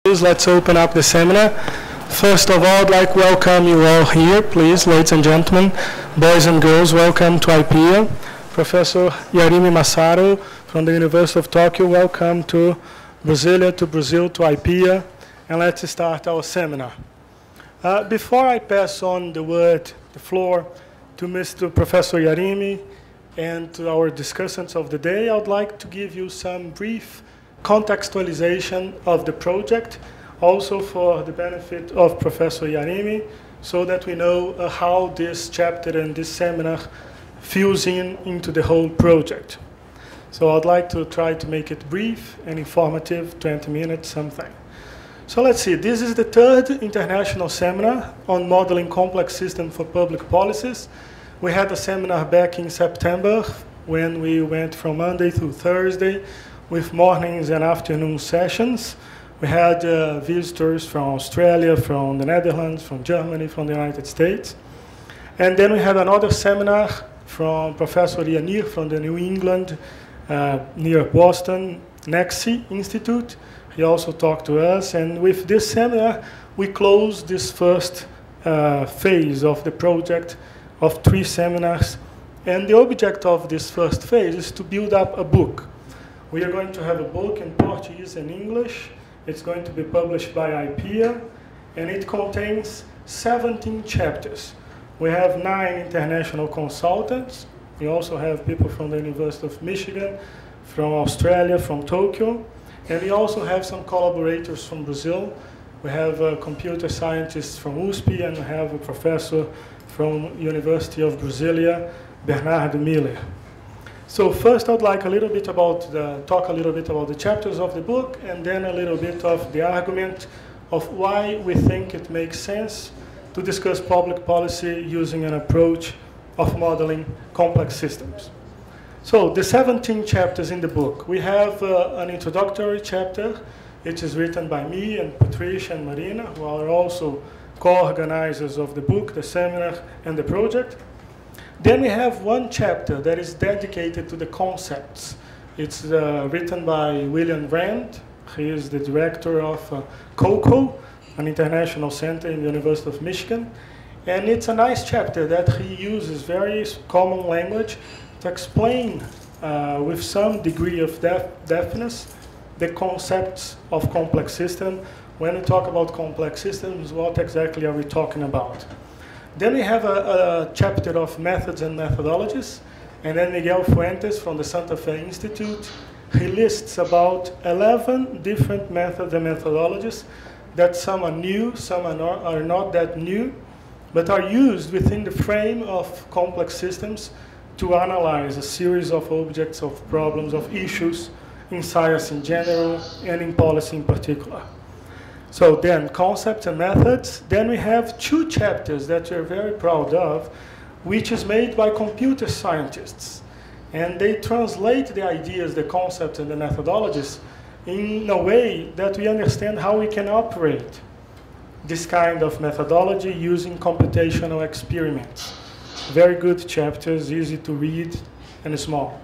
Let's open up the seminar. First of all, I'd like to welcome you all here, please, ladies and gentlemen, boys and girls, welcome to IPEA. Professor Yarimi Masaru from the University of Tokyo, welcome to Brazil, to IPEA, and let's start our seminar. Before I pass on the floor to Mr. Professor Yarimi and to our discussants of the day, I would like to give you some brief contextualization of the project, also for the benefit of Professor Yarimi, so that we know how this chapter and this seminar fuse into the whole project. So I'd like to try to make it brief and informative, 20 minutes, something. So let's see, this is the third international seminar on modeling complex systems for public policies. We had a seminar back in September when we went from Monday through Thursday with mornings and afternoon sessions. We had visitors from Australia, from the Netherlands, from Germany, from the United States. And then we had another seminar from Professor Yanir from the New England, near Boston, NEXI Institute. He also talked to us. And with this seminar, we closed this first phase of the project of 3 seminars. And the object of this first phase is to build up a book. We are going to have a book in Portuguese and English. It's going to be published by IPEA, and it contains 17 chapters. We have 9 international consultants. We also have people from the University of Michigan, from Australia, from Tokyo, and we also have some collaborators from Brazil. We have a computer scientist from USP, and we have a professor from University of Brasilia, Bernardo Miller. So first, I'd like talk a little bit about the chapters of the book, and then a little bit of the argument of why we think it makes sense to discuss public policy using an approach of modeling complex systems. So the 17 chapters in the book. We have an introductory chapter. It is written by me and Patricia and Marina, who are also co-organizers of the book, the seminar, and the project. Then we have one chapter that is dedicated to the concepts. It's written by William Rand. He is the director of COCO, an international center in the University of Michigan. And it's a nice chapter that he uses very common language to explain with some degree of depthness the concepts of complex system. When we talk about complex systems, what exactly are we talking about? Then we have a chapter of methods and methodologies, and then Miguel Fuentes from the Santa Fe Institute, he lists about 11 different methods and methodologies that some are new, some are not that new, but are used within the frame of complex systems to analyze a series of objects, of problems, of issues in science in general and in policy in particular. So then, concepts and methods. Then we have 2 chapters that we're very proud of, which is made by computer scientists. And they translate the ideas, the concepts, and the methodologies in a way that we understand how we can operate this kind of methodology using computational experiments. Very good chapters, easy to read, and small.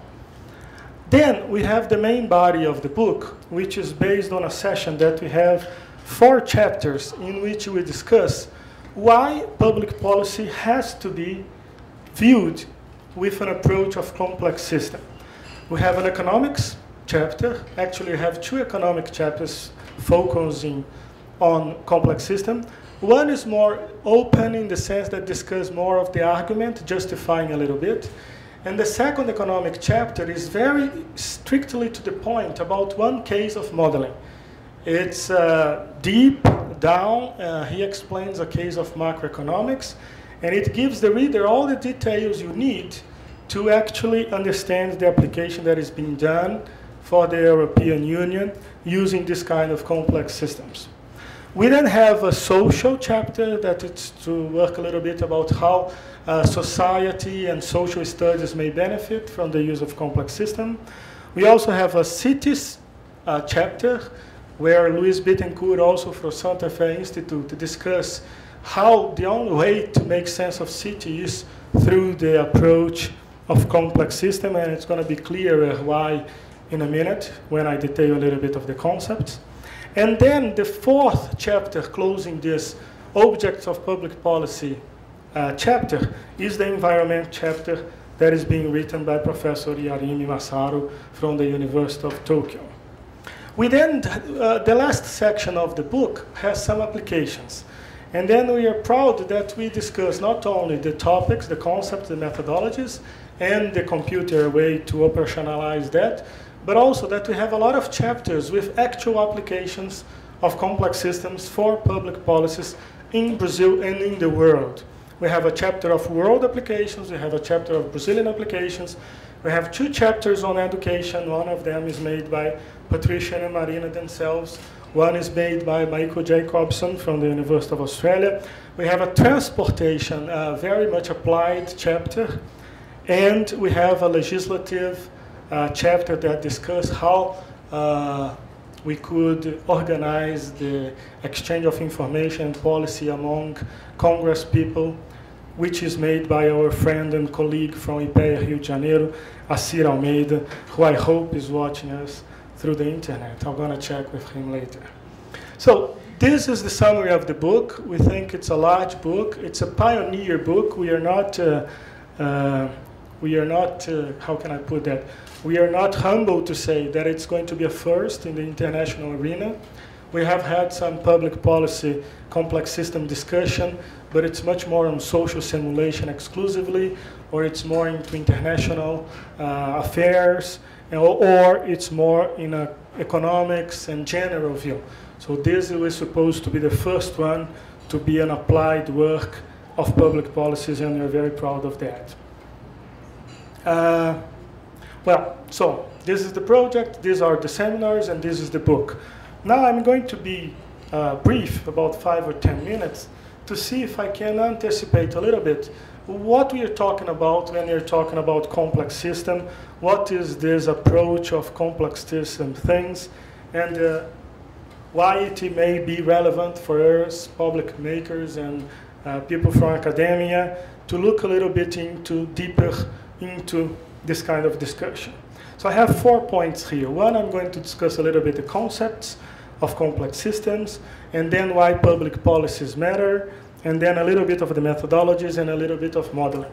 Then we have the main body of the book, which is based on a session that we have 4 chapters in which we discuss why public policy has to be viewed with an approach of complex system. We have an economics chapter. Actually, we have 2 economic chapters focusing on complex system. One is more open in the sense that discuss more of the argument, justifying a little bit. And the second economic chapter is very strictly to the point about one case of modeling. It's deep down. He explains a case of macroeconomics, and it gives the reader all the details you need to actually understand the application that is being done for the European Union using this kind of complex systems. We then have a social chapter that is to work a little bit about how society and social studies may benefit from the use of complex system. We also have a cities chapter, where Luis Bittencourt, also from Santa Fe Institute, to discuss how the only way to make sense of city is through the approach of complex system, and it's going to be clearer why in a minute when I detail a little bit of the concepts. And then the fourth chapter closing this Objects of Public Policy chapter is the environment chapter that is being written by Professor Yarimi Masaru from the University of Tokyo. We then, the last section of the book has some applications. And then we are proud that we discuss not only the topics, the concepts, the methodologies, and the computer way to operationalize that, but also that we have a lot of chapters with actual applications of complex systems for public policies in Brazil and in the world. We have a chapter of world applications, we have a chapter of Brazilian applications, we have 2 chapters on education. One of them is made by Patricia and Marina themselves. One is made by Michael Jacobson from the University of Australia. We have a transportation, very much applied chapter. And we have a legislative chapter that discusses how we could organize the exchange of information and policy among Congress people, which is made by our friend and colleague from IPEA Rio de Janeiro, Assir Almeida, who I hope is watching us through the internet. I'm going to check with him later. So this is the summary of the book. We think it's a large book. It's a pioneer book. We are not, how can I put that? We are not humble to say that it's going to be a first in the international arena. We have had some public policy complex system discussion, but it's much more on social simulation exclusively, or it's more into international affairs, or it's more in economics and general view. So this was supposed to be the first one to be an applied work of public policies, and we're very proud of that. Well, so this is the project, these are the seminars, and this is the book. Now I'm going to be brief, about 5 or 10 minutes, to see if I can anticipate a little bit what we are talking about when we're talking about complex system, what is this approach of complex system things, and why it may be relevant for us, public makers and people from academia, to look a little bit deeper into this kind of discussion. So I have 4 points here. One, I'm going to discuss a little bit the concepts of complex systems, and then why public policies matter, and then a little bit of the methodologies and a little bit of modeling.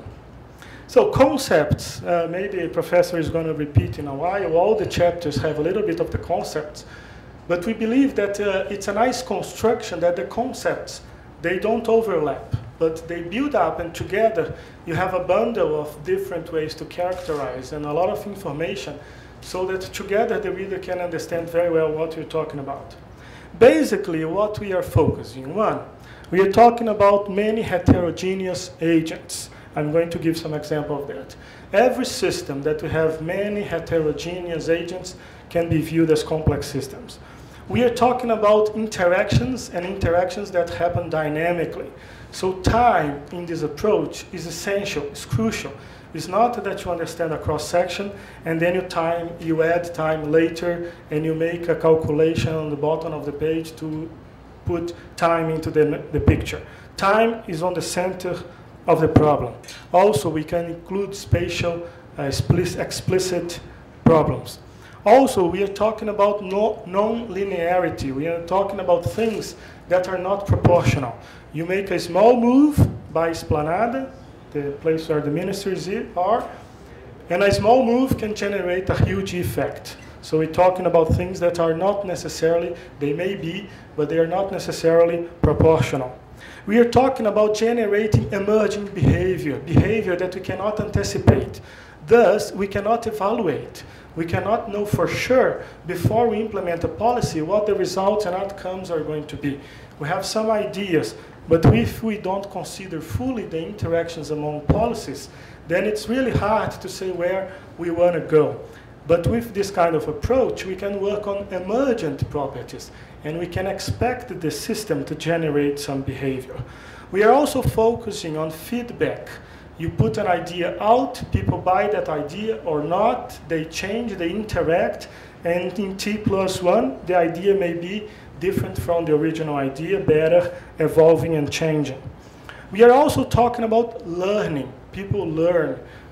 So concepts, maybe a professor is going to repeat in a while, all the chapters have a little bit of the concepts, but we believe that it's a nice construction that the concepts, they don't overlap, but they build up, and together you have a bundle of different ways to characterize and a lot of information, so that together the reader can understand very well what we're talking about. Basically, what we are focusing on, we are talking about many heterogeneous agents. I'm going to give some example of that. Every system that we have many heterogeneous agents can be viewed as complex systems. We are talking about interactions, and interactions that happen dynamically. So time in this approach is essential, it's crucial. It's not that you understand a cross-section and then you add time later and you make a calculation on the bottom of the page to put time into the picture. Time is on the center of the problem. Also, we can include spatial explicit problems. Also, we are talking about non-linearity. We are talking about things that are not proportional. You make a small move by Esplanada, the place where the ministers are, and a small move can generate a huge effect. So we're talking about things that are not necessarily, they may be, but they are not necessarily proportional. We are talking about generating emerging behavior that we cannot anticipate. Thus, we cannot evaluate. We cannot know for sure before we implement a policy what the results and outcomes are going to be. We have some ideas, but if we don't consider fully the interactions among policies, then it's really hard to say where we want to go. But with this kind of approach, we can work on emergent properties, and we can expect the system to generate some behavior. We are also focusing on feedback. You put an idea out, people buy that idea or not, they change, they interact, and in T+1, the idea may be different from the original idea, better, evolving and changing. We are also talking about learning. People learn.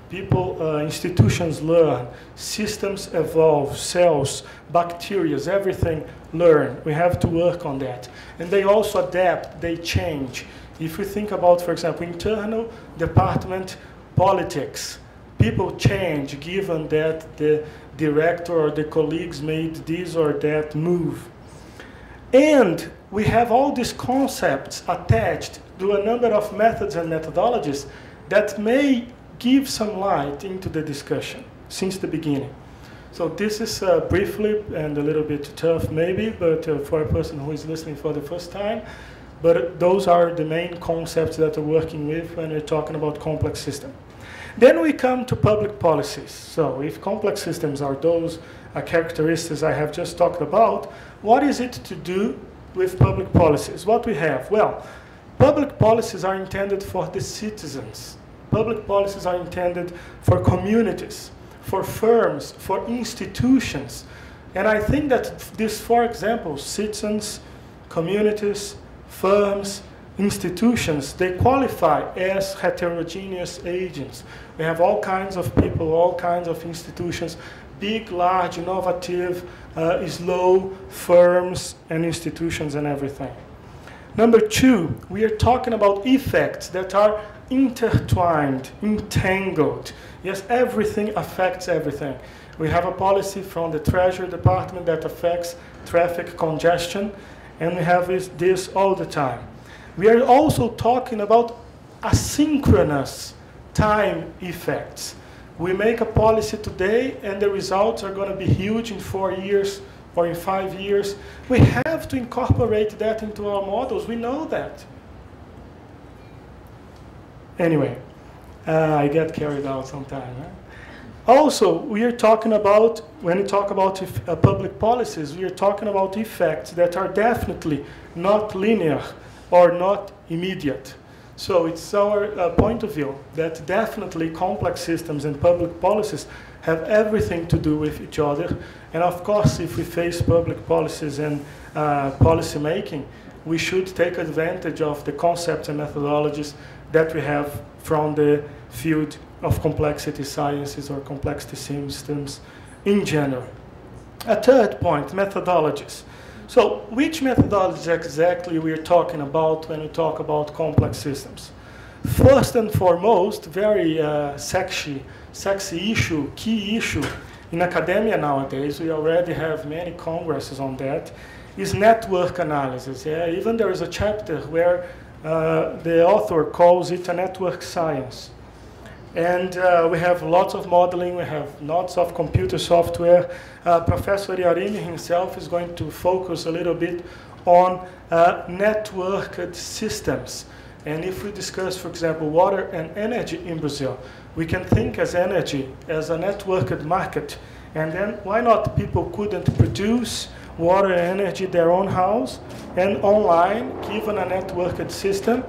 People, institutions learn, systems evolve, cells, bacteria, everything learn. We have to work on that. And they also adapt, they change. If we think about, for example, internal department politics, people change given that the director or the colleagues made this or that move. And we have all these concepts attached to a number of methods and methodologies that may give some light into the discussion since the beginning. So this is briefly and a little bit tough maybe, but for a person who is listening for the first time, but those are the main concepts that we're working with when we're talking about complex systems. Then we come to public policies. So if complex systems are those characteristics I have just talked about, what is it to do with public policies? What we have? Well, public policies are intended for the citizens. Public policies are intended for communities, for firms, for institutions. And I think that these four examples, citizens, communities, firms, institutions, they qualify as heterogeneous agents. We have all kinds of people, all kinds of institutions, big, large, innovative, slow firms and institutions and everything. Number two, we are talking about effects that are intertwined, entangled. Yes, everything affects everything. We have a policy from the Treasury Department that affects traffic congestion, and we have this all the time. We are also talking about asynchronous time effects. We make a policy today, and the results are going to be huge in 4 years or in 5 years. We have to incorporate that into our models. We know that. Anyway, I get carried out sometimes. Right? Also, we are talking about, when we talk about public policies, we are talking about effects that are definitely not linear or not immediate. So it's our point of view that definitely complex systems and public policies have everything to do with each other. And of course, if we face public policies and policy making, we should take advantage of the concepts and methodologies that we have from the field of complexity sciences or complexity systems in general. A third point, methodologies. So which methodologies exactly we are talking about when we talk about complex systems? First and foremost, very sexy issue, key issue in academia nowadays, we already have many congresses on that, is network analysis. Yeah? Even there is a chapter where the author calls it a network science. And we have lots of modeling, we have lots of computer software. Professor Yarimi himself is going to focus a little bit on networked systems. And if we discuss, for example, water and energy in Brazil, we can think as energy as a networked market. And then why not people couldn't produce water and energy in their own house and online, given a networked system,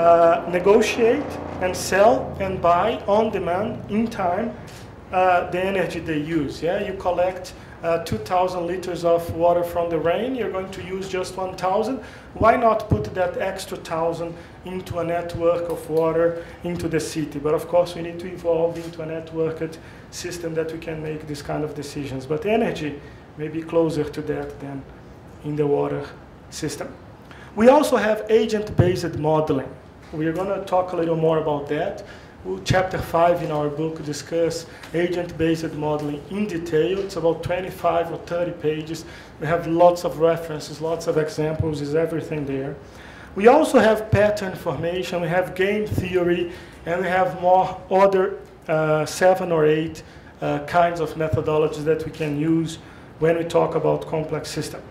negotiate and sell and buy on demand in time the energy they use. Yeah, you collect 2,000 liters of water from the rain, you're going to use just 1,000. Why not put that extra 1,000 into a network of water into the city? But of course, we need to evolve into a networked system that we can make these kind of decisions. But energy may be closer to that than in the water system. We also have agent-based modeling. We are going to talk a little more about that. Chapter 5 in our book discusses agent-based modeling in detail. It's about 25 or 30 pages. We have lots of references, lots of examples, is everything there. We also have pattern formation, we have game theory, and we have more other 7 or 8 kinds of methodologies that we can use when we talk about complex systems.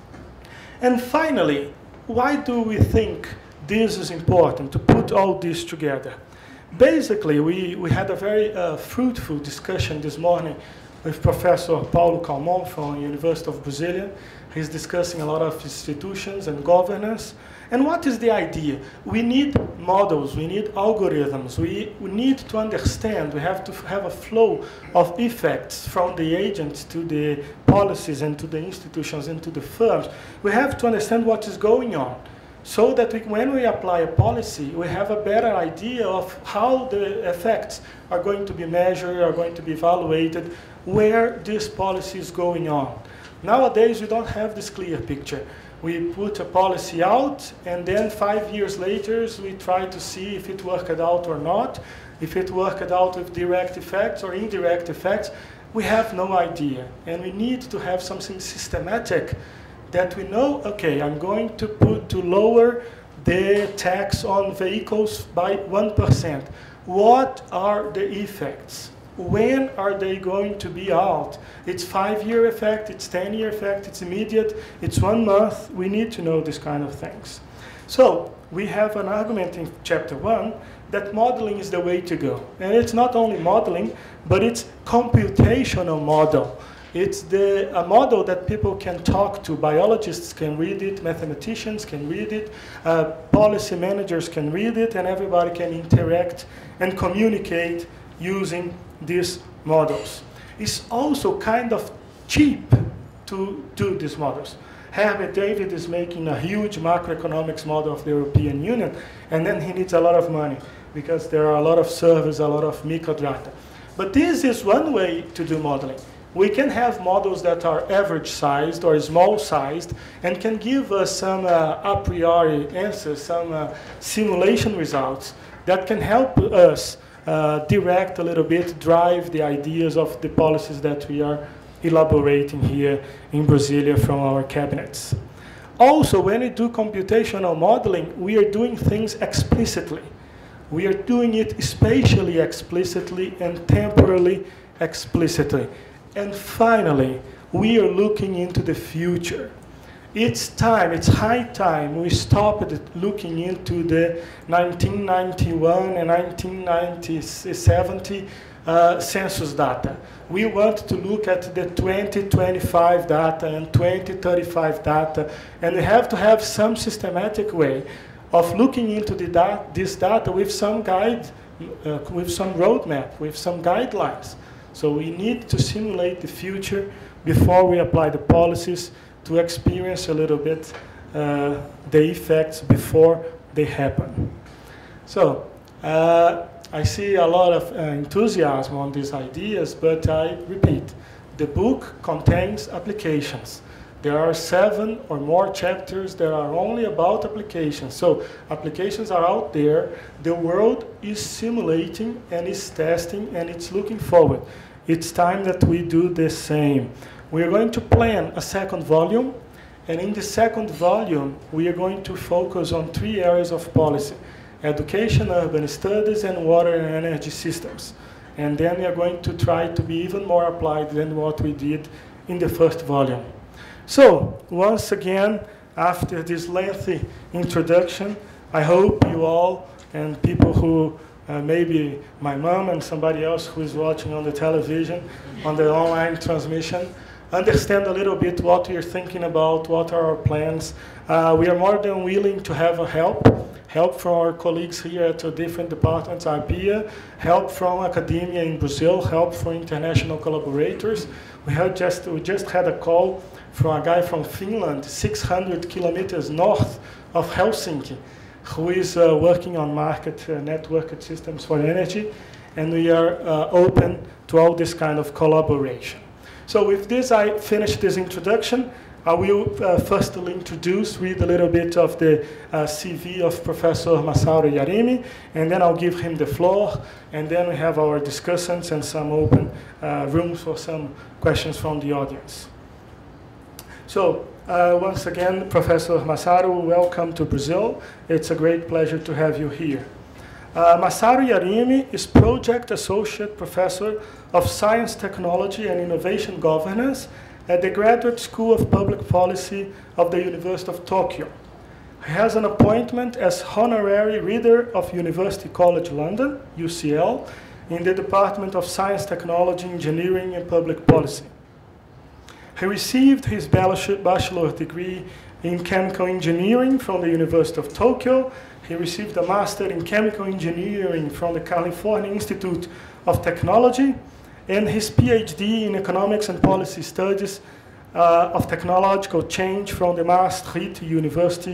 And finally, why do we think this is important, to put all this together? Basically, we had a very fruitful discussion this morning with Professor Paulo Calmon from the University of Brasília. He's discussing a lot of institutions and governance. And what is the idea? We need models, we need algorithms, we need to understand, we have to have a flow of effects from the agents to the policies and to the institutions and to the firms. We have to understand what is going on. so that when we apply a policy, we have a better idea of how the effects are going to be measured, are going to be evaluated, where this policy is going on. Nowadays, we don't have this clear picture. We put a policy out, and then 5 years later, we try to see if it worked out or not, if it worked out with direct effects or indirect effects. We have no idea, and we need to have something systematic that we know, okay, I'm going to lower the tax on vehicles by 1%. What are the effects? When are they going to be out? It's 5-year effect, it's 10-year effect, it's immediate, it's 1 month. We need to know these kind of things. So we have an argument in chapter 1 that modeling is the way to go. And it's not only modeling, but it's computational model. It's a model that people can talk to. Biologists can read it, mathematicians can read it, policy managers can read it, and everybody can interact and communicate using these models. It's also kind of cheap to do these models. Herbert David is making a huge macroeconomics model of the European Union, and then he needs a lot of money because there are a lot of servers, a lot of microdata. But this is one way to do modeling. We can have models that are average-sized or small-sized and can give us some a priori answers, some simulation results that can help us direct a little bit, drive the ideas of the policies that we are elaborating here in Brasilia from our cabinets. Also, when we do computational modeling, we are doing things explicitly. We are doing it spatially explicitly and temporally explicitly. And finally, we are looking into the future. It's time, it's high time we stopped looking into the 1991 and 1970 census data. We want to look at the 2025 data and 2035 data, and we have to have some systematic way of looking into this data with some guide, with some roadmap, with some guidelines. So we need to simulate the future before we apply the policies to experience a little bit the effects before they happen. So I see a lot of enthusiasm on these ideas, but I repeat, the book contains applications. There are 7 or more chapters that are only about applications. So applications are out there. The world is simulating and is testing and it's looking forward. It's time that we do the same. We are going to plan a 2nd volume, and in the 2nd volume, we are going to focus on 3 areas of policy: education, urban studies, and water and energy systems. And then we are going to try to be even more applied than what we did in the 1st volume. So, once again, after this lengthy introduction, I hope you all and people who maybe my mom and somebody else who is watching on the television, on the online transmission, understand a little bit what we are thinking about, what are our plans. We are more than willing to have help from our colleagues here at the different departments, IPEA, help from academia in Brazil, help from international collaborators. We just had a call from a guy from Finland, 600 kilometers north of Helsinki, who is working on market networked systems for energy, and we are open to all this kind of collaboration. So with this, I finish this introduction. I will firstly read a little bit of the CV of Professor Masaru Yarimi, and then I'll give him the floor, and then we have our discussions and some open rooms for some questions from the audience. So, once again, Professor Masaru, welcome to Brazil. It's a great pleasure to have you here. Masaru Yarimi is Project Associate Professor of Science, Technology, and Innovation Governance at the Graduate School of Public Policy of the University of Tokyo. He has an appointment as Honorary Reader of University College London, UCL, in the Department of Science, Technology, Engineering, and Public Policy. He received his bachelor's degree in chemical engineering from the University of Tokyo. He received a master in chemical engineering from the California Institute of Technology, and his PhD in economics and policy studies of technological change from the Maastricht University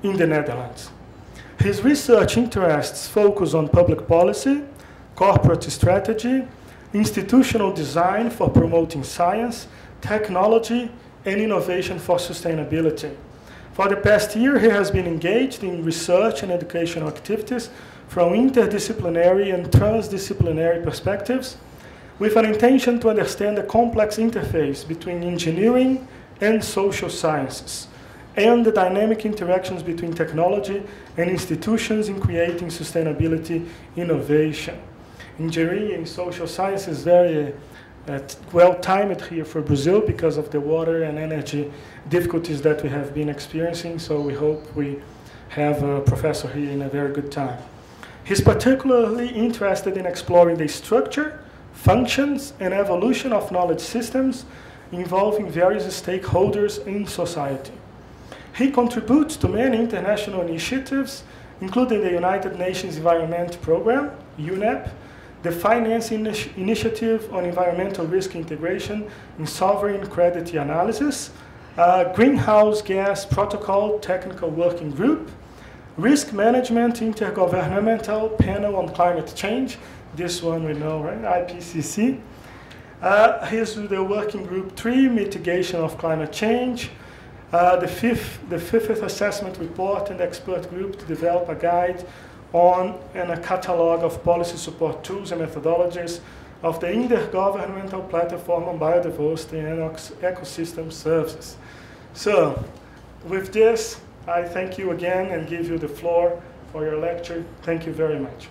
in the Netherlands. His research interests focus on public policy, corporate strategy, institutional design for promoting science, technology, and innovation for sustainability. For the past year, he has been engaged in research and educational activities from interdisciplinary and transdisciplinary perspectives, with an intention to understand the complex interface between engineering and social sciences, and the dynamic interactions between technology and institutions in creating sustainability innovation. Engineering and social science is very well-timed here for Brazil because of the water and energy difficulties that we have been experiencing, so we hope we have a professor here in a very good time. He's particularly interested in exploring the structure, functions, and evolution of knowledge systems involving various stakeholders in society. He contributes to many international initiatives, including the United Nations Environment Programme, UNEP, the Finance Initiative on Environmental Risk Integration in Sovereign Credit Analysis, Greenhouse Gas Protocol Technical Working Group, Risk Management Intergovernmental Panel on Climate Change, this one we know, right, IPCC. Here's the Working Group 3, Mitigation of Climate Change, the fifth assessment report and expert group to develop a guide on and a catalog of policy support tools and methodologies of the Intergovernmental Platform on Biodiversity and Ecosystem Services. So, with this, I thank you again and give you the floor for your lecture. Thank you very much.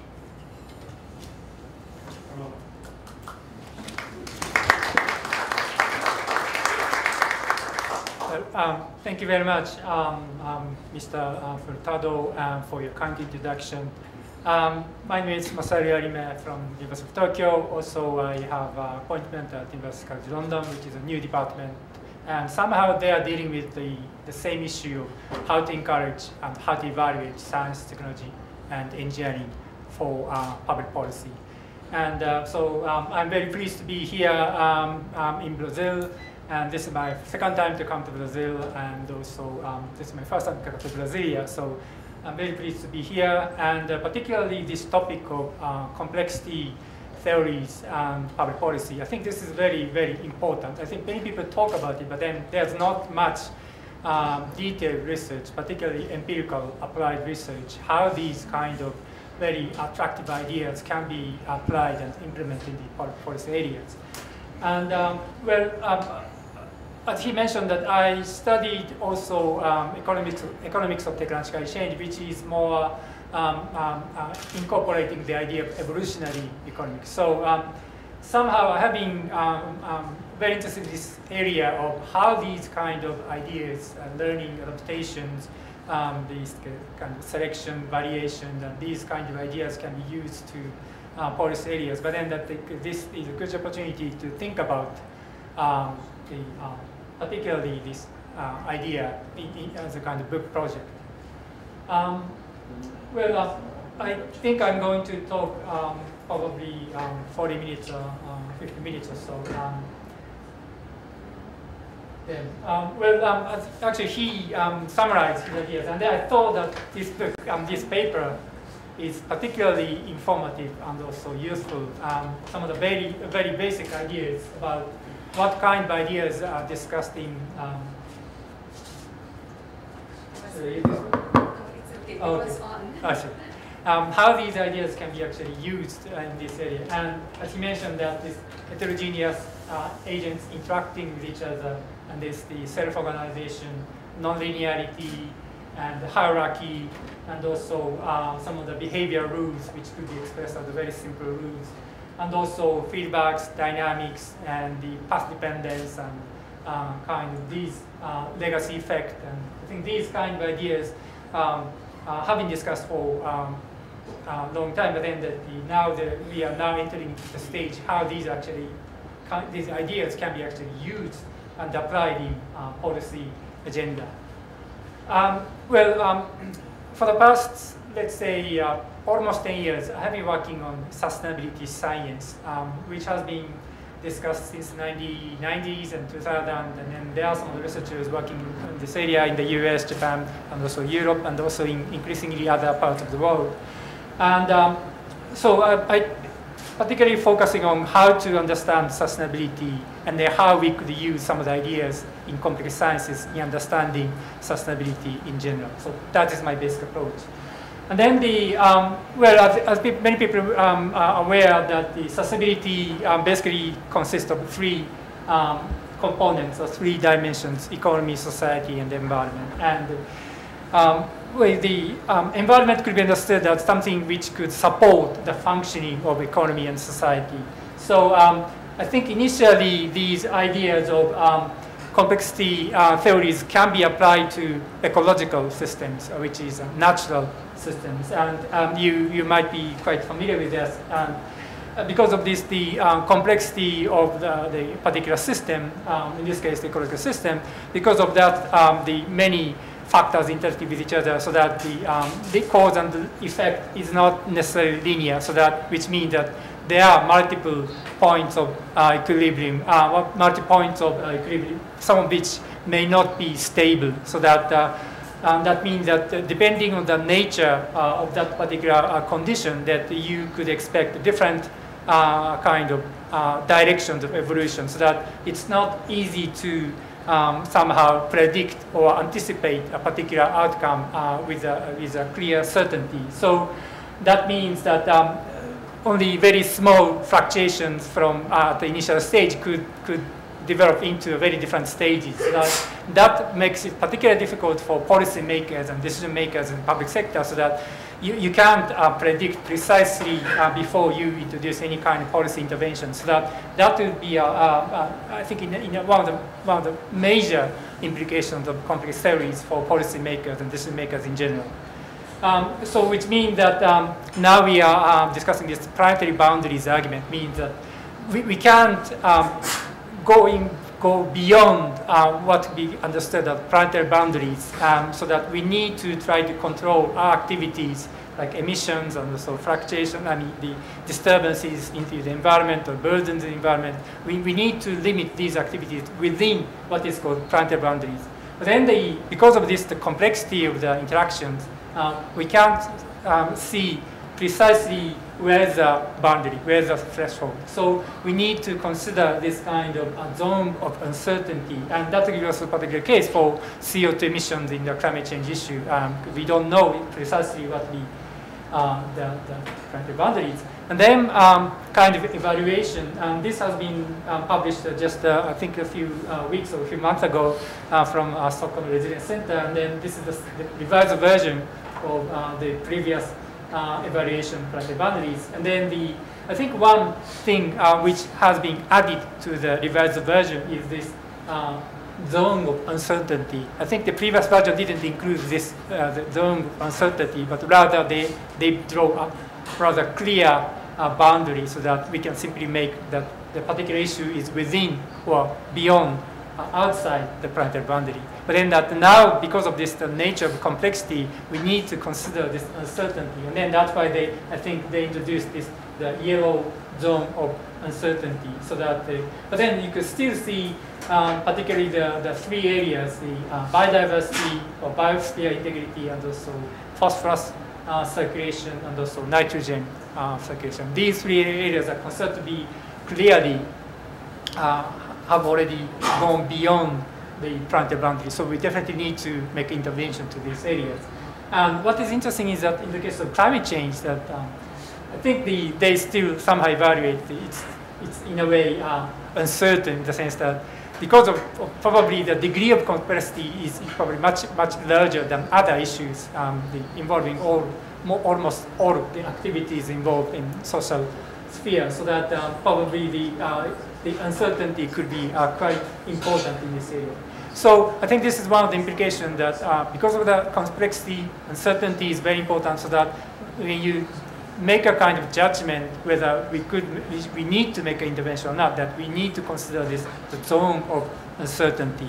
Thank you very much, Mr. Furtado, for your kind introduction. My name is Masaru Yarime from University of Tokyo. Also, I have an appointment at University College London, which is a new department. And somehow they are dealing with the same issue of how to encourage and how to evaluate science, technology, and engineering for public policy. And so I'm very pleased to be here in Brazil. And this is my second time to come to Brazil, and also this is my first time to come to Brasilia. So I'm very pleased to be here, and particularly this topic of complexity theories and public policy. I think this is very, very important. I think many people talk about it, but then there's not much detailed research, particularly empirical applied research, how these kind of very attractive ideas can be applied and implemented in the public policy areas. And as he mentioned, that I studied also economics of technological change, which is more incorporating the idea of evolutionary economics. So somehow I have been very interested in this area of how these kind of ideas, learning, adaptations, these kind of selection, variation, and these kind of ideas can be used to policy areas. But then this is a good opportunity to think about particularly this idea as a kind of book project. I think I'm going to talk probably 40 minutes or 50 minutes or so. Actually, he summarized his ideas, and then I thought that this book, this paper, is particularly informative and also useful. Some of the very, very basic ideas about what kind of ideas are discussed in. How these ideas can be actually used in this area. And as he mentioned, that these heterogeneous agents interacting with each other, and there's the self-organization, non-linearity, and hierarchy, and also some of the behavior rules, which could be expressed as very simple rules, and also feedbacks, dynamics, and the path dependence, and kind of these legacy effect. And I think these kind of ideas have been discussed for a long time, but then we are now entering the stage how these ideas can be actually used and applied in policy agenda. For the past, let's say, almost 10 years, I have been working on sustainability science, which has been discussed since the 1990s and 2000, and then there are some researchers working in this area in the US, Japan, and also Europe, and also in increasingly other parts of the world. And so I particularly focusing on how to understand sustainability and then how we could use some of the ideas in complex sciences in understanding sustainability in general. So that is my basic approach. And then as many people are aware that the sustainability basically consists of three components or three dimensions: economy, society, and environment. And the environment could be understood as something which could support the functioning of economy and society. So I think initially these ideas of complexity theories can be applied to ecological systems, which is natural systems. And you might be quite familiar with this. Because of this, the complexity of the particular system, in this case the ecological system, because of that, the many factors interact with each other, so that the cause and the effect is not necessarily linear, so that which means that there are multiple points of equilibrium, some of which may not be stable, so that that means that depending on the nature of that particular condition, that you could expect different kind of directions of evolution, so that it's not easy to somehow predict or anticipate a particular outcome with a clear certainty. So that means that only very small fluctuations from the initial stage could develop into very different stages. So that makes it particularly difficult for policymakers and decision makers in the public sector, so that you can't predict precisely before you introduce any kind of policy intervention. So that would be, I think, one of the major implications of complex theories for policymakers and decision makers in general. So which means that now we are discussing this planetary boundaries argument, means that we can't go beyond what we understood as planetary boundaries, so that we need to try to control our activities like emissions and also fluctuation, the disturbances into the environment or burdens in the environment. We need to limit these activities within what is called planetary boundaries. But then because of this, the complexity of the interactions, we can't see precisely where's the boundary, where's the threshold. So we need to consider this kind of a zone of uncertainty, and that is also a particular case for CO2 emissions in the climate change issue. We don't know precisely what the planetary boundaries. And then kind of evaluation, and this has been published just I think a few weeks or a few months ago from Stockholm Resilience Center, and then this is the revised version of the previous evaluation planetary boundaries. And then I think one thing which has been added to the revised version is this zone of uncertainty. I think the previous version didn't include this the zone of uncertainty, but rather they draw a rather clear boundary, so that we can simply make that the particular issue is within or beyond, outside the planetary boundary. But then that now, because of this, the nature of complexity, we need to consider this uncertainty. And then that's why I think they introduced the yellow zone of uncertainty, so that but then you could still see particularly the three areas, the biodiversity or biosphere integrity, and also phosphorus circulation, and also nitrogen circulation. These three areas are considered to be clearly have already gone beyond the planetary boundary. So we definitely need to make intervention to these areas. And what is interesting is that in the case of climate change, that I think they still somehow evaluate it's in a way uncertain, in the sense that because of probably the degree of complexity is probably much larger than other issues involving almost all of the activities involved in social sphere, so that probably the uncertainty could be quite important in this area. So I think this is one of the implications, that because of the complexity, uncertainty is very important, so that when you make a kind of judgment whether we need to make an intervention or not, that we need to consider the zone of uncertainty.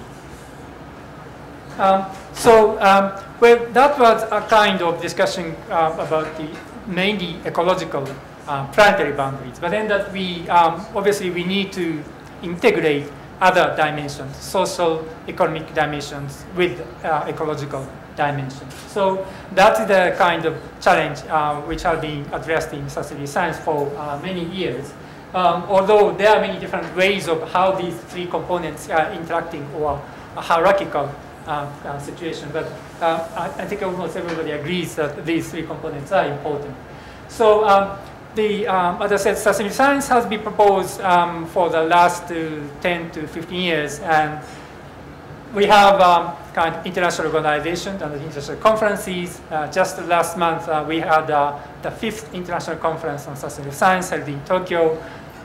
Well, that was a kind of discussion about the mainly ecological planetary boundaries. But then that we, obviously we need to integrate other dimensions, social, economic dimensions with ecological dimensions. So that's the kind of challenge which has been addressed in sustainability science for many years. Although there are many different ways of how these three components are interacting, or a hierarchical situation, but I think almost everybody agrees that these three components are important. So as I said, sustainability science has been proposed for the last 10 to 15 years, and we have kind of international organizations and international conferences. Just last month, we had the 5th International Conference on Sustainable Science held in Tokyo.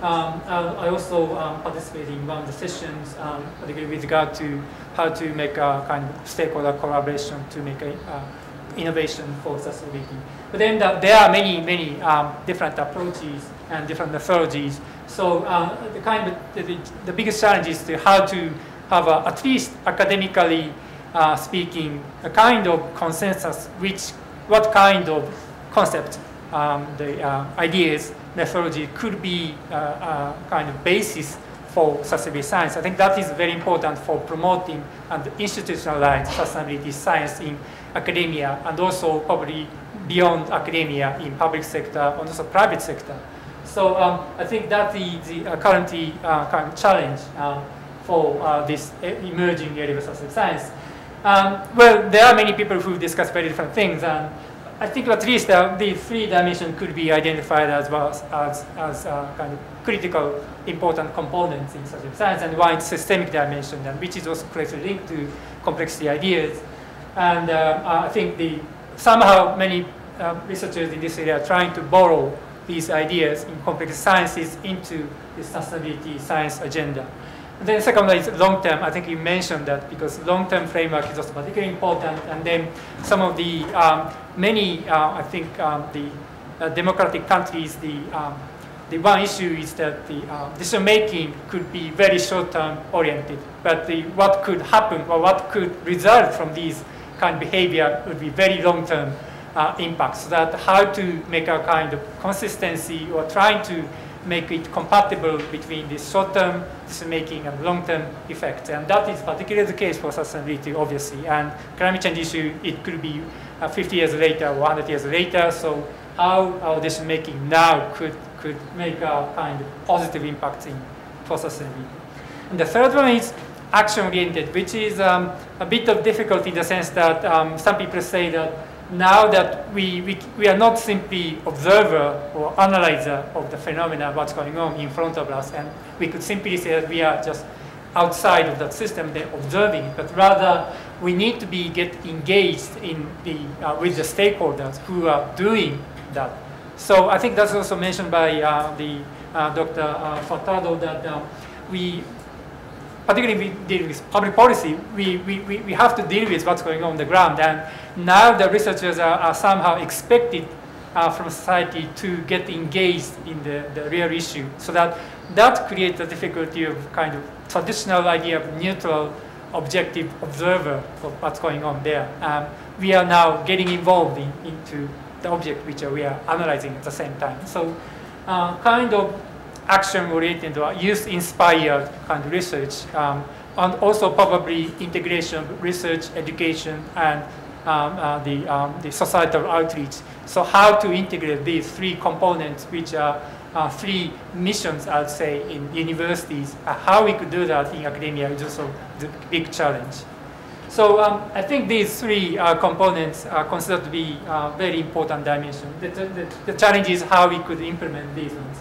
I also participated in one of the sessions, particularly with regard to how to make a kind of stakeholder collaboration to make innovation for sustainability. But then there are many different approaches and different methodologies. So the biggest challenge is how to have at least academically speaking a kind of consensus what kind of concept the ideas methodology could be a kind of basis for sustainability science. I think that is very important for promoting and institutionalize sustainability science in academia, and also probably beyond academia in public sector and also private sector. So I think that the currently kind of challenge for this emerging area of sustainability science. Well, there are many people who discuss very different things, and I think at least the three dimensions could be identified as well as kind of critical, important components in sustainability science, and one is systemic dimension, and which is also closely linked to complexity ideas. And I think somehow many researchers in this area are trying to borrow these ideas in complex sciences into the sustainability science agenda. And then second is long-term. I think you mentioned that because long-term framework is also particularly important. And then some of the I think the democratic countries, the one issue is that the decision-making could be very short-term oriented, but what could happen or what could result from these kind of behavior would be very long-term impacts. So that how to make a kind of consistency or trying to make it compatible between the short-term decision-making and long-term effects. And that is particularly the case for sustainability, obviously. And climate change issue, it could be 50 years later or 100 years later. So how our decision-making now could make a kind of positive impact for sustainability. And the third one is action-oriented, which is a bit of difficult in the sense that some people say that now that we are not simply observer or analyzer of the phenomena, what's going on in front of us, and we could simply say that we are just outside of that system, then observing it, but rather we need to get engaged in with the stakeholders who are doing that. So I think that's also mentioned by Dr. Furtado that particularly we deal with public policy, we have to deal with what's going on the ground. And now the researchers are somehow expected from society to get engaged in the real issue. So that creates the difficulty of kind of traditional idea of neutral, objective observer of what's going on there. We are now getting involved into the object which we are analyzing at the same time. So kind of action-oriented or youth-inspired kind of research, and also probably integration of research, education, and the societal outreach. So how to integrate these three components, which are three missions, I'd say, in universities. How we could do that in academia is also the big challenge. So I think these three components are considered to be very important dimensions. The challenge is how we could implement these ones.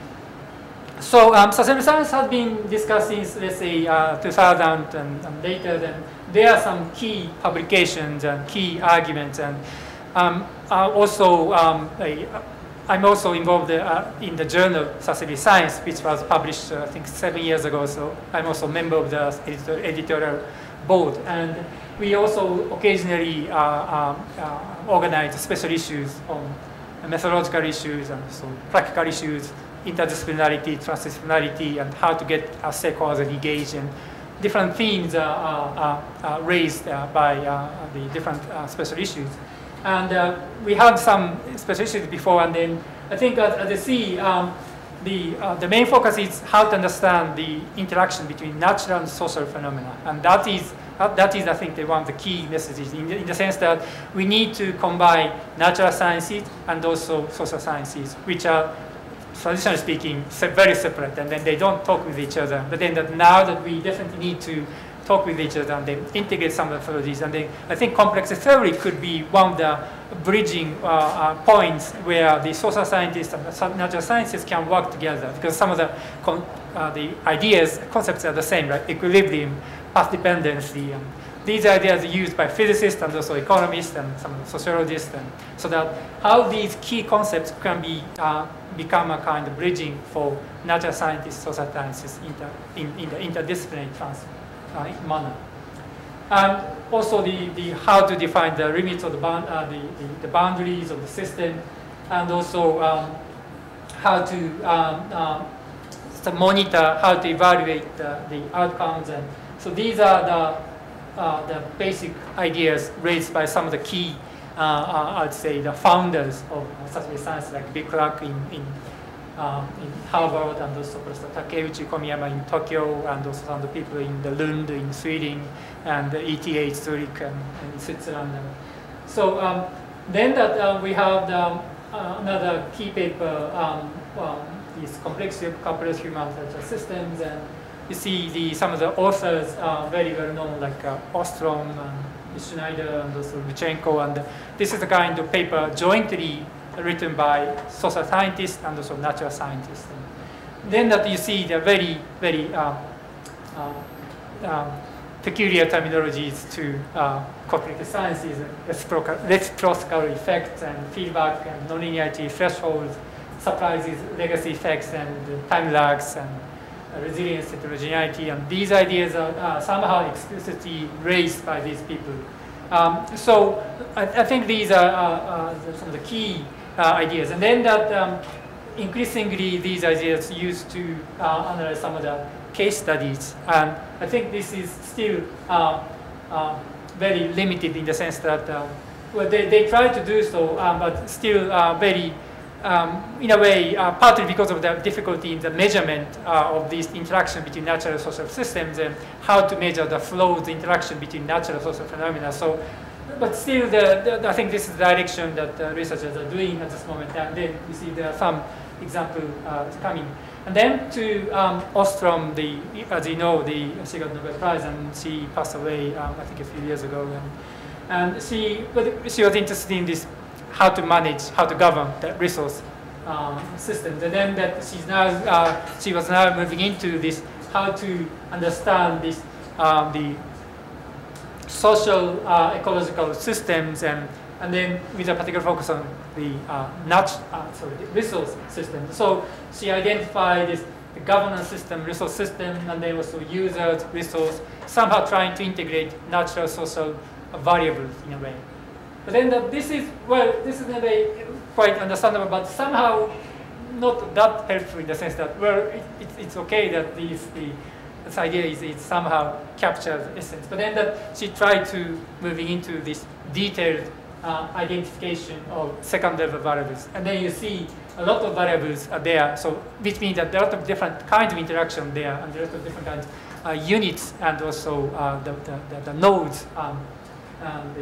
So sustainable science has been discussed since, let's say, 2000 and later. Then there are some key publications and key arguments, and also I'm also involved in the journal Sustainability Science, which was published I think 7 years ago. So I'm also a member of the editorial board, and we also occasionally organize special issues on methodological issues and so practical issues, interdisciplinarity, transdisciplinarity, and how to get stakeholders engaged. And different themes are raised by the different special issues. And we had some special issues before, and then I think at the C, the main focus is how to understand the interaction between natural and social phenomena, and that is I think one of the key messages in the sense that we need to combine natural sciences and also social sciences, which are traditionally speaking very separate, and then they don't talk with each other. But then now that we definitely need to talk with each other and then integrate some methodologies, and then I think complex theory could be one of the bridging points where the social scientists and the natural sciences can work together, because some of the ideas, concepts are the same, right? Equilibrium, path dependency. These ideas are used by physicists and also economists and some sociologists, and so that how these key concepts can be become a kind of bridging for natural scientists, social sciences in the interdisciplinary manner. And also the how to define the limits of the boundaries of the system, and also how to monitor, how to evaluate the outcomes. And so these are the basic ideas raised by some of the key, I'd say, the founders of such a science, like Bill Clark in Harvard, and also Professor Takeuchi Komiyama in Tokyo, and also some of the people in the Lund in Sweden, and the ETH Zurich and Switzerland. So then that we have another key paper, this complexity of complex human social systems, and you see some of the authors are very well known, like Ostrom and Schneider and also Luchenko, and this is the kind of paper jointly written by social scientists and also natural scientists. And then that you see the very, very peculiar terminologies to cognitive sciences, reciprocal effects and feedback and nonlinearity thresholds, surprises, legacy effects, and time lags, and resilience, heterogeneity, and these ideas are somehow explicitly raised by these people. So I think these are some of the key ideas. And then that increasingly these ideas used to analyze some of the case studies. And I think this is still very limited in the sense that well, they try to do so, but still very in a way, partly because of the difficulty in the measurement of this interaction between natural and social systems, and how to measure the flow, the interaction between natural and social phenomena. So, but still, I think this is the direction that researchers are doing at this moment. And then you see there are some examples coming. And then to Ostrom, as you know, she got Nobel Prize, and she passed away, I think, a few years ago. And she was interested in this, how to manage, how to govern the resource systems. And then that she was now moving into this, how to understand this, the social ecological systems, and then with a particular focus on the resource system. So she identified this, the governance system, resource system, and then also users, resource, somehow trying to integrate natural social variables in a way. But then this is in a way quite understandable, but somehow not that helpful in the sense that, well, it's okay that this idea is somehow captures essence. But then that she tried to moving into this detailed identification of second level variables. And then you see a lot of variables are there, so which means that there are a lot of different kinds of interaction there, and there are a lot of different kinds of units, and also the nodes, and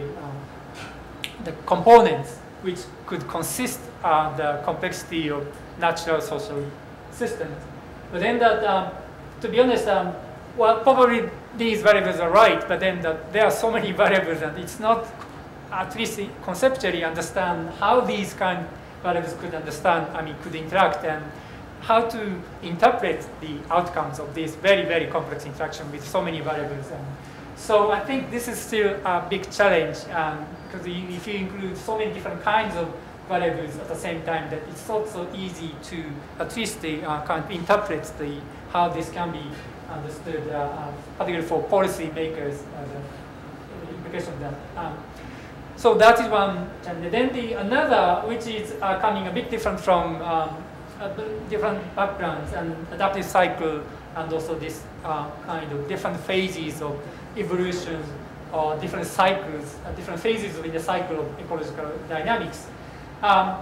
the components which could consist the complexity of natural social systems. But then that, to be honest, well, probably these variables are right, but then there are so many variables, and it's not, at least conceptually, understand how these kind of variables could interact, and how to interpret the outcomes of this very, very complex interaction with so many variables. And so I think this is still a big challenge, because if you include so many different kinds of variables at the same time, that it's not so easy to at least kind of interpret how this can be understood, particularly for policy makers, the implication of that. So that is one. And then another, which is coming a bit different from different backgrounds and adaptive cycle, and also this kind of different phases of evolution, or different cycles, different phases within the cycle of ecological dynamics.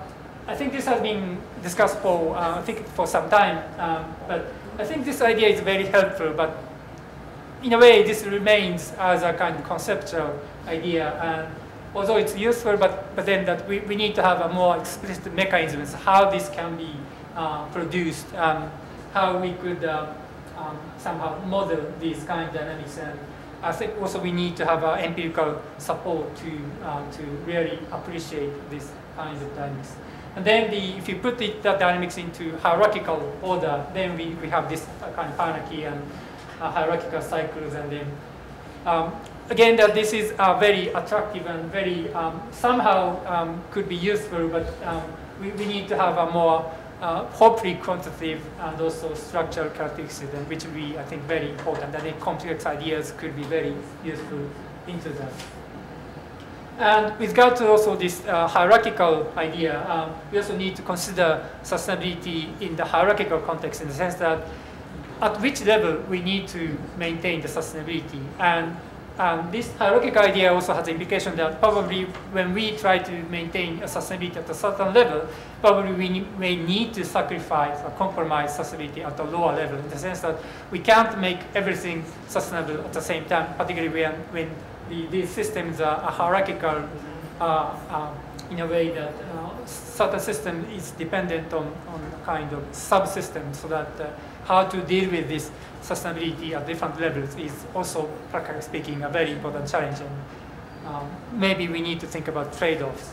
I think this has been discussed for, I think for some time, but I think this idea is very helpful, but in a way this remains as a kind of conceptual idea, and although it's useful, but then that we need to have a more explicit mechanisms, how this can be produced, how we could somehow model these kind of dynamics, and I think also we need to have empirical support to really appreciate this kind of dynamics. And then if you put the dynamics into hierarchical order, then we have this kind of hierarchy and hierarchical cycles, and then again that this is very attractive and very somehow could be useful, but we need to have a more hopefully quantitative and also structural characteristics, which will be, I think, very important. And then complex ideas could be very useful into that. And with regard to also this hierarchical idea, we also need to consider sustainability in the hierarchical context, in the sense that at which level we need to maintain the sustainability. And this hierarchical idea also has the implication that probably when we try to maintain a sustainability at a certain level, probably we may need to sacrifice or compromise sustainability at a lower level, in the sense that we can't make everything sustainable at the same time, particularly when these systems are hierarchical in a way that certain system is dependent on a kind of subsystem, so that how to deal with this sustainability at different levels is also, practically speaking, a very important challenge, and maybe we need to think about trade-offs.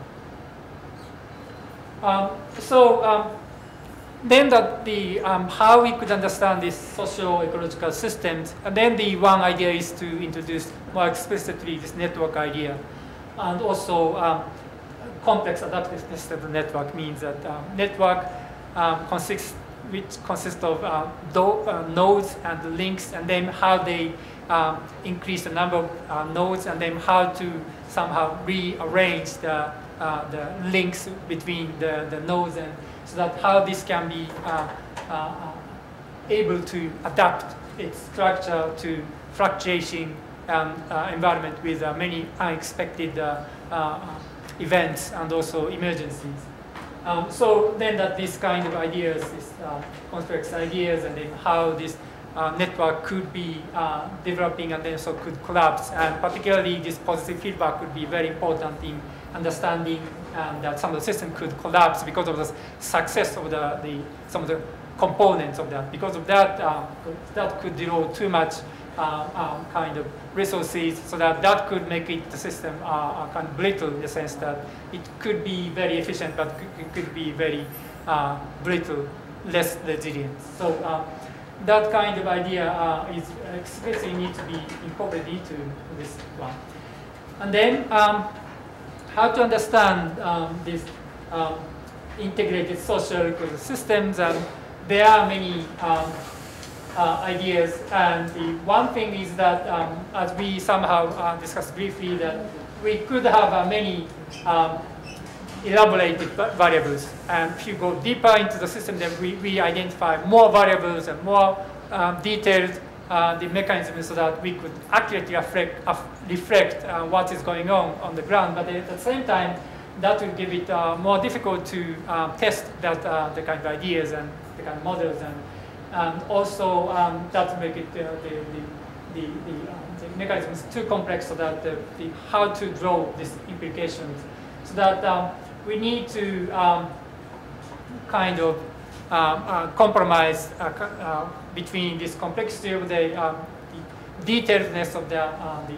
Then how we could understand these socio-ecological systems, and then the one idea is to introduce more explicitly this network idea, and also complex adaptiveness of the network means that network consists of nodes and links, and then how they increase the number of nodes, and then how to somehow rearrange the links between the nodes, and so that how this can be able to adapt its structure to fluctuating environment with many unexpected events and also emergencies. So then that this kind of ideas, these complex ideas, and then how this network could be developing and then so could collapse, and particularly this positive feedback could be very important in understanding that some of the system could collapse because of the success of some of the components of that. Because of that, that could draw too much kind of resources, so that could make the system kind of brittle, in the sense that it could be very efficient, but it could be very brittle, less resilient. So that kind of idea is explicitly need to be incorporated into this one. And then how to understand these integrated social systems, and there are many ideas, and the one thing is that as we somehow discussed briefly, that we could have many elaborated variables, and if you go deeper into the system, then we identify more variables and more detailed the mechanism, so that we could accurately reflect what is going on the ground. But at the same time, that will give it more difficult to test that the kind of ideas and the kind of models, and also that will make it the mechanisms too complex, so that how to draw these implications, so that we need to kind of compromise between this complexity of the detailedness of the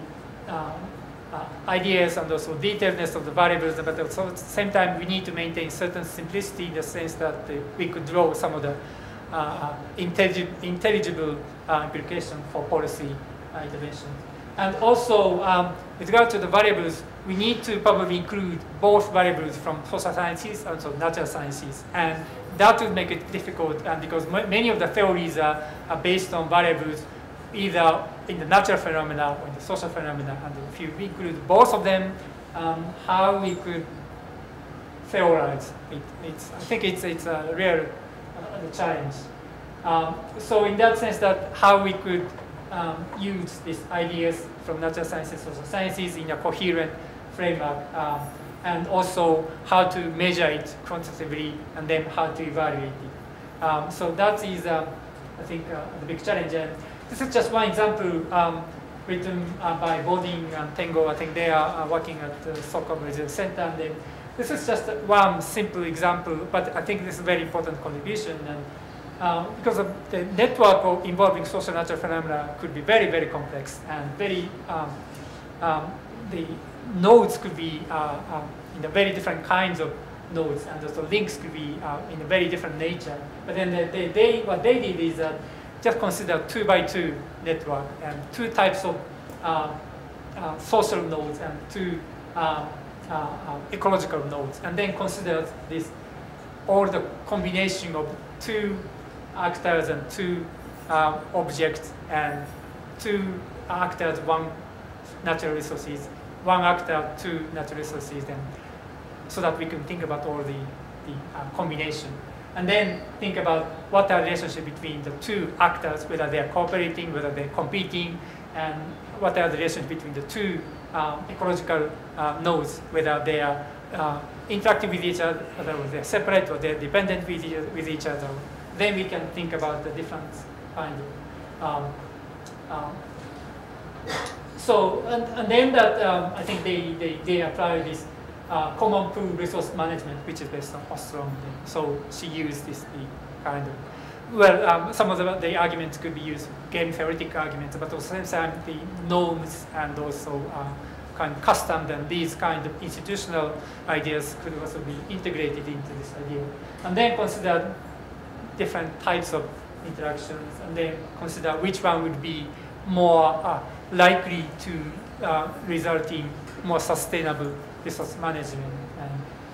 ideas, and also detailedness of the variables, but also at the same time we need to maintain certain simplicity, in the sense that we could draw some of the intelligible implications for policy interventions. And also, with regard to the variables, we need to probably include both variables from social sciences and also natural sciences, and that will make it difficult, and because many of the theories are based on variables either in the natural phenomena or in the social phenomena, and if you include both of them, how we could theorize it, I think it's a real challenge. So in that sense, that how we could use these ideas from natural sciences, social sciences in a coherent framework and also how to measure it quantitatively, and then how to evaluate it. So that is, I think, the big challenge. And this is just one example written by Bodin and Tengo. I think they are working at the Stockholm Research Center. And then this is just one simple example, but I think this is a very important contribution. And because of the network of involving social natural phenomena could be very, very complex, and very the nodes could be in a very different kinds of nodes, and also links could be in a very different nature. But then what they did is just consider 2x2 network and two types of social nodes and two ecological nodes, and then consider this all the combination of two actors and two objects, and two actors, one natural resources, one actor, two natural resources, and so that we can think about all the combination. And then think about what are the relationship between the two actors, whether they are cooperating, whether they're competing, and what are the relations between the two ecological nodes, whether they are interacting with each other, whether they're separate or they're dependent with each other. Then we can think about the different kind of. So, and then that I think they apply this common pool resource management, which is based on Ostrom. So she used this kind of, well, some of the arguments could be used, game theoretic arguments, but at the same time the norms and also kind of customs and these kind of institutional ideas could also be integrated into this idea. And then consider different types of interactions, and then consider which one would be more likely to result in more sustainable resource management. And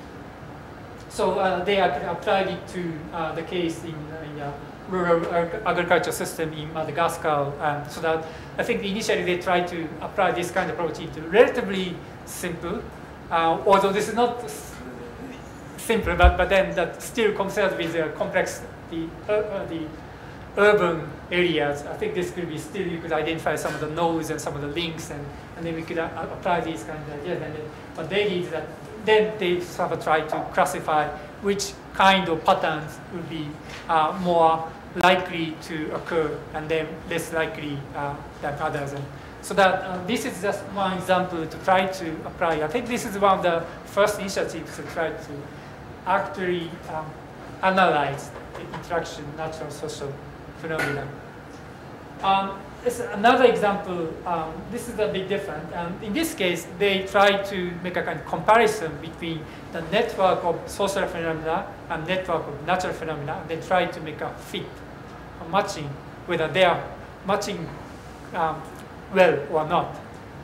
so they applied it to the case in rural agriculture system in Madagascar. So that I think initially they tried to apply this kind of approach into relatively simple, although this is not simple, but then that still compared with the complex, the urban areas. I think this could be still, you could identify some of the nodes and some of the links, and then we could apply these kind of ideas. And then what they did is that then they sort of try to classify which kind of patterns would be more likely to occur, and then less likely than others. And so that this is just one example to try to apply. I think this is one of the first initiatives to try to actually analyze the interaction, natural social phenomena. It's another example. This is a bit different. In this case, they try to make a kind of comparison between the network of social phenomena and network of natural phenomena. They try to make a fit, a matching, whether they are matching well or not.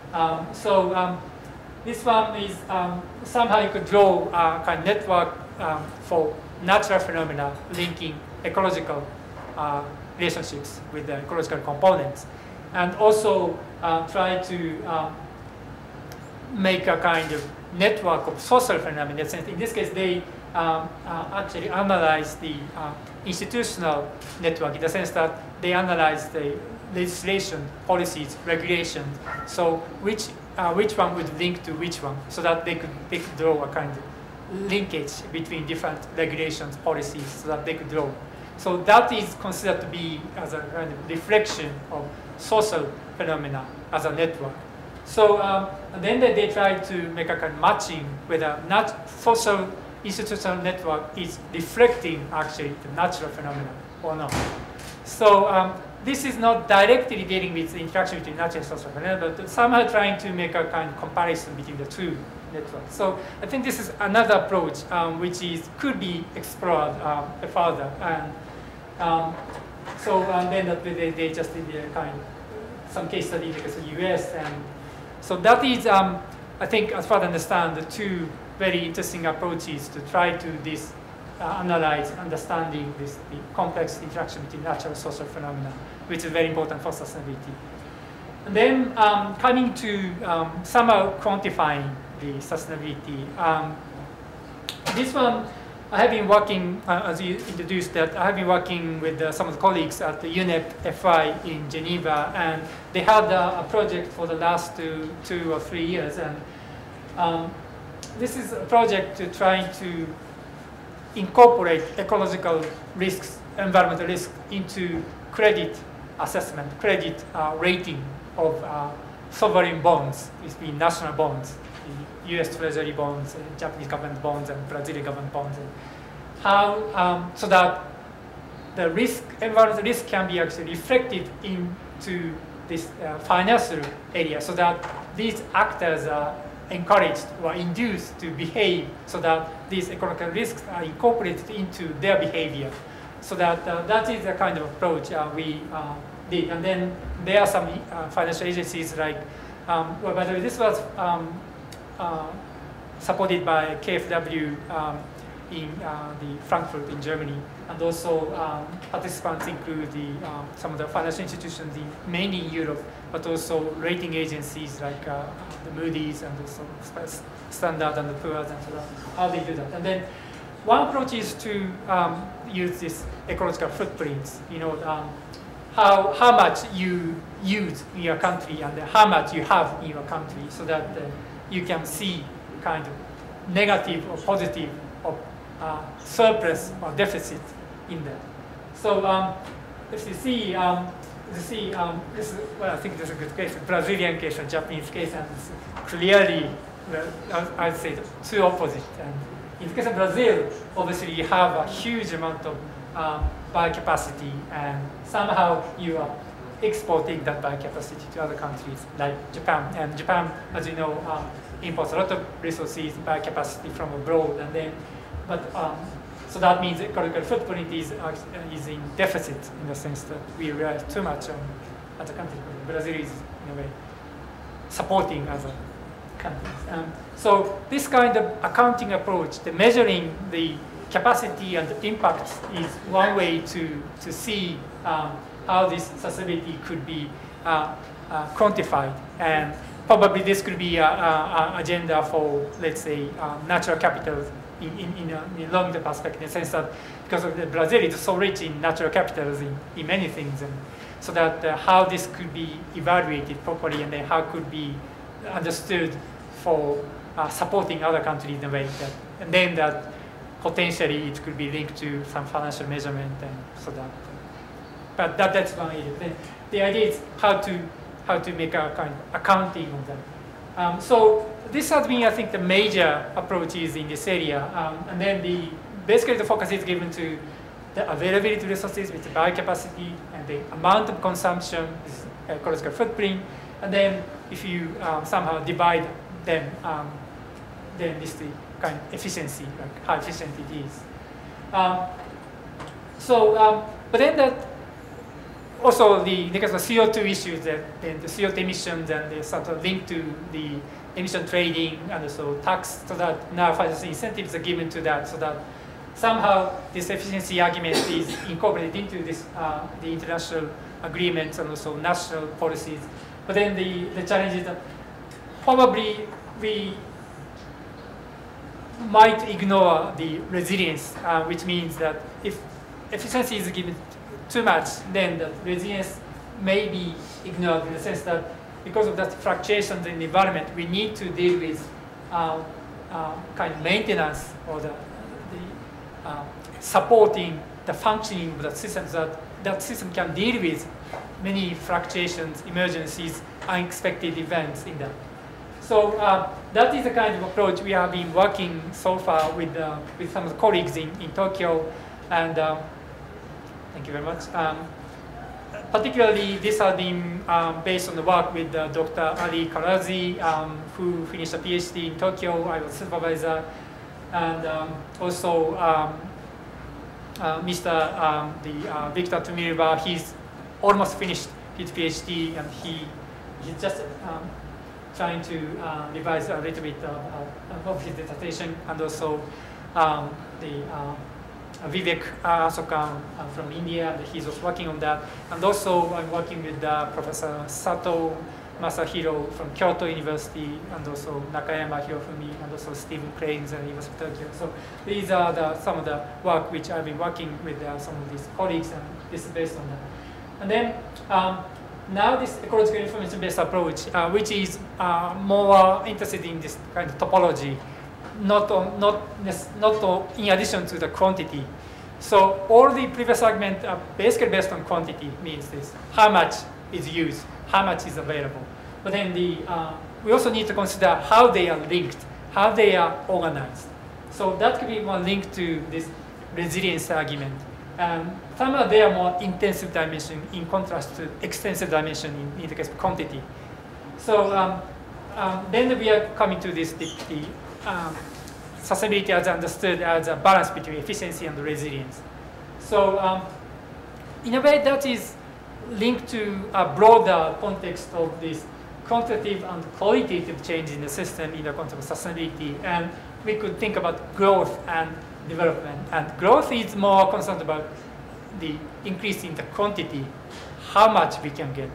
This one is somehow you could draw a kind of network for natural phenomena linking ecological relationships with the ecological components, and also try to make a kind of network of social phenomena. In this case, they actually analyze the institutional network in the sense that they analyze the legislation, policies, regulations. So which one would link to which one, so that they could draw a kind of linkage between different regulations, policies, so that they could draw. So that is considered to be as a kind of reflection of social phenomena as a network. So and then they try to make a kind of matching whether social institutional network is reflecting actually the natural phenomena or not. So this is not directly dealing with the interaction between natural and social phenomena, but somehow trying to make a kind of comparison between the two networks. So I think this is another approach which could be explored further. And then they just did a kind of some case study because of the US. And so that is, I think, as far as I understand, the two very interesting approaches to try to analyze, understanding the complex interaction between natural and social phenomena, which is very important for sustainability. And then coming to somehow quantifying the sustainability. This one, I have been working, as you introduced, that I have been working with some of the colleagues at the UNEP FI in Geneva, and they had a project for the last two or 3 years. And this is a project to try to incorporate ecological risks, environmental risks into credit assessment, credit rating of sovereign bonds, between national bonds, the U.S. Treasury bonds, Japanese government bonds, and Brazilian government bonds, and how so that the risk, environmental risk, can be actually reflected into this financial area, so that these actors are encouraged or induced to behave so that these ecological risks are incorporated into their behavior. So that that is the kind of approach we did. And then there are some financial agencies like, well, by the way, this was supported by KfW in the Frankfurt in Germany, and also participants include some of the financial institutions mainly in Europe, but also rating agencies like the Moody's and also Standard and the Poor's, and so how they do that. And then one approach is to use this ecological footprints. You know, how much you use in your country and how much you have in your country, so that you can see kind of negative or positive or surplus or deficit in there. So if you see, this is, well, I think this is a good case, Brazilian case and Japanese case, and it's clearly, I'd say, the two opposite. And in the case of Brazil, obviously you have a huge amount of biocapacity, and somehow you are exporting that biocapacity to other countries like Japan. And Japan, as you know, imports a lot of resources, biocapacity from abroad, and then, but so that means ecological footprint is in deficit in the sense that we rely too much on other countries. Brazil is in a way supporting other countries. So this kind of accounting approach, the measuring the capacity and the impact, is one way to see how this sustainability could be quantified. And probably this could be an agenda for, let's say, natural capital in a long-term perspective, in the sense that because of Brazil is so rich in natural capitals in many things, and so that how this could be evaluated properly, and then how could be understood for supporting other countries in a way that, and then that potentially it could be linked to some financial measurement, and so that. But that's one area. Then the idea is how to make a kind of accounting of that. So this has been, I think, the major approaches in this area. And then basically the focus is given to the availability of resources with the biocapacity and the amount of consumption, this ecological footprint. And then if you somehow divide them, then this is the kind of efficiency, like how efficient it is. But then that also the case of CO2 issues, that then the CO2 emissions and the sort of link to the emission trading and also tax, so that now financial incentives are given to that, so that somehow this efficiency argument is incorporated into this the international agreements and also national policies. But then the challenge is that probably we might ignore the resilience, which means that if efficiency is given too much, then the resilience may be ignored, in the sense that because of that fluctuations in the environment, we need to deal with kind of maintenance or the supporting the functioning of the system, so that system can deal with many fluctuations, emergencies, unexpected events in that. So that is the kind of approach we have been working so far with some of the colleagues in Tokyo, and thank you very much. Particularly, this has been based on the work with Dr. Ali Karazi, who finished a PhD in Tokyo. I was supervisor, and also Mr. Victor Tumirba. He's almost finished his PhD, and he's just trying to revise a little bit of his dissertation, and also Vivek Asokan from India, and he's also working on that. And also I'm working with Professor Sato Masahiro from Kyoto University, and also Nakayama Hirofumi, and also Stephen Cranes at the University of Tokyo. So these are some of the work which I've been working with some of these colleagues, and this is based on that. And then now this ecological information-based approach, which is more interested in this kind of topology, in addition to the quantity. So all the previous arguments are basically based on quantity, means this, how much is used, how much is available. But then we also need to consider how they are linked, how they are organized. So that could be more linked to this resilience argument. Somehow they are more intensive dimension in contrast to extensive dimension in the case of quantity. So then we are coming to this, the sustainability as understood as a balance between efficiency and resilience. So in a way that is linked to a broader context of this quantitative and qualitative change in the system in the context of sustainability. And we could think about growth and development. And growth is more concerned about the increase in the quantity, how much we can get.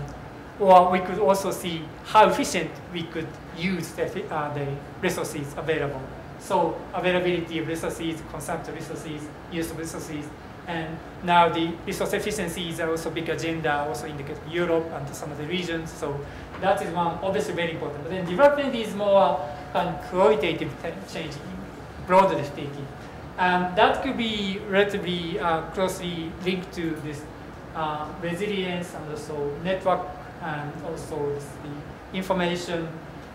Or we could also see how efficient we could use the resources available. So availability of resources, consumptive resources, use of resources, and now the resource efficiencies are also a big agenda, also in the case of Europe and some of the regions. So that is one obviously very important. But then development is more kind of qualitative change, broadly speaking. And that could be relatively closely linked to this resilience and also network and also the information.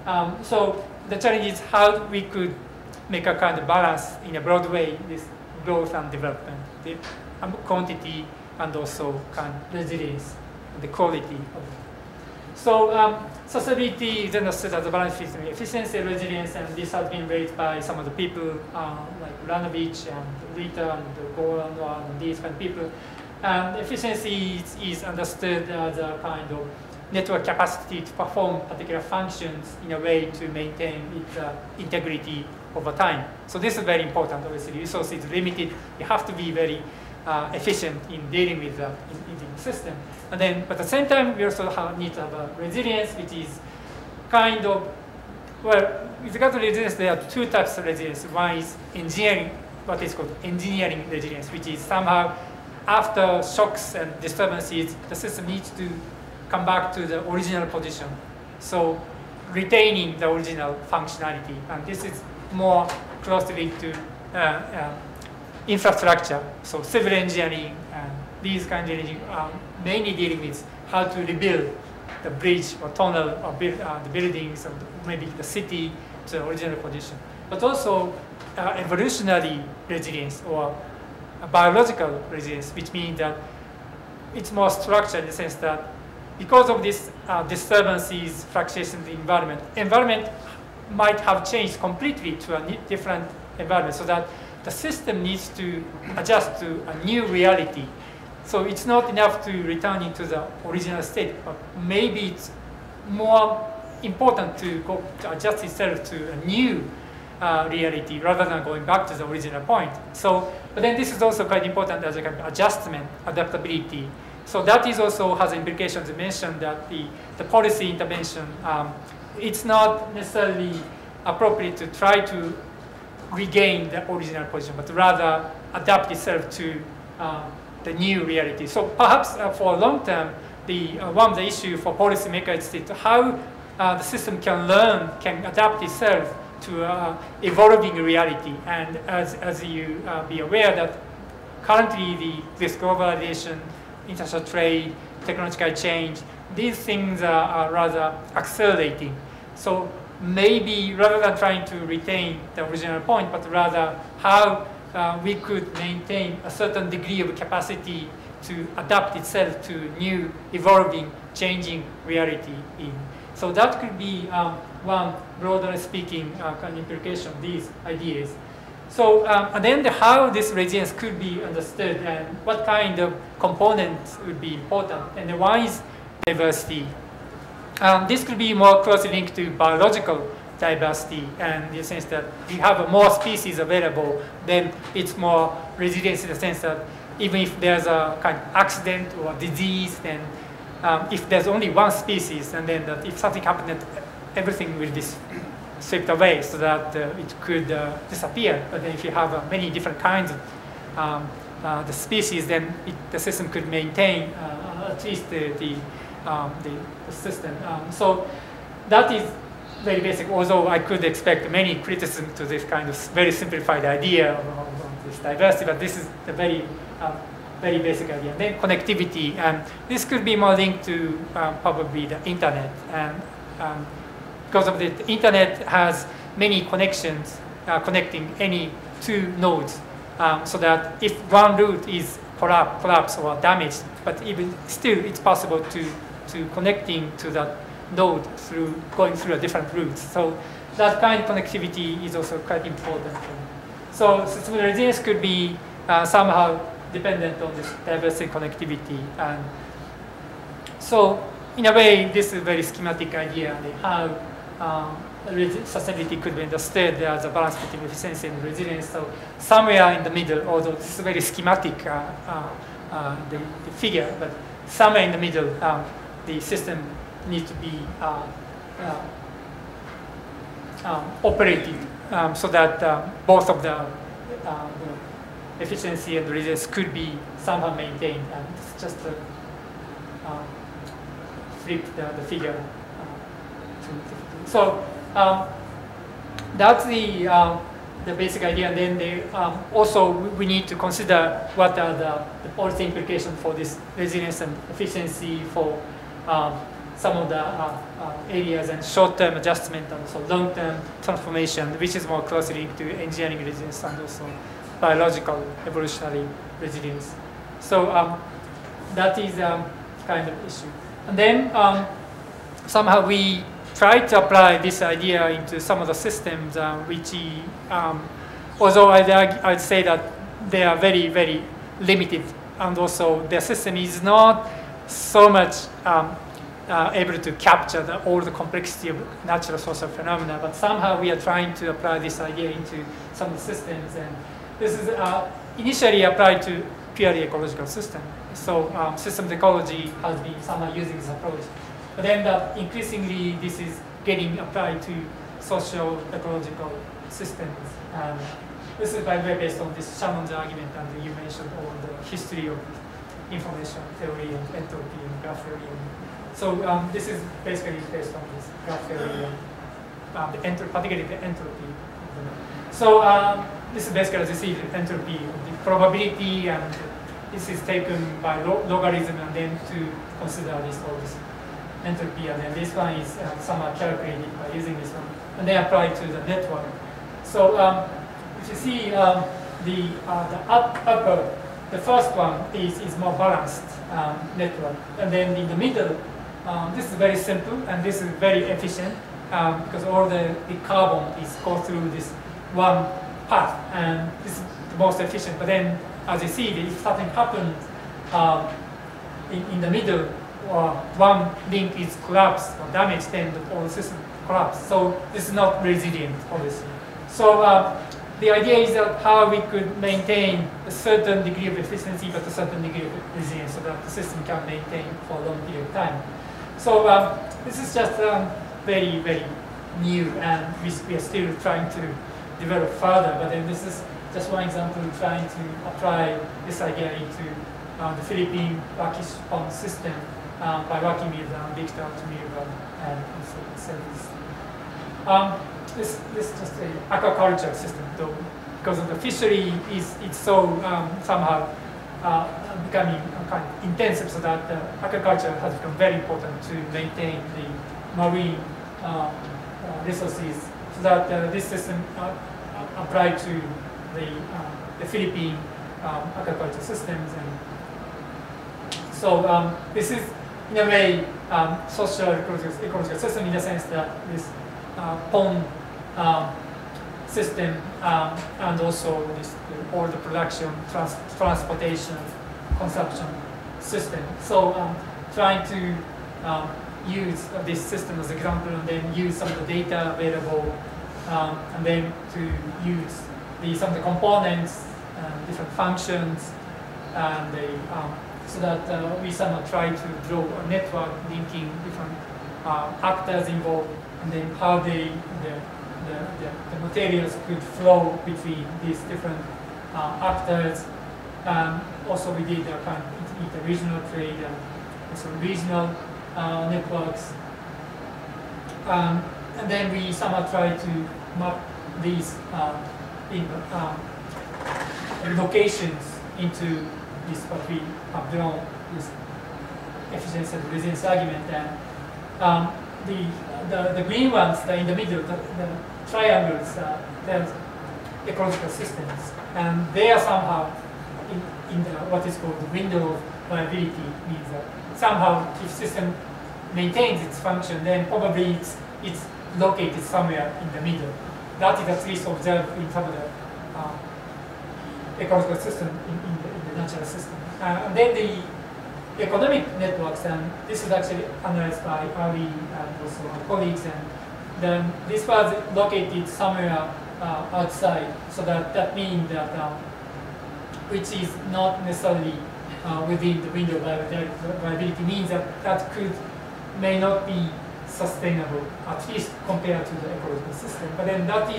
So the challenge is how we could make a kind of balance in a broad way, this growth and development, the quantity and also kind of resilience, the quality of it. So sustainability is understood as a balance between efficiency and resilience, and this has been raised by some of the people like Ranovich and Rita and Goran and these kind of people. And efficiency is understood as a kind of network capacity to perform particular functions in a way to maintain its integrity over time. So this is very important. Obviously, resource is limited. You have to be very efficient in dealing with the system. And then, but at the same time, we also need to have a resilience, which is kind of, well, with regard to resilience, there are two types of resilience. One is engineering, what is called engineering resilience, which is somehow after shocks and disturbances, the system needs to come back to the original position. So retaining the original functionality. And this is more closely linked to infrastructure. So civil engineering and these kinds of engineering are mainly dealing with how to rebuild the bridge or tunnel or the buildings or maybe the city to the original position. But also evolutionary resilience or biological resilience, which means that it's more structured in the sense that because of this disturbances, fluctuations in the environment might have changed completely to a different environment, so that the system needs to adjust to a new reality. So it's not enough to return into the original state, but maybe it's more important to adjust itself to a new reality rather than going back to the original point. So, but then this is also quite important as a kind of adjustment, adaptability. So that is also has implications. You mentioned that the policy intervention, it's not necessarily appropriate to try to regain the original position, but rather adapt itself to the new reality. So perhaps for long term, one of the issues for policymakers is how the system can learn, can adapt itself to evolving reality. And as you be aware that currently this globalization, international trade, technological change, these things are rather accelerating. So maybe rather than trying to retain the original point, but rather how we could maintain a certain degree of capacity to adapt itself to new, evolving, changing reality. So that could be one, broadly speaking, kind of implication of these ideas. So, and then how this resilience could be understood and what kind of components would be important. And the one is diversity. This could be more closely linked to biological diversity, and in the sense that if you have more species available, then it's more resilience in the sense that even if there's a kind of accident or disease, then if there's only one species, and then that if something happened, everything will be swept away so that it could disappear. But then if you have many different kinds of the species, then the system could maintain at least the system. So that is very basic, although I could expect many criticism to this kind of very simplified idea of this diversity, but this is the very basic idea. And then connectivity, and this could be more linked to probably the internet. And because of the internet has many connections connecting any two nodes, so that if one route is collapsed or damaged, but even still it's possible to connecting to that node through going through a different routes. So that kind of connectivity is also quite important. So system resilience could be somehow dependent on this diversity connectivity. And so in a way, this is a very schematic idea of how sustainability could be understood as a balance between efficiency and resilience. So somewhere in the middle, although this is a very schematic the figure, but somewhere in the middle, the system needs to be operated so that both of the efficiency and resilience could be somehow maintained. And it's just to flip the figure. So that's the basic idea. And then also we need to consider what are the policy implications for this resilience and efficiency for some of the areas, and short-term adjustment and also long-term transformation, which is more closely linked to engineering resilience and also biological evolutionary resilience. So that is kind of issue. And then somehow we try to apply this idea into some of the systems, which, although I'd say that they are very, very limited, and also their system is not so much able to capture all the complexity of natural social phenomena, but somehow we are trying to apply this idea into some of the systems. And this is initially applied to purely ecological system. So systems ecology has been somehow using this approach. But then increasingly this is getting applied to social ecological systems. And this is by the way based on this Shannon's argument, and you mentioned all the history of information theory and entropy and graph theory. So this is basically based on this graph theory and particularly the entropy. So this is basically, as you see, the entropy of the probability, and this is taken by logarithm, and then to consider all this entropy, and then this one is somehow calculated by using this one, and then applied to the network. So if you see the upper, the first one is more balanced network, and then in the middle, this is very simple and this is very efficient because all the carbon is go through this one path, and this is the most efficient. But then, as you see, if something happens in the middle, or one link is collapsed or damaged, then the whole system collapses. So this is not resilient, obviously. So the idea is that how we could maintain a certain degree of efficiency but a certain degree of resilience, so that the system can maintain for a long period of time. So this is just very, very new, and we are still trying to develop further. But then this is just one example trying to apply this idea into the Philippine Rakish pond system by working with Victor Altamira and also this is just an aquaculture system, though, because of the fishery it's so somehow becoming kind of intensive, so that aquaculture has become very important to maintain the marine resources, so that this system applied to the Philippine aquaculture systems. And so this is in a way social ecological system, in the sense that this pond system and also this all the production, transportation, consumption system. So trying to use this system as an example, and then use some of the data available, and then to use some of the components, different functions, and so that we somehow try to draw a network linking different actors involved, and then how the materials could flow between these different actors. Also, we did kind of inter-regional trade and also regional networks. and then we somehow try to map these locations into this what we have drawn, this efficiency and resilience argument. And the green ones, in the middle, the triangles, they're ecological systems, and they are somehow in the what is called the window of viability. Means that somehow if system maintains its function, then probably it's located somewhere in the middle. That is at least observed in some of the ecological system in the natural system. And then the economic networks, and this is actually analyzed by Ali and also my colleagues, and then this was located somewhere outside, so that means that which is not necessarily within the window of viability, means that may not be sustainable, at least compared to the ecological system. But then that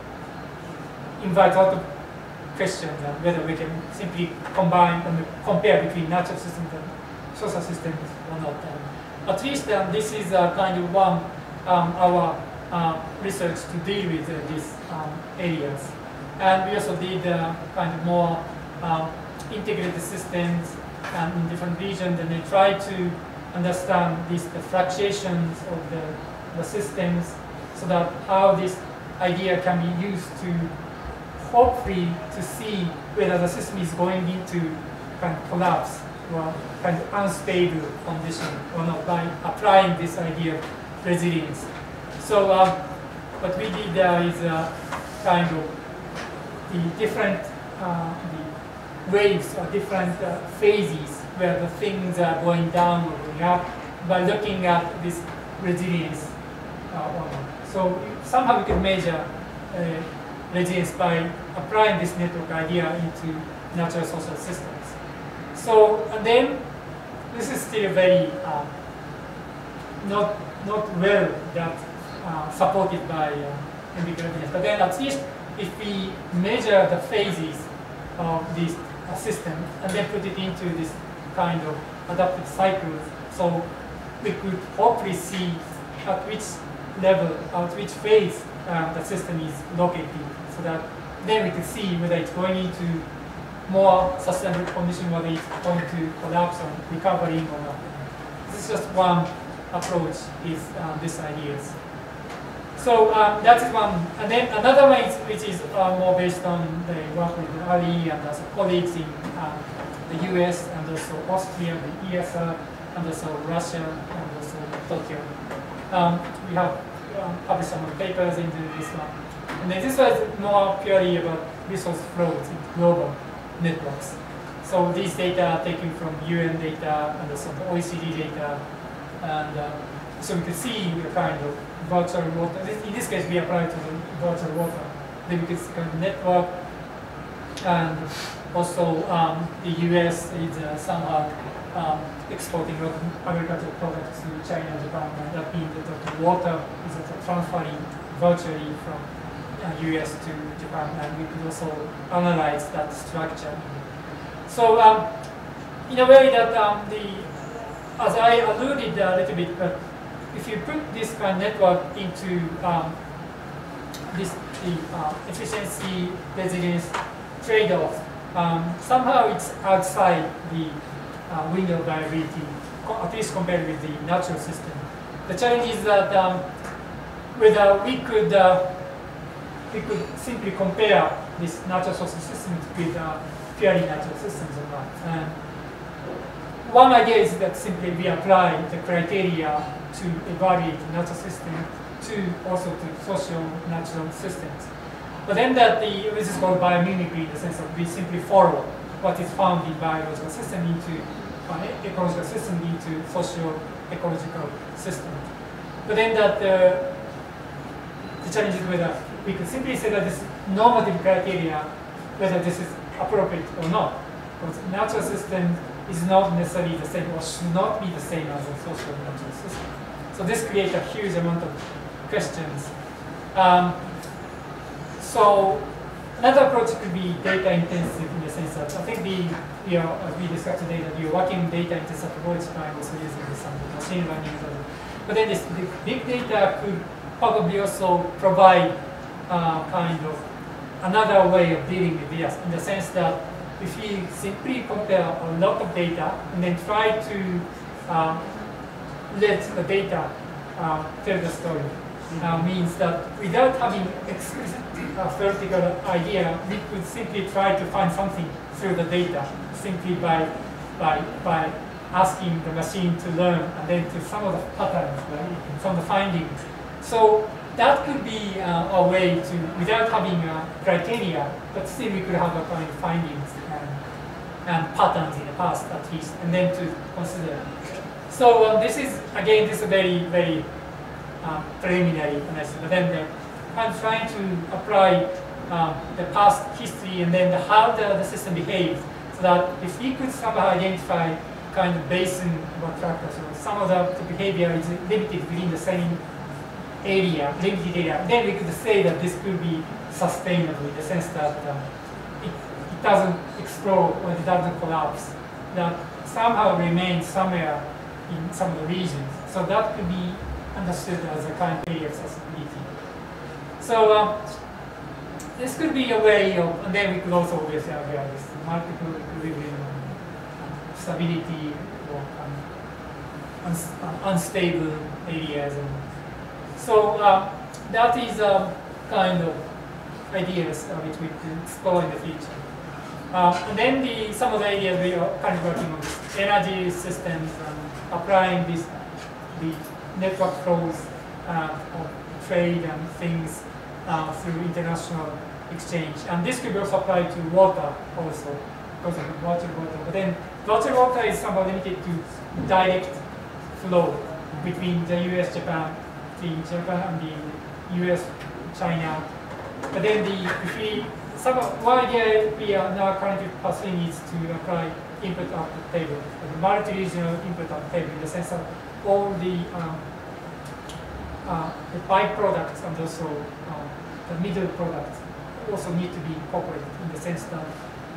invites a lot of questions on whether we can simply combine and compare between natural systems and social systems or not. At least this is kind of one our research to deal with these areas. And we also did kind of more integrated systems in different regions, and they try to understand the fluctuations of the systems, so that how this idea can be used to hopefully to see whether the system is going into kind of collapse or kind of unstable condition or not, by applying this idea of resilience. So what we did there is kind of the different the waves or different phases where the things are going down or going up, by looking at this resilience or not. So somehow we can measure resilience by applying this network idea into natural social systems. So, and then this is still very not well that supported by empirical evidence. But then at least if we measure the phases of this system and then put it into this kind of adaptive cycles, so we could hopefully see at which level, at which phase the system is located, so that then we could see whether it's going into more sustainable condition, whether it's going to collapse or recovering or not. This is just one approach, is these ideas. So that is one. And then another one which is more based on the work with Ali and also colleagues in the US and also Austria, the ESR, and also Russia, and also Tokyo. We have published some papers into this one. And then this was more purely about resource flows in global networks. So these data are taken from UN data and also the OECD data. And so we can see the kind of virtual water. In this case, we apply to the virtual water. Then we can see kind of network. And also the US is somehow exporting a lot of agricultural products to China and Japan. And that means that the water is transferring virtually from US to Japan, and we could also analyze that structure. So in a way that as I alluded a little bit, but if you put this kind of network into the efficiency resilience trade-off, somehow it's outside the window of viability, at least compared with the natural system. The challenge is that whether we could simply compare this natural social systems with purely natural systems or not. And one idea is that simply we apply the criteria to evaluate natural systems to also to social natural systems. But then that this is called biomimicry, in the sense that we simply follow what is found in biological system into ecological system into socio ecological systems. But then that the challenge is whether we could simply say that this normative criteria, whether this is appropriate or not. Because natural system is not necessarily the same or should not be the same as a social natural system. So this creates a huge amount of questions. So another approach could be data intensive, in the sense that I think as we discussed today, that you're working data intensive approach by also using some machine learning. But then the big data could probably also provide kind of another way of dealing with this, in the sense that if we simply compare a lot of data and then try to let the data tell the story, means that without having explicit theoretical idea, we could simply try to find something through the data, simply by asking the machine to learn and then to some of the patterns from the findings. So that could be a way to, without having a criteria, but still we could have a kind of findings and patterns in the past at least, and then to consider. So this is, again, this is a very, very preliminary analysis, but then I'm trying to apply the past history and then how the system behaves, so that if we could somehow identify kind of basin of attractors, so some of the behavior is limited within the same area, limited area, then we could say that this could be sustainable in the sense that it doesn't explode or it doesn't collapse, that somehow remains somewhere in some of the regions. So that could be understood as a kind of area of susceptibility. So this could be a way of, and then we could also obviously have this multiple equilibrium, stability, or unstable areas. And so that is kind of ideas which we could explore in the future. And then some of the areas we are currently working on is energy systems, applying the network flows of trade and things through international exchange. And this could be also applied to water also, because of virtual water. But then virtual water is somehow limited to direct flow between the US, Japan, and the US, China. But then one idea we are now currently pursuing is to apply input-output table, the multi-regional input-output table, in the sense of all the byproducts and also the middle products also need to be incorporated, in the sense that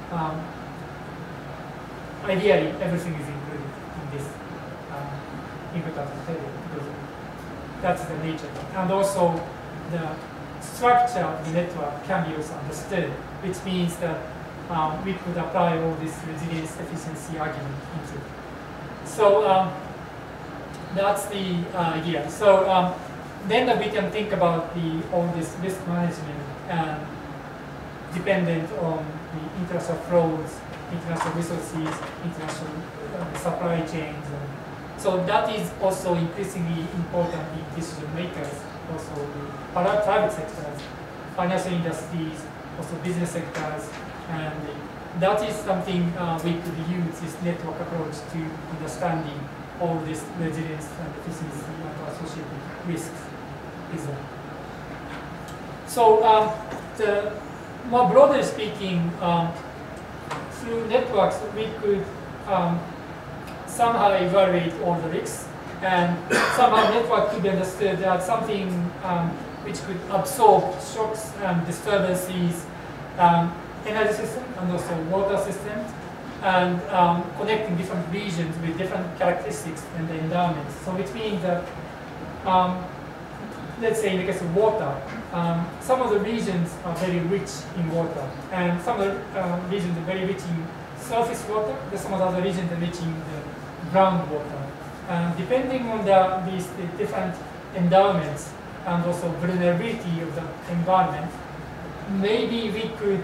ideally everything is included in this input-output table, because that's the nature. And also the structure of the network can be also understood, which means that we could apply all this resilience efficiency argument into it. So that's the idea. So then we can think about all this risk management and dependent on the international flows, international resources, international supply chains. So that is also increasingly important in decision makers, also the private sectors, financial industries, also business sectors, and that is something we could use this network approach to understanding all this resilience and efficiency and associated risks. So more broadly speaking, through networks we could somehow evaluate all the risks, and somehow network could be understood as something which could absorb shocks and disturbances, energy system and also water systems, and connecting different regions with different characteristics and the endowments. So which means that, let's say in the case of water, some of the regions are very rich in water, and some of the regions are very rich in surface water, some of the other regions are rich in the groundwater. Depending on these different endowments and also vulnerability of the environment, maybe we could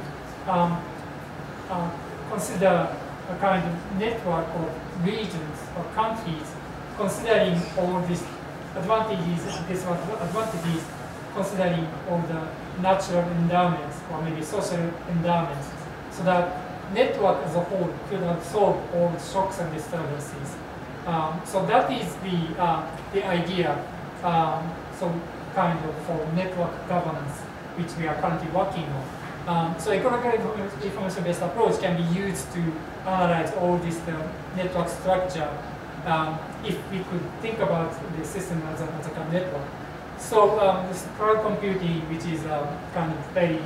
consider a kind of network of regions or countries, considering all these advantages and disadvantages, considering all the natural endowments or maybe social endowments, so that network as a whole could absorb all the shocks and disturbances. So that is the idea, so kind of for network governance, which we are currently working on. So ecological information-based approach can be used to analyze all this network structure if we could think about the system as a kind of network. So this cloud computing, which is kind of very,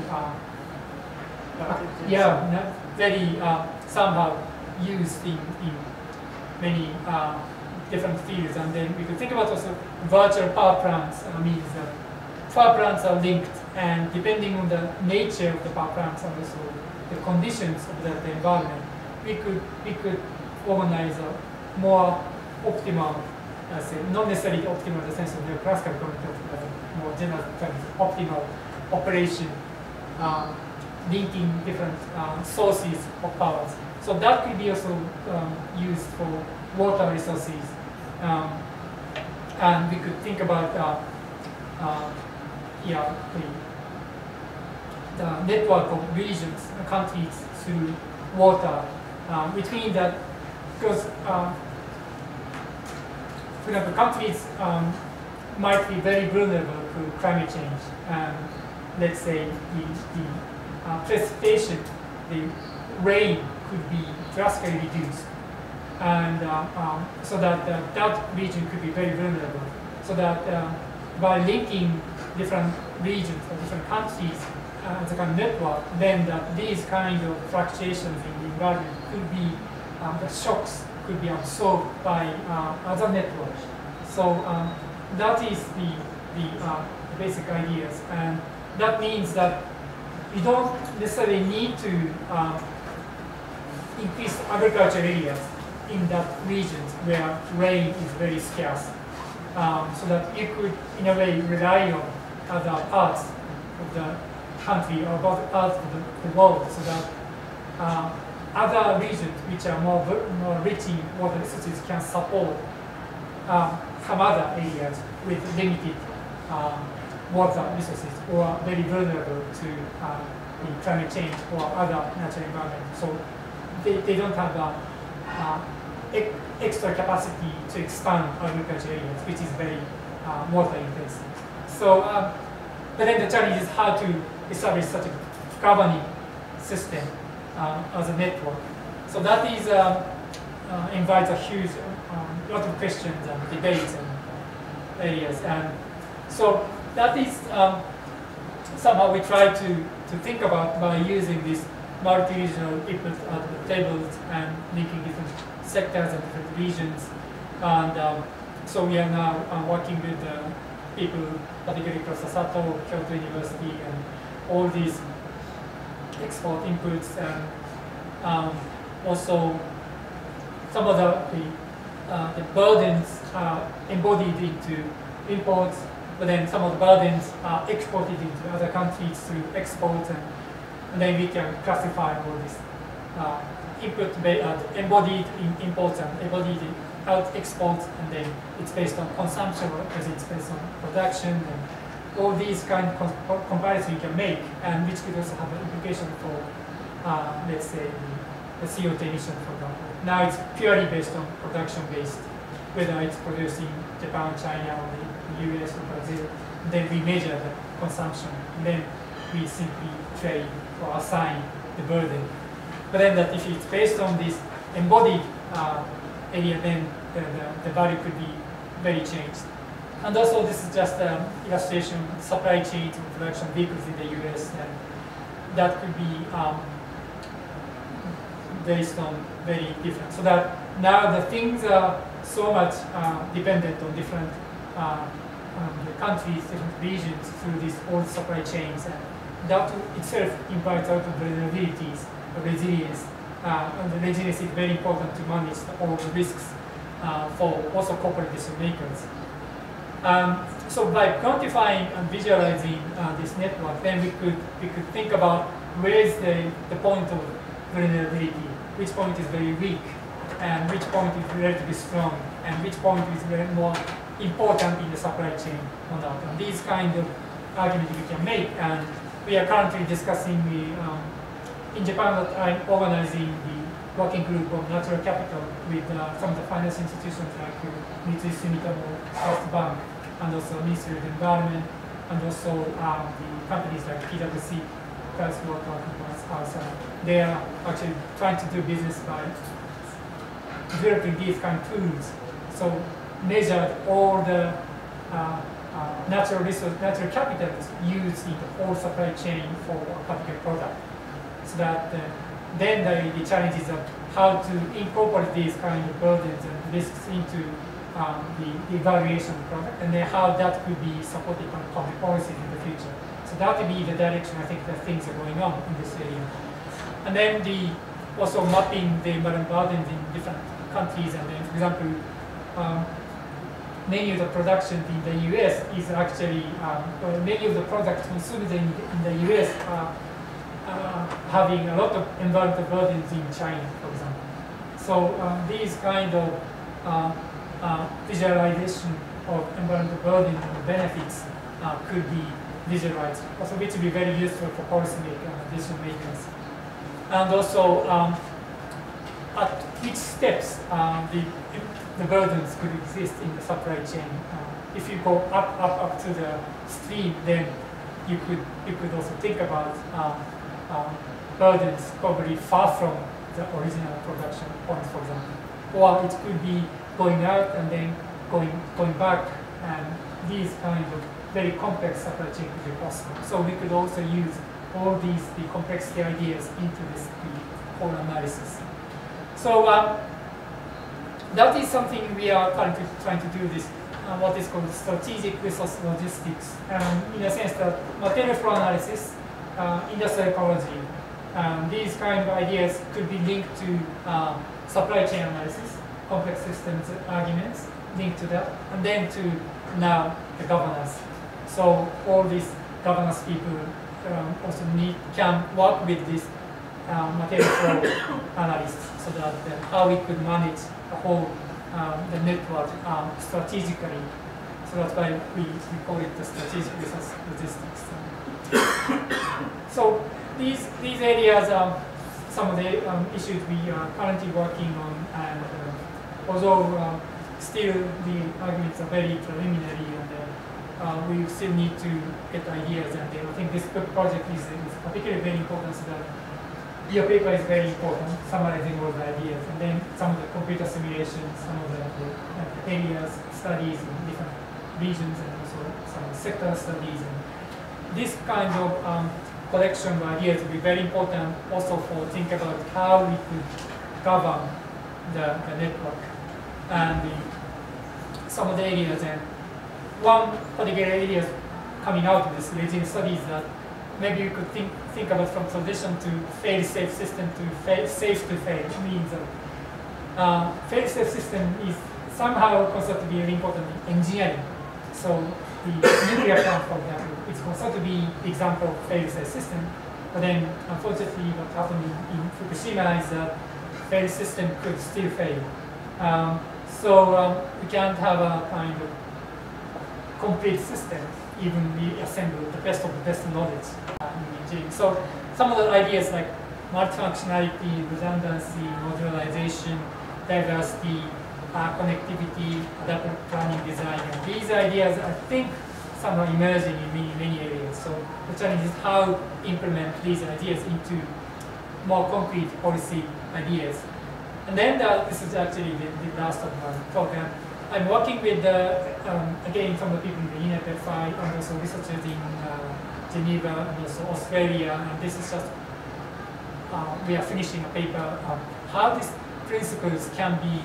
very somehow used in many different fields, and then we could think about also virtual power plants. Means that power plants are linked, and depending on the nature of the power plants and also the conditions of the environment, we could organize a more optimal, not necessarily optimal in the sense of the classical concept, but more general terms, optimal operation, linking different sources of powers. So that could be also used for water resources, and we could think about the network of regions, countries through water, which means that because for example, countries might be very vulnerable to climate change, and let's say the precipitation, the rain could be drastically reduced, and so that that region could be very vulnerable. So that by linking different regions or different countries as a kind of network, then that these kind of fluctuations in the environment could be, the shocks could be absorbed by other networks. So that is the basic ideas, and that means that you don't necessarily need to increase agriculture areas in that regions where rain is very scarce, so that you could, in a way, rely on other parts of the country or other parts of the world, so that other regions which are more rich in water resources can support some other areas with limited water resources or very vulnerable to climate change or other natural environment. So they don't have extra capacity to expand agriculture areas, which is very water intensive. So, but then the challenge is how to establish such a governing system as a network. So that is invites a huge lot of questions and debates and areas, and so that is somehow we try to think about by using this multi-regional input tables and linking different sectors and different regions. And so we are now working with people, particularly Professor Sato, Kyoto University, and all these export inputs, and also some of the burdens are embodied into imports, but then some of the burdens are exported into other countries through exports, and then we can classify all this input embodied in imports and embodied in out exports, and then it's based on consumption or it's based on production, and all these kind of comparisons you can make, and which could also have an implication for, let's say, the CO2 emission, for example. Now it's purely based on production-based, whether it's produced in Japan, China, or the US or Brazil. Then we measure the consumption, and then we simply trade or assign the burden. But then that if it's based on this embodied area, then the value could be very changed. And also this is just an illustration of supply chains and production vehicles in the US, and that could be based on very different. So that now the things are so much dependent on different countries, different regions through these old supply chains, and that itself implies out of vulnerabilities, resilience, and the resilience is very important to manage all the risks for also corporate decision makers. So by quantifying and visualizing this network, then we could think about where is the point of vulnerability, which point is very weak, and which point is relatively strong, and which point is very more important in the supply chain or not. And these kind of arguments we can make, and we are currently discussing in Japan that I'm organizing the working group of natural capital with some of the finance institutions like Mitsui Sumitomo Trust Bank, and also Ministry of the Environment, and also the companies like PwC, Pricewaterhouse. They are actually trying to do business by developing these kind of tools. So measure all the natural resource, natural capital used in the whole supply chain for a particular product. So that then the challenge is how to incorporate these kind of burdens and risks into the evaluation of the product, and then how that could be supported by public policies in the future. So that would be the direction I think that things are going on in this area. And then also mapping the environmental burdens in different countries, and then, for example, many of the production in the US is actually, many of the products consumed in the US are having a lot of environmental burdens in China, for example. So these kind of visualization of environmental burden and benefits could be visualized, also which would be very useful for policymakers and decision makers. And also, at which steps the burdens could exist in the supply chain. If you go up to the stream, then you could also think about burdens probably far from the original production points, for example. Or it could be going out and then going back, and these kind of very complex supply chain could be possible. So we could also use all the complexity ideas into this whole analysis. So that is something we are currently trying to do, this what is called strategic resource logistics. In a sense that material flow analysis, industrial ecology, these kind of ideas could be linked to supply chain analysis, complex systems arguments linked to that, and then to now the governance. So all these governance people also can work with this material flow analysts, so that how we could manage the whole the network strategically. So that's why we call it the strategic resource logistics. So these areas are some of the issues we are currently working on, and although still the arguments are very preliminary, and we still need to get ideas, and I think this book project is particularly very important, so that your paper is very important, summarizing all the ideas, and then some of the computer simulations, some of the areas, studies in different regions, and also some sector studies. And this kind of collection of ideas will be very important also for thinking about how we could govern the network and some of the areas. And one particular area coming out of this region studies that maybe you could think about from transition to fail-safe system to safe to fail. It means that fail-safe system is somehow considered to be very important in engineering. So the nuclear plant, for example, it's considered to be the example of fail-safe system. But then, unfortunately, what happened in Fukushima is that fail system could still fail. So we can't have a kind of complete system, even we assemble the best of the best knowledge in engineering. So some of the ideas like multifunctionality, redundancy, modularization, diversity, connectivity, adaptive planning design, and these ideas, I think, some are emerging in many areas. So the challenge is how to implement these ideas into more concrete policy ideas. And then this is actually the last of my talk. I'm working with, again, some of the people in the UNEP-FI and also researchers in Geneva and also Australia. And this is just, we are finishing a paper on how these principles can be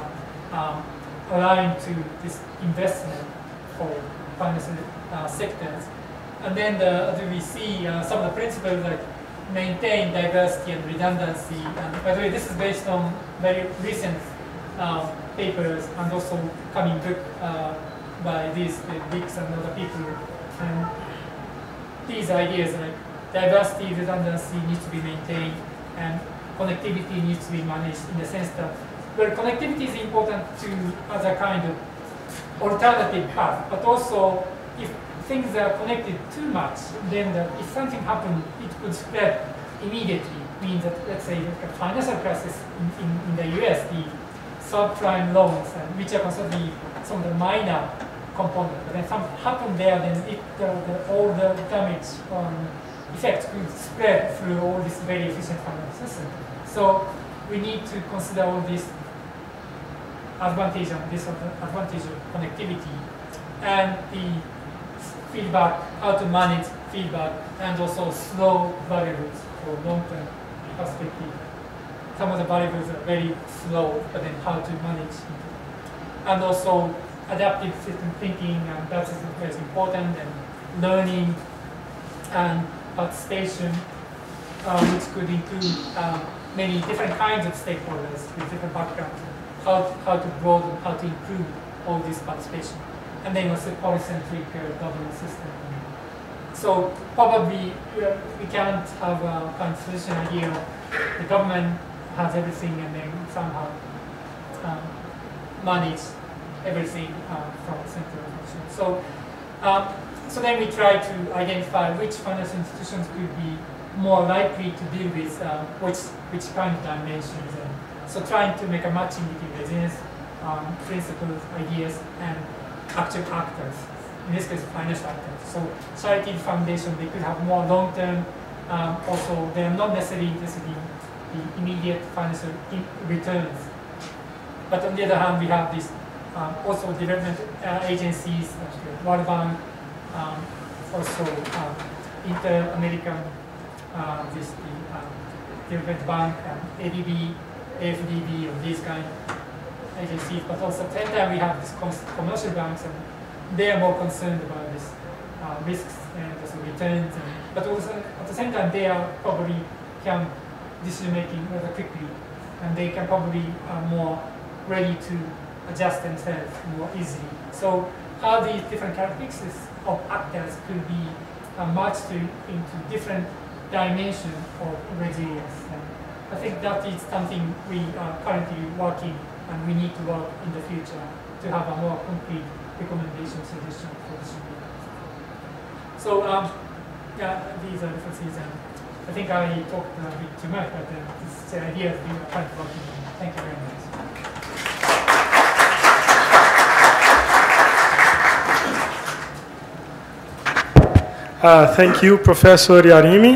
aligned to this investment for financial sectors. And then we see some of the principles like maintain diversity and redundancy. And by the way, this is based on very recent papers and also coming book by these Dix and other people. And these ideas like diversity, redundancy needs to be maintained, and connectivity needs to be managed in the sense that where connectivity is important to as a kind of alternative path, but also if things are connected too much, then if something happens, it could spread immediately. Means that, let's say, like a financial crisis in the US, the subprime loans, which are considered some of the minor components, but then something happened there, then all the damage effects could spread through all this very efficient financial system. So we need to consider all this advantage and disadvantage of connectivity and the feedback, how to manage feedback, and also slow variables for long-term perspective. Some of the variables are very slow, but then how to manage. and also adaptive system thinking, and that is very important, and learning and participation, which could include many different kinds of stakeholders with different backgrounds, how to broaden, how to improve all this participation, and then also polycentric governance system. So probably we can't have a kind of solution idea of the government has everything and then somehow manage everything from the central function. So then we try to identify which financial institutions could be more likely to deal with which kind of dimensions. And so trying to make a matching between resilience principles, ideas, and actual actors. In this case, financial actors. So charity foundation, they could have more long-term. Also, they are not necessarily interested in the immediate financial returns. But on the other hand, we have this also development agencies, like the World Bank, also Inter-American, this Development Bank, ADB, AFDB, or these kind of agencies. But also at the same time, we have these commercial banks, and they are more concerned about this risks and also returns. But also at the same time, they are probably can decision making rather quickly, and they can probably more ready to adjust themselves more easily. So how these different characteristics of actors could be matched into different dimensions of resilience. And I think that is something we are currently working, and we need to work in the future to have a more concrete recommendation suggestion for this. So yeah, these are references, and I think I talked a bit too much, but it's the idea that we are currently working on. Thank you very much. Thank you, Professor Yarimi.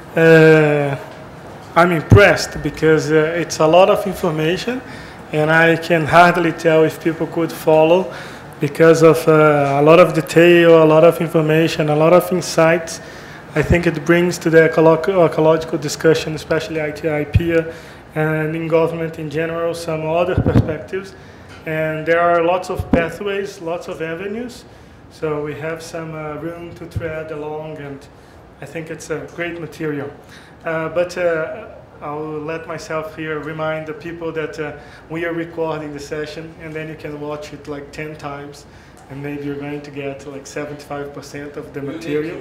I'm impressed because it's a lot of information, and I can hardly tell if people could follow because of a lot of detail, a lot of information, a lot of insights. I think it brings to the ecological discussion, especially ITI-IPEA, and in government in general, some other perspectives. And there are lots of pathways, lots of avenues. So we have some room to tread along, and I think it's a great material. But I'll let myself here remind the people that we are recording the session, and then you can watch it like 10 times, and maybe you're going to get like 75% of the material.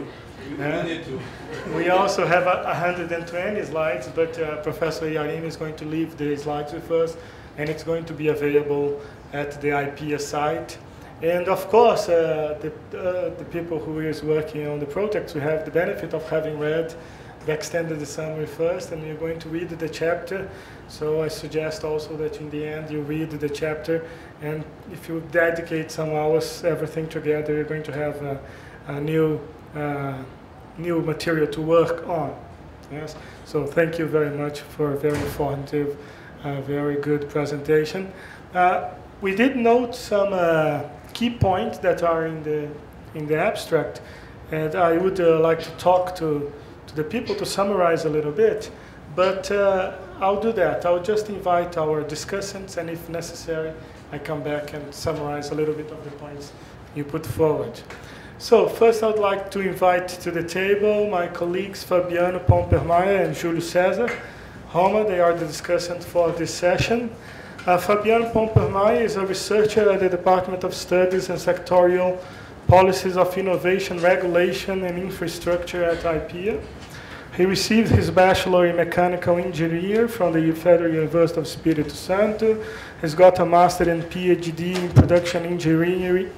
We also have 120 slides, but Professor Yarimi is going to leave the slides with us, and it's going to be available at the IPEA site. And of course, the people who is working on the project will have the benefit of having read the extended summary first, and you're going to read the chapter. So I suggest also that in the end you read the chapter, and if you dedicate some hours, everything together, you're going to have a new material to work on. Yes. So thank you very much for a very informative, very good presentation. We did note some key points that are in the abstract, and I would like to talk to the people to summarize a little bit, but I'll do that. I'll just invite our discussants, and if necessary, I come back and summarize a little bit of the points you put forward. So first, I'd like to invite to the table my colleagues Fabiano Pompermayer and Júlio César Roma. They are the discussants for this session. Fabiano Pompermayer is a researcher at the Department of Studies and Sectorial Policies of Innovation, Regulation, and Infrastructure at IPEA. He received his bachelor in mechanical engineering from the Federal University of Espírito Santo. He's got a master and PhD in production engineering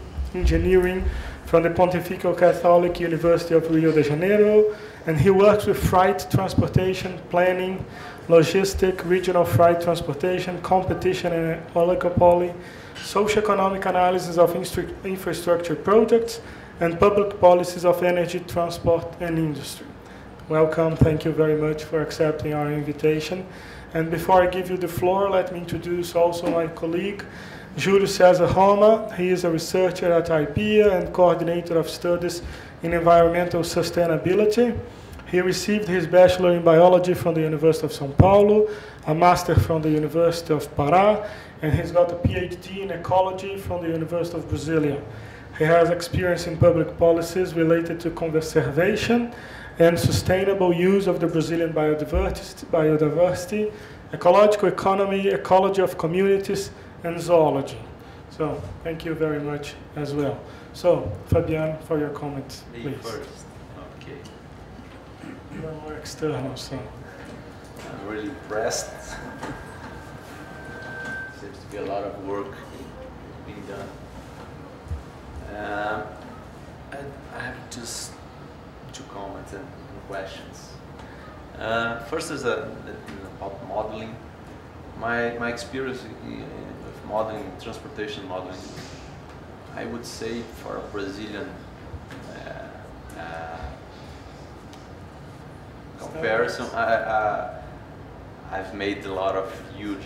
from the Pontifical Catholic University of Rio de Janeiro, and he works with freight transportation, planning, logistic, regional freight transportation, competition and oligopoly, socioeconomic analysis of infrastructure projects, and public policies of energy, transport, and industry. Welcome, thank you very much for accepting our invitation. And before I give you the floor, let me introduce also my colleague, Júlio César Roma. He is a researcher at IPEA and coordinator of studies in environmental sustainability. He received his bachelor in biology from the University of São Paulo, a master from the University of Pará, and he's got a PhD in ecology from the University of Brasilia. He has experience in public policies related to conservation and sustainable use of the Brazilian biodiversity, ecological economy, ecology of communities, and zoology. So thank you very much as well. So Fabian, for your comments, Me please. first. Okay. You're more external, so. I'm really impressed. Seems to be a lot of work being done. I have just two comments and questions. First is about modeling. My experience with modeling, transportation modeling, I would say for a Brazilian comparison, I've made a lot of huge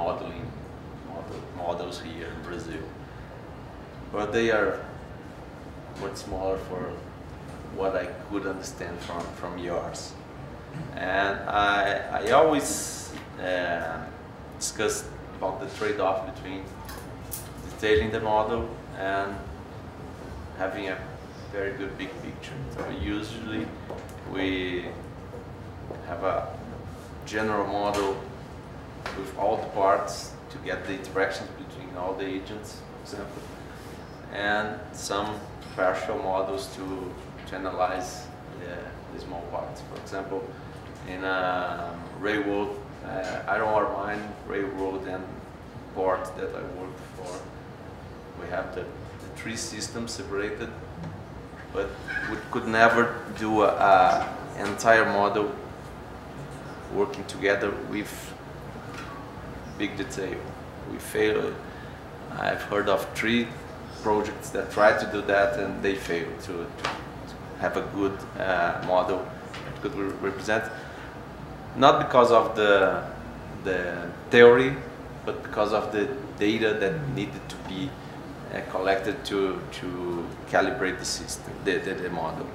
models here in Brazil, but they are much smaller for what I could understand from yours. And I always discuss about the trade-off between detailing the model and having a very good big picture. So usually we have a general model with all the parts to get the interactions between all the agents, for example, and some partial models to analyze the small parts. For example, in a railroad, Iron Mine Railroad and port that I work for, we have the three systems separated, but we could never do an entire model working together with big detail. We failed. I've heard of 3 projects that tried to do that and they failed to have a good model that could represent, not because of the theory, but because of the data that needed to be collected to calibrate the system, the model.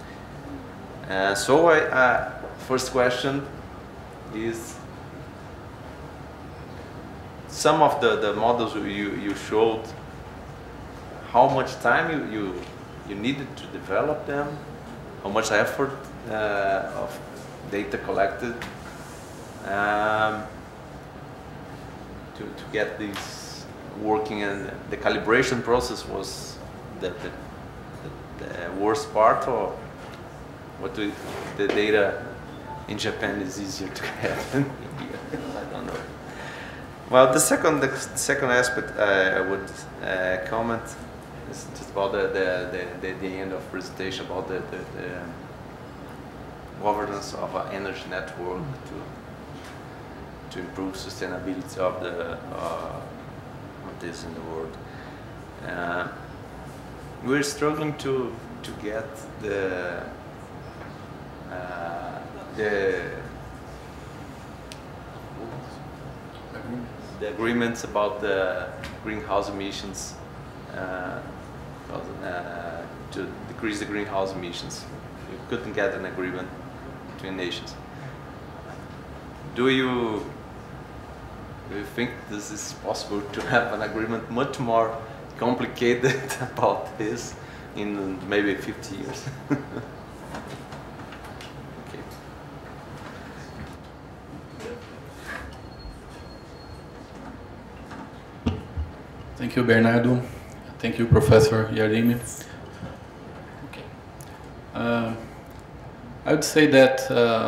So first question is, some of the models you showed, how much time you needed to develop them, how much effort of data collected to get these working, and the calibration process was the worst part, or what the data in Japan is easier to get than here? I don't know. Well, the second aspect I would comment is just about the end of presentation about the governance of an energy network to improve sustainability of this in the world. We're struggling to get the agreements about the greenhouse emissions to decrease the greenhouse emissions. We couldn't get an agreement between nations. Do you think this is possible to have an agreement much more complicated about this in maybe 50 years? Okay. Thank you, Bernardo. Thank you, Professor Yarimi. Okay. I would say that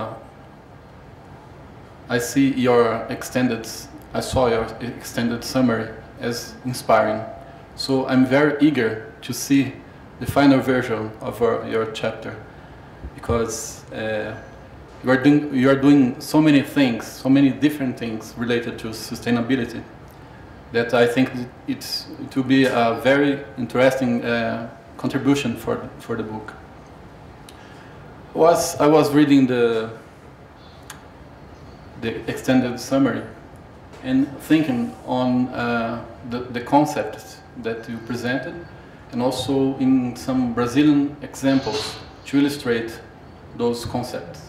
I saw your extended summary as inspiring. So I'm very eager to see the final version of your chapter, because you are doing so many things, so many different things related to sustainability, that I think it will be a very interesting contribution for the book. I was reading the extended summary and thinking on the concepts that you presented, and also in some Brazilian examples to illustrate those concepts.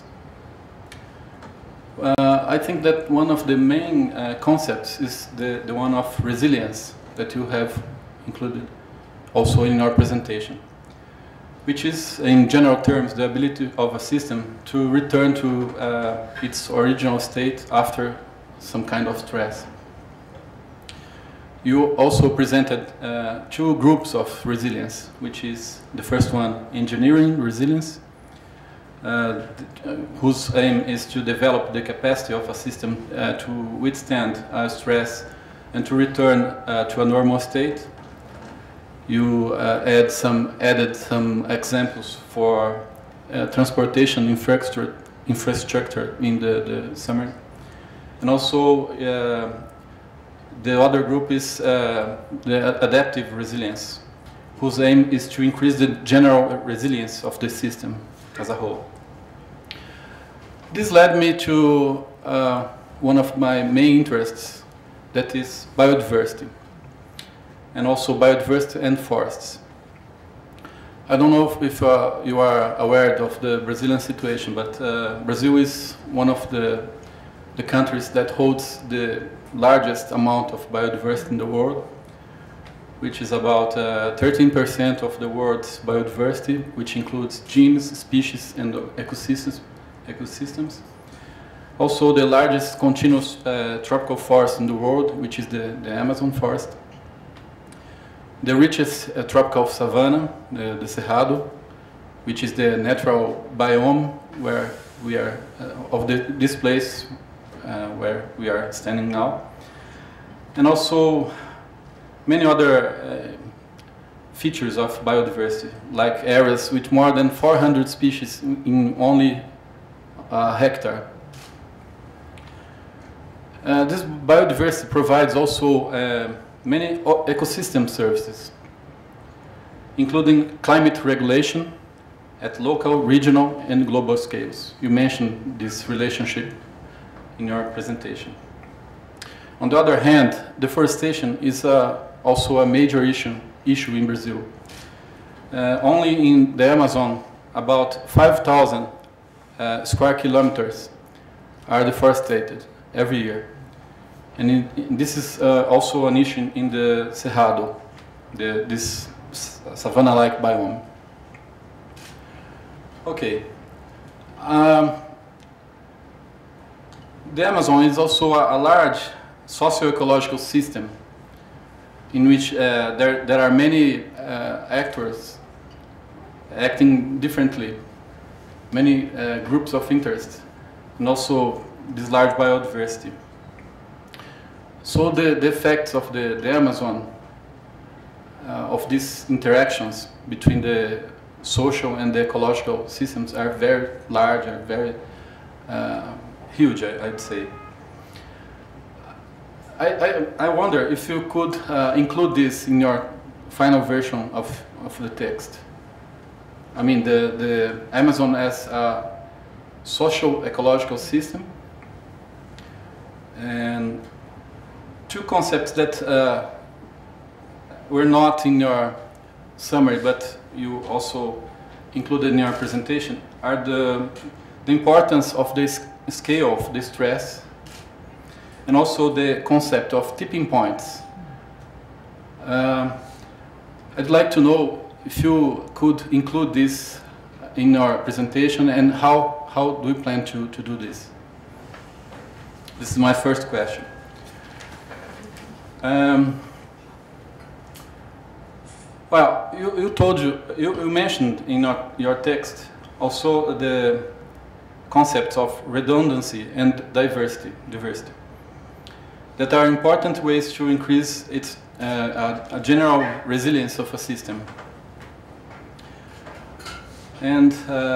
I think that one of the main concepts is the one of resilience that you have included also in your presentation, which is, in general terms, the ability of a system to return to its original state after some kind of stress. You also presented two groups of resilience, which is the first one, engineering resilience, whose aim is to develop the capacity of a system to withstand stress and to return to a normal state. You added some examples for transportation infrastructure in the summary. And also the other group is the adaptive resilience, whose aim is to increase the general resilience of the system as a whole. This led me to one of my main interests, that is biodiversity, and also biodiversity and forests. I don't know if you are aware of the Brazilian situation, but Brazil is one of the countries that holds the largest amount of biodiversity in the world, which is about 13% of the world's biodiversity, which includes genus, species, and ecosystems. Also the largest continuous tropical forest in the world, which is the Amazon forest. The richest tropical savanna, the Cerrado, which is the natural biome where we are, this place where we are standing now. And also many other features of biodiversity, like areas with more than 400 species in only a hectare. This biodiversity provides also many ecosystem services, including climate regulation at local, regional, and global scales. You mentioned this relationship in your presentation. On the other hand, deforestation is also a major issue in Brazil. Only in the Amazon, about 5,000 square kilometers are deforested every year. And this is also an issue in the Cerrado, this savanna-like biome. Okay. The Amazon is also a large socio-ecological system in which there are many actors acting differently, many groups of interest, and also this large biodiversity. So the effects of the Amazon, of these interactions between the social and the ecological systems are very large and very huge, I'd say. I wonder if you could include this in your final version of the text. I mean, the Amazon as a social ecological system, and two concepts that were not in your summary, but you also included in your presentation, are the importance of this scale of the stress, and also the concept of tipping points. I'd like to know if you could include this in your presentation, and how do you plan to do this? This is my first question. Well, you mentioned in your text also the concepts of redundancy and diversity that are important ways to increase its a general resilience of a system. And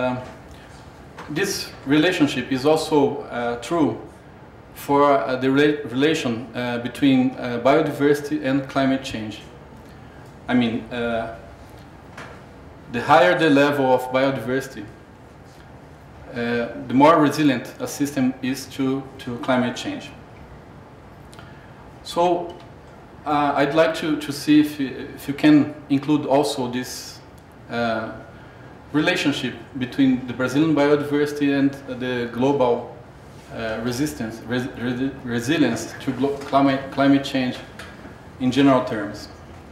this relationship is also true for the relation between biodiversity and climate change. I mean, the higher the level of biodiversity, the more resilient a system is to climate change. So I'd like to see if you can include also this relationship between the Brazilian biodiversity and the global resilience to climate change in general terms.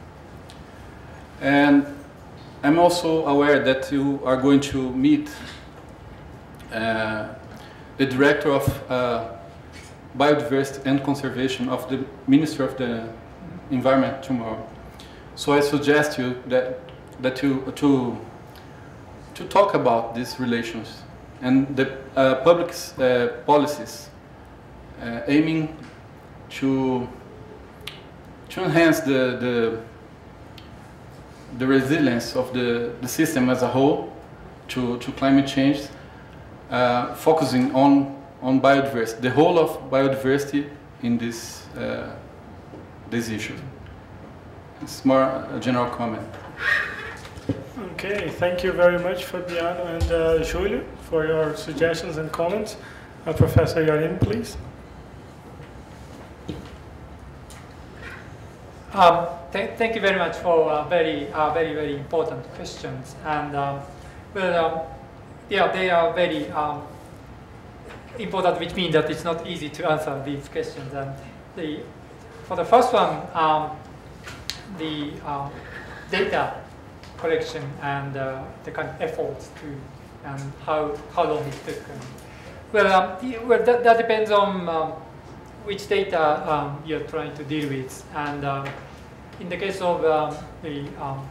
And I'm also aware that you are going to meet the director of biodiversity and conservation of the Ministry of the Environment tomorrow. So I suggest you to talk about these relations and the public policies aiming to enhance the resilience of the system as a whole to climate change, focusing on biodiversity, the whole of biodiversity in this issue. It's more a general comment. Okay, thank you very much, Fabiano and Júlio, for your suggestions and comments. Professor Yarimi, please. Thank you very much for very important questions. And yeah, they are very important, which means that it's not easy to answer these questions. And for the first one, the data collection and the kind of efforts to, and how long it took. Well, that depends on which data you're trying to deal with. And in the case of the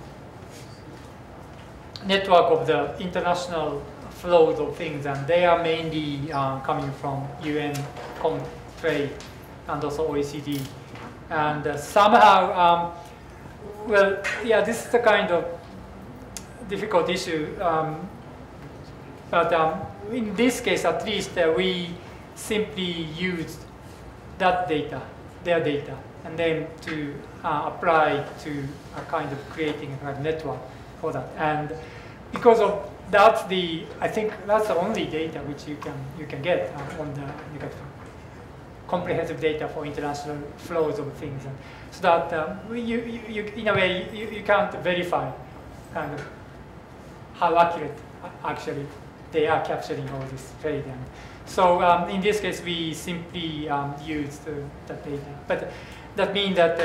network of the international flows of things, and they are mainly coming from UN Trade and also OECD. And somehow, well, yeah, this is the kind of difficult issue. But in this case, at least, we simply used that data, their data, and then to apply to a kind of creating a kind of network for that. And because of that, I think that's the only data which you can get on the comprehensive data for international flows of things, and so that you in a way you can't verify kind of how accurate actually they are capturing all this trade. And so in this case, we simply used that data. But that means that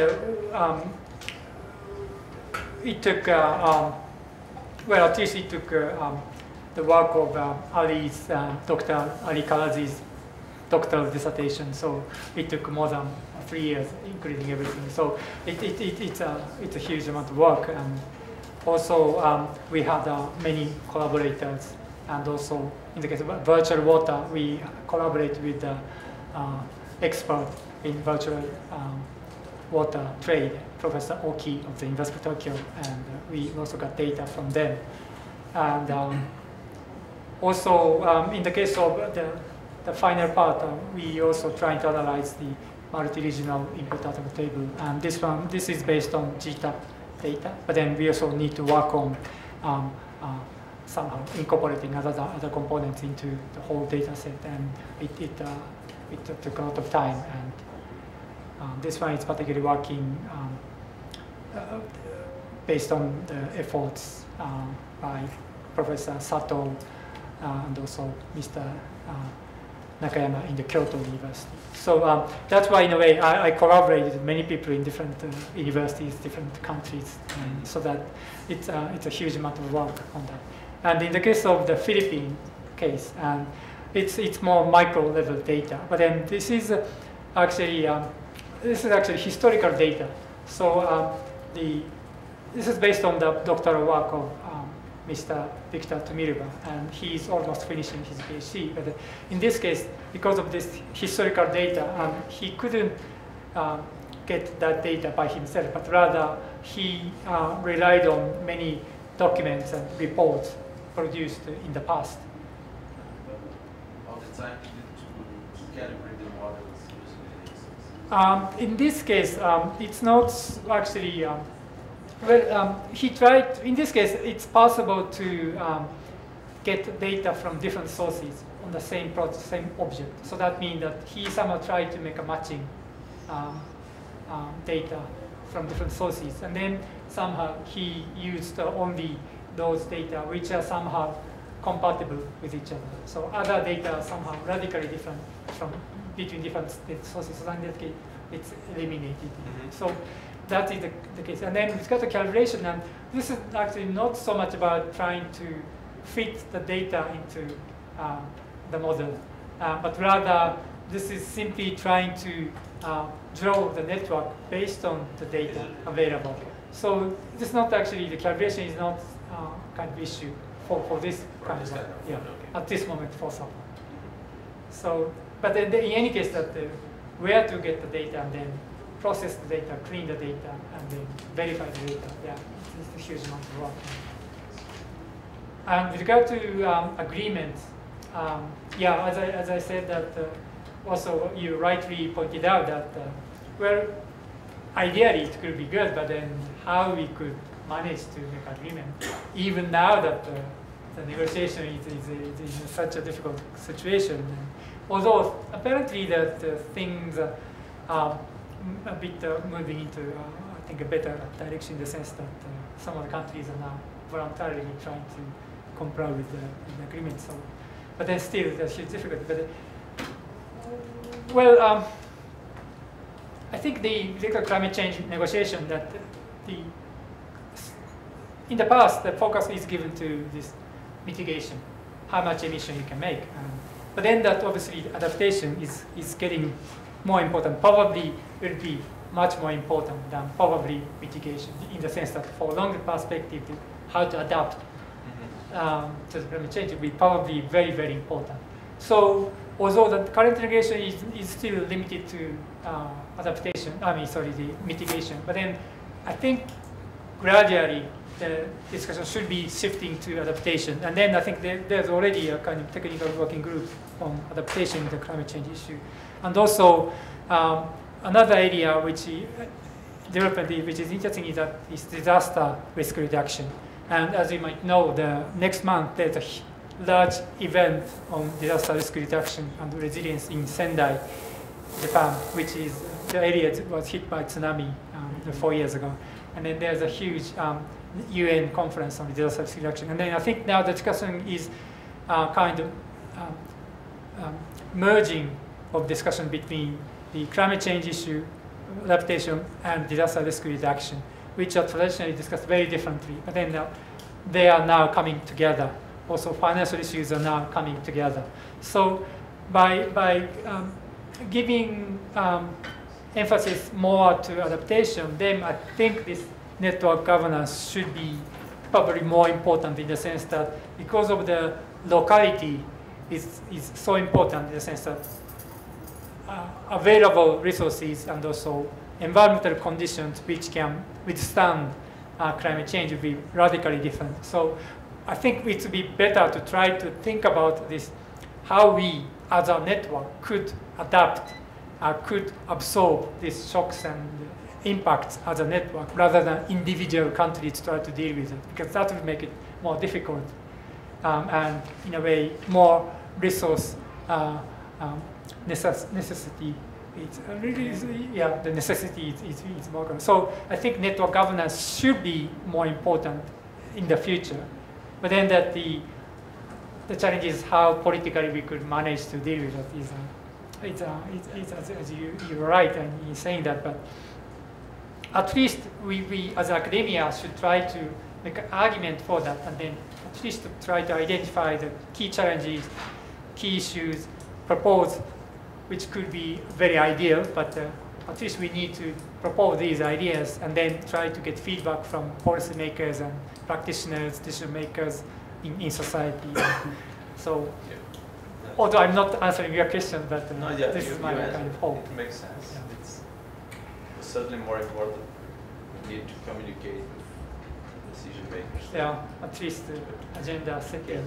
it took, well, at least it took the work of Dr. Ali Karadzi's doctoral dissertation. So it took more than 3 years, including everything. So it's a huge amount of work. And also, we had many collaborators, and also in the case of virtual water, we collaborate with the expert in virtual water trade, Professor Oki of the University of Tokyo, and we also got data from them. And also, in the case of the final part, we also try to analyze the multi-regional input-output table, and this is based on GTAP data, but then we also need to work on somehow incorporating other components into the whole data set, and it took a lot of time. And this one is particularly working based on the efforts by Professor Sato and also Mr. Nakayama in the Kyoto University. So that's why, in a way, I collaborated with many people in different universities, different countries, and so that it's a huge amount of work on that. And in the case of the Philippine case, it's more micro level data. But then this is actually historical data. So this is based on the doctoral work of Mr. Victor Tumirba, and he's almost finishing his PhD. But in this case, because of this historical data, he couldn't get that data by himself, but rather he relied on many documents and reports produced in the past. All the time you need to calibrate the models using in this case, it's not actually. He tried. In this case, it's possible to get data from different sources on the same object. So that means that he somehow tried to make a matching data from different sources, and then somehow he used only those data which are somehow compatible with each other. So other data are somehow radically different from between different data sources, so in that case, it's eliminated. So that is the case. And then with regard to calibration, and this is actually not so much about trying to fit the data into the model, but rather this is simply trying to draw the network based on the data available. So this is not actually, the calibration is not kind of issue for this kind of, at this moment for software. So, but then in any case, that where to get the data and then process the data, clean the data, and then verify the data, it's a huge amount of work. And with regard to agreement, as I said that also you rightly pointed out that, well, ideally it could be good, but then how we could manage to make agreement, even now that the negotiation is in such a difficult situation. Although apparently that things are a bit moving into, I think, a better direction in the sense that some of the countries are now voluntarily trying to comply with the agreement. So, but then still, there's huge difficulty. But well, I think the climate change negotiation that in the past the focus is given to this mitigation, how much emission you can make. But then that obviously adaptation is getting more important. Probably will be much more important than probably mitigation, in the sense that for longer perspective, how to adapt to the climate change will be probably very, very important. So although the current negotiation is still limited to adaptation, the mitigation, but then I think gradually the discussion should be shifting to adaptation. And then I think there's already a kind of technical working group on adaptation in the climate change issue. And also another area which development which is interesting is that is disaster risk reduction. And as you might know, the next month there's a large event on disaster risk reduction and resilience in Sendai, Japan, which is the area that was hit by tsunami 4 years ago. And then there's a huge UN conference on disaster risk reduction. And then I think now the discussion is kind of merging of discussion between the climate change issue, adaptation, and disaster risk reduction, which are traditionally discussed very differently. But then they are now coming together. Also, financial issues are now coming together. So by giving emphasis more to adaptation, then I think this network governance should be probably more important in the sense that because of the locality is so important in the sense that available resources and also environmental conditions which can withstand climate change will be radically different. So I think it would be better to try to think about this, how we as a network could adapt, could absorb these shocks and impacts as a network rather than individual countries try to deal with it, because that will make it more difficult and in a way more resource necessity. It's really, the necessity is more. So I think network governance should be more important in the future. But then that the challenge is how politically we could manage to deal with it. As you're right in saying that, but at least we as academia should try to make an argument for that, and then at least to try to identify the key challenges, key issues, propose, which could be very ideal, but at least we need to propose these ideas and then try to get feedback from policymakers and practitioners, decision makers in society. So, although I'm not answering your question, but this is my kind of hope. It makes sense. Yeah. It's certainly more important. We need to communicate with decision makers. Yeah, at least the agenda setting.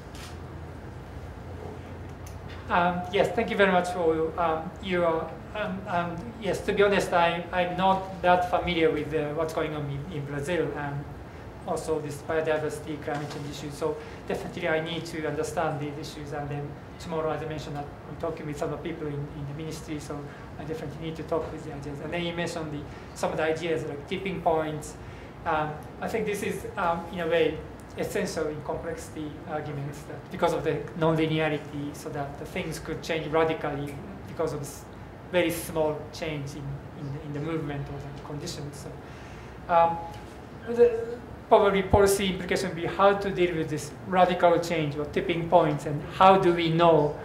Yes, thank you very much for your. Yes, to be honest, I'm not that familiar with what's going on in Brazil and also this biodiversity, climate change issues. So definitely I need to understand these issues, and then tomorrow, as I mentioned, I'm talking with some people in the ministry, so I definitely need to talk with the ideas. And then you mentioned some of the ideas like tipping points. I think this is, in a way, essential in complexity arguments that because of the nonlinearity, so that the things could change radically because of this very small change in the movement or the conditions. So, probably policy implication would be how to deal with this radical change or tipping points, and how do we know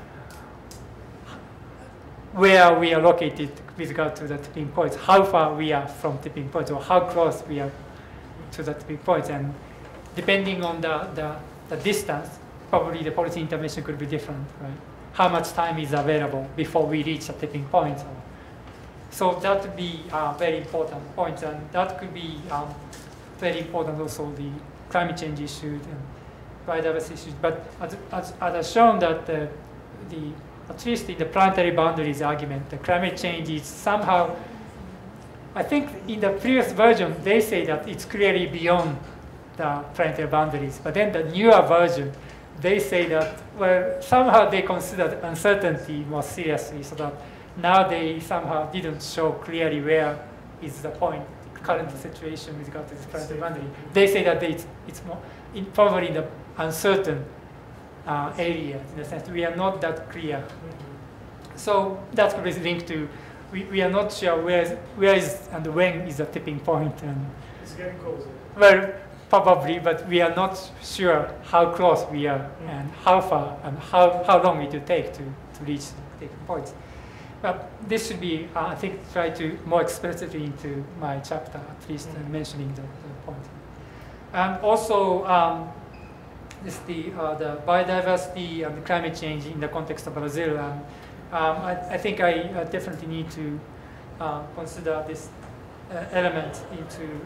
where we are located with regard to the tipping points, how far we are from tipping points, or how close we are to the tipping points. And depending on the distance, probably the policy intervention could be different, right? How much time is available before we reach the tipping point. So that would be a very important point, and that could be very important also the climate change issues and biodiversity issues. But as I've shown that at least in the planetary boundaries argument, the climate change is somehow, I think in the previous version, they say that it's clearly beyond the planetary boundaries. But then the newer version, they say that, well, somehow they considered uncertainty more seriously, so that now they somehow didn't show clearly where is the point, the current situation with regard to this planetary boundary. They say that it's more probably in the uncertain area, in the sense that we are not that clear. So that's probably linked to we are not sure where is and when is the tipping point. And It's getting closer. well, probably, but we are not sure how close we are and how far and how long it will take to reach the tipping points. But this should be, I think, try to more explicitly into my chapter, at least mentioning the point. And also, the biodiversity and the climate change in the context of Brazil. I think I definitely need to consider this element into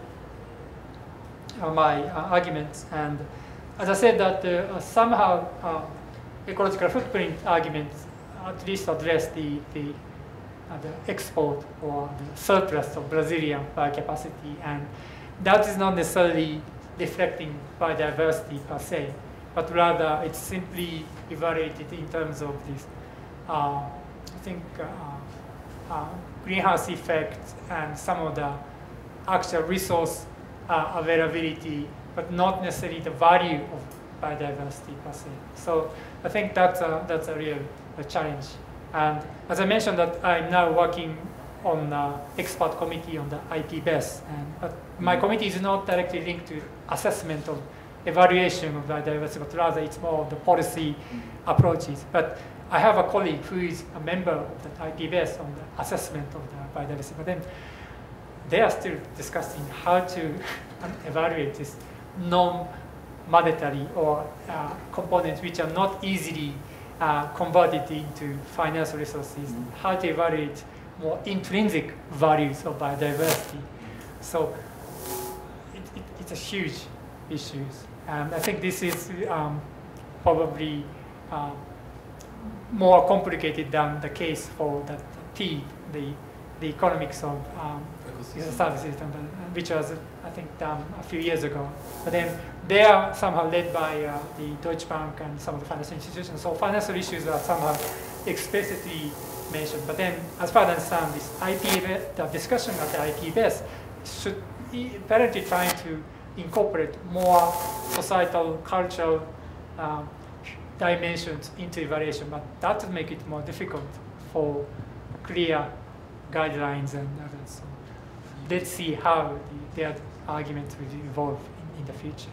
my arguments. And as I said, that somehow ecological footprint arguments at least address the export or the surplus of Brazilian biocapacity, and that is not necessarily reflecting biodiversity per se, but rather it's simply evaluated in terms of this, I think, greenhouse effect and some of the actual resource availability, but not necessarily the value of biodiversity per se. So I think that's a real challenge. And as I mentioned, that I'm now working on expert committee on the IPBES, but my committee is not directly linked to assessment of evaluation of biodiversity, but rather it's more of the policy approaches. But I have a colleague who is a member of the IPBES on the assessment of the biodiversity, but then they are still discussing how to evaluate this non-monetary or components which are not easily converted into financial resources, how to evaluate more intrinsic values of biodiversity. So it's a huge issue. And I think this is probably more complicated than the case for the T, the economics of services, which was, I think, done a few years ago. But then they are somehow led by the Deutsche Bank and some of the financial institutions. So financial issues are somehow explicitly mentioned. But then, as far as I understand, this IPBES, the discussion at the IPBES should apparently trying to incorporate more societal, cultural dimensions into evaluation. But that would make it more difficult for clear guidelines and others. So let's see how their arguments will evolve in the future.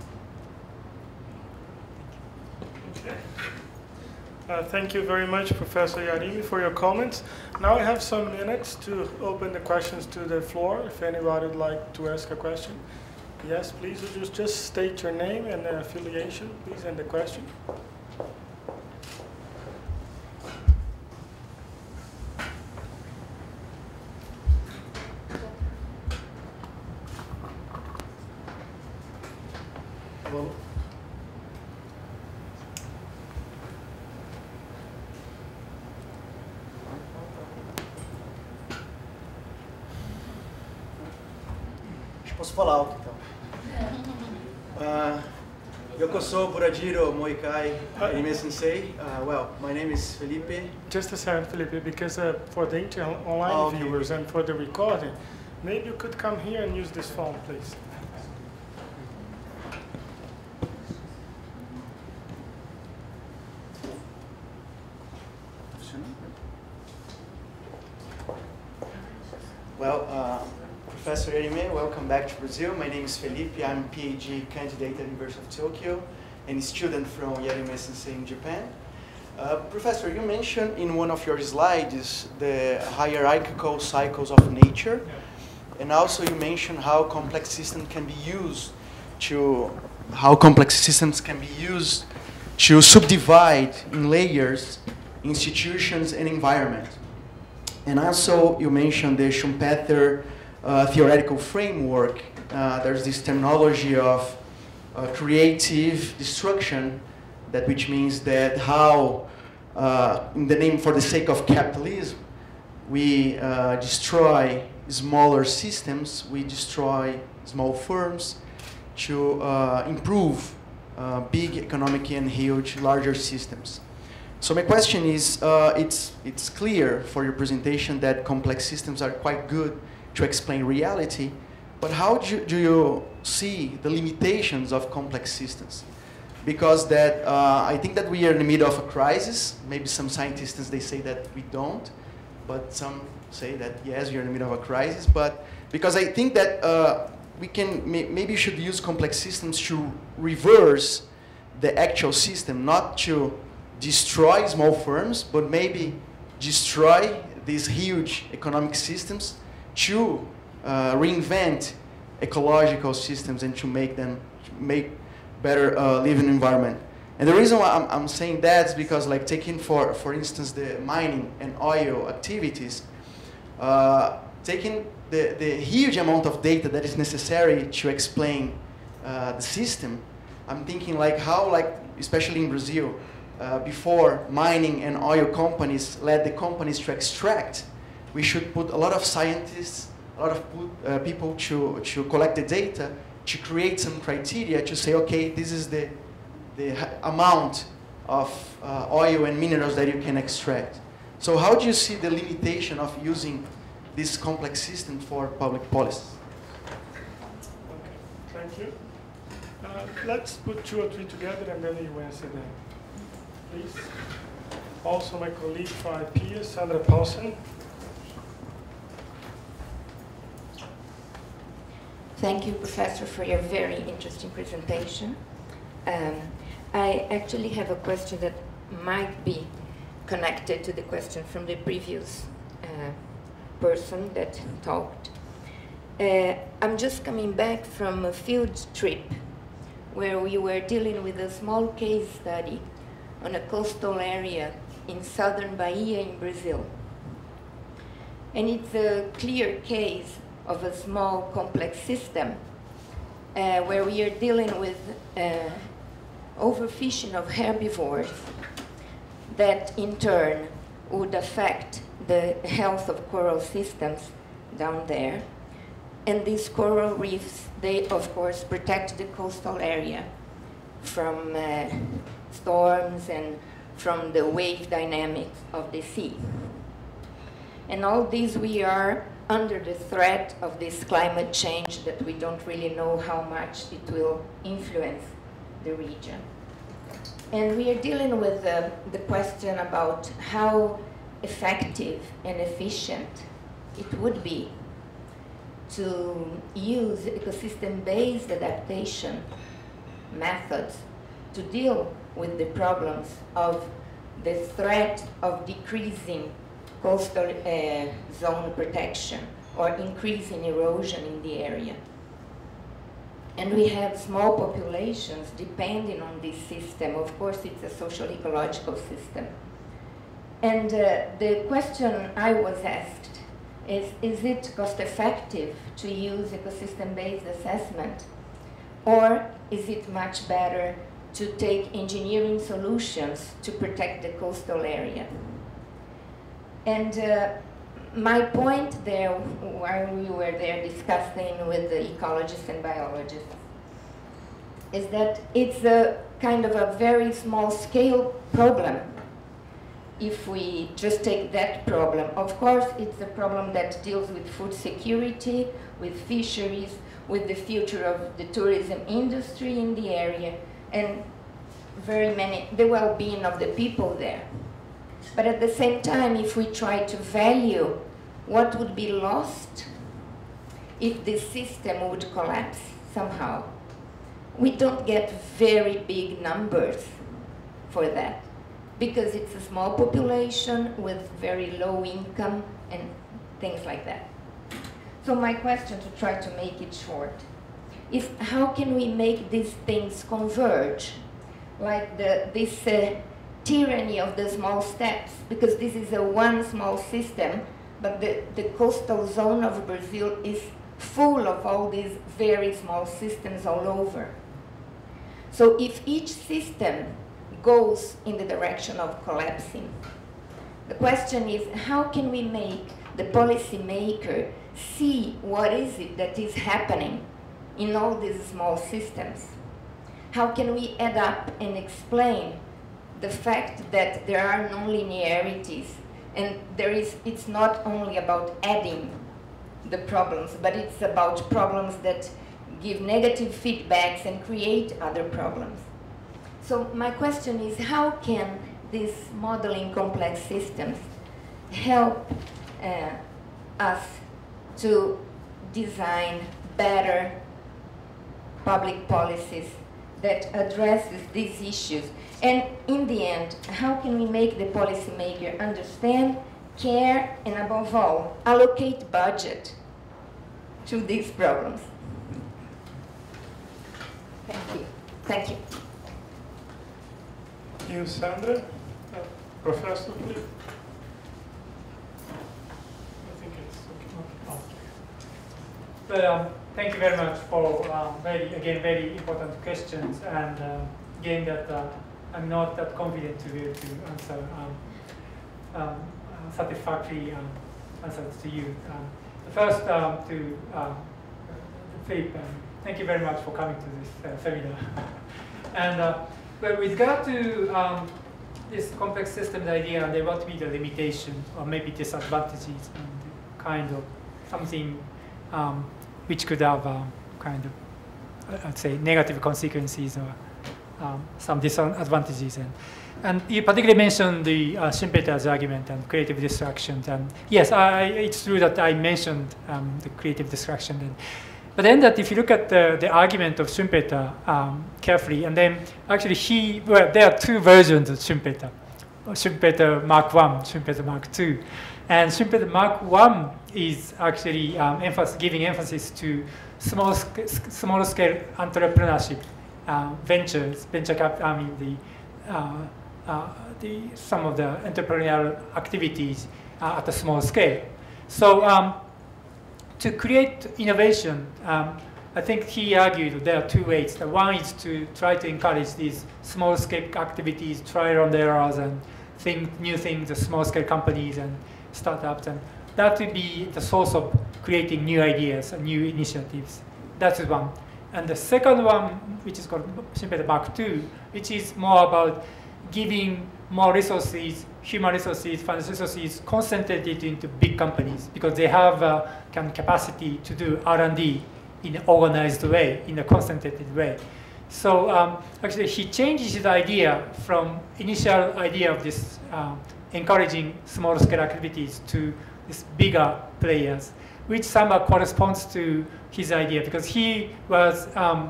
Thank you very much, Professor Yarimi, for your comments. Now I have some minutes to open the questions to the floor, if anybody would like to ask a question. Yes, please, just state your name and affiliation, please, and the question. Well, posso falar alto, então. Yokoso Burajiro Moikai Anime Sensei. Well, my name is Felipe. just a second, Felipe, because for the online viewers and for the recording, maybe you could come here and use this phone, please. Professor Yarime, welcome back to Brazil. My name is Felipe. I'm a PhD candidate at the University of Tokyo and a student from Yarime Sensei in Japan. Professor, you mentioned in one of your slides the hierarchical cycles of nature, and also you mentioned how complex systems can be used to subdivide in layers institutions and environment. And also you mentioned the Schumpeter theoretical framework. There's this terminology of creative destruction, which means that how, for the sake of capitalism, we destroy smaller systems, we destroy small firms to improve big economic and huge, larger systems. So my question is, it's clear for your presentation that complex systems are quite good to explain reality, but how do you see the limitations of complex systems? Because I think that we are in the middle of a crisis. Maybe some scientists, they say that we don't, but some say that yes, you're in the middle of a crisis. But because I think that maybe you should use complex systems to reverse the actual system, not to destroy small firms, but maybe destroy these huge economic systems to reinvent ecological systems and to make better living environment. And the reason why I'm saying that is because, like, taking for instance the mining and oil activities, taking the huge amount of data that is necessary to explain the system, I'm thinking like how, especially in Brazil, before mining and oil companies led the companies to extract, we should put a lot of scientists, a lot of people to collect the data, to create some criteria to say, okay, this is the amount of oil and minerals that you can extract. So how do you see the limitation of using this complex system for public policy? Okay, thank you. Let's put 2 or 3 together and then you answer them. Please. Also my colleague from IPEA, Sandra Paulsen. Thank you, Professor, for your very interesting presentation. I actually have a question that might be connected to the question from the previous person that talked. I'm just coming back from a field trip where we were dealing with a small case study on a coastal area in southern Bahia in Brazil. And it's a clear case of a small complex system where we are dealing with overfishing of herbivores that in turn would affect the health of coral systems down there. And these coral reefs, they of course protect the coastal area from storms and from the wave dynamics of the sea. And all these we are under the threat of this climate change that we don't really know how much it will influence the region. And we are dealing with the question about how effective and efficient it would be to use ecosystem-based adaptation methods to deal with the problems of the threat of decreasing coastal zone protection or increasing erosion in the area. And we have small populations depending on this system. Of course, it's a social ecological system. And the question I was asked is it cost effective to use ecosystem-based assessment? Or is it much better to take engineering solutions to protect the coastal area? And my point there, while we were there discussing with the ecologists and biologists, is that it's a kind of a very small scale problem. If we just take that problem, of course, it's a problem that deals with food security, with fisheries, with the future of the tourism industry in the area, and the well-being of the people there. But at the same time, if we try to value what would be lost if the system would collapse somehow. We don't get very big numbers for that because it's a small population with very low income and things like that. So my question, to try to make it short, is how can we make these things converge? Like this tyranny of the small steps, because this is a one small system, but the coastal zone of Brazil is full of all these very small systems all over. So if each system goes in the direction of collapsing, the question is, how can we make the policymaker see what is it that is happening in all these small systems? How can we add up and explain the fact that there are non-linearities, and it's not only about adding the problems, but it's about problems that give negative feedbacks and create other problems. So my question is, how can this modeling complex systems help us to design better public policies that addresses these issues? And in the end, how can we make the policymaker understand, care, and above all, allocate budget to these problems? Thank you. Thank you. You, Sandra? Professor, please. I think it's okay. Well, thank you very much for very important questions, and again that I'm not that confident to be able to answer satisfactory answers to you. First, to Philip, thank you very much for coming to this seminar. And well, with regard to this complex systems idea, there ought to be the limitation or maybe disadvantages and kind of something which could have kind of, I'd say, negative consequences or some disadvantages. And you particularly mentioned the Schumpeter's argument and creative distractions. And yes, it's true that I mentioned the creative distraction. But then that if you look at the argument of Schumpeter carefully, and then actually there are two versions of Schumpeter. Schumpeter Mark I, Schumpeter Mark II. And Schumpeter Mark I is actually giving emphasis to small scale entrepreneurship, venture capital, some of the entrepreneurial activities at a small scale. So to create innovation, I think he argued there are two ways. The one is to try to encourage these small-scale activities, trial and errors, and new things, the small-scale companies and startups, and that would be the source of creating new ideas and new initiatives. That's one. And the second one, which is called Schumpeter Mark II, which is more about giving more resources, human resources, financial resources, concentrated into big companies because they have capacity to do R&D in an organized way, in a concentrated way. So actually, he changes his idea from initial idea of this encouraging small-scale activities to these bigger players, which somehow corresponds to his idea because he was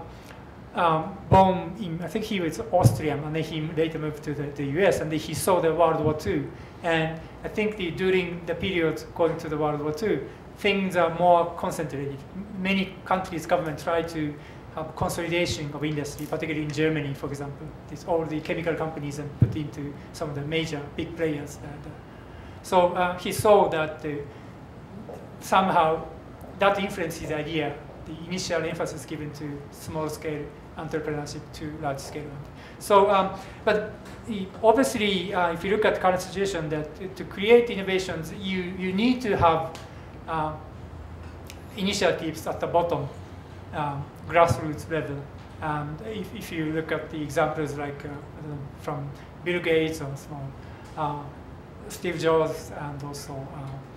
born in, I think he was Austrian, and then he later moved to the US, and then he saw the World War II. And I think during the period going to the World War II, things are more concentrated. Many countries' government try to have consolidation of industry, particularly in Germany, for example. All the chemical companies are put into some of the major big players. So he saw that somehow that influenced his idea, the initial emphasis given to small-scale entrepreneurship to large-scale. So, but obviously, if you look at the current situation, that to create innovations, you need to have initiatives at the bottom, grassroots level. And if you look at the examples like from Bill Gates or Steve Jobs, and also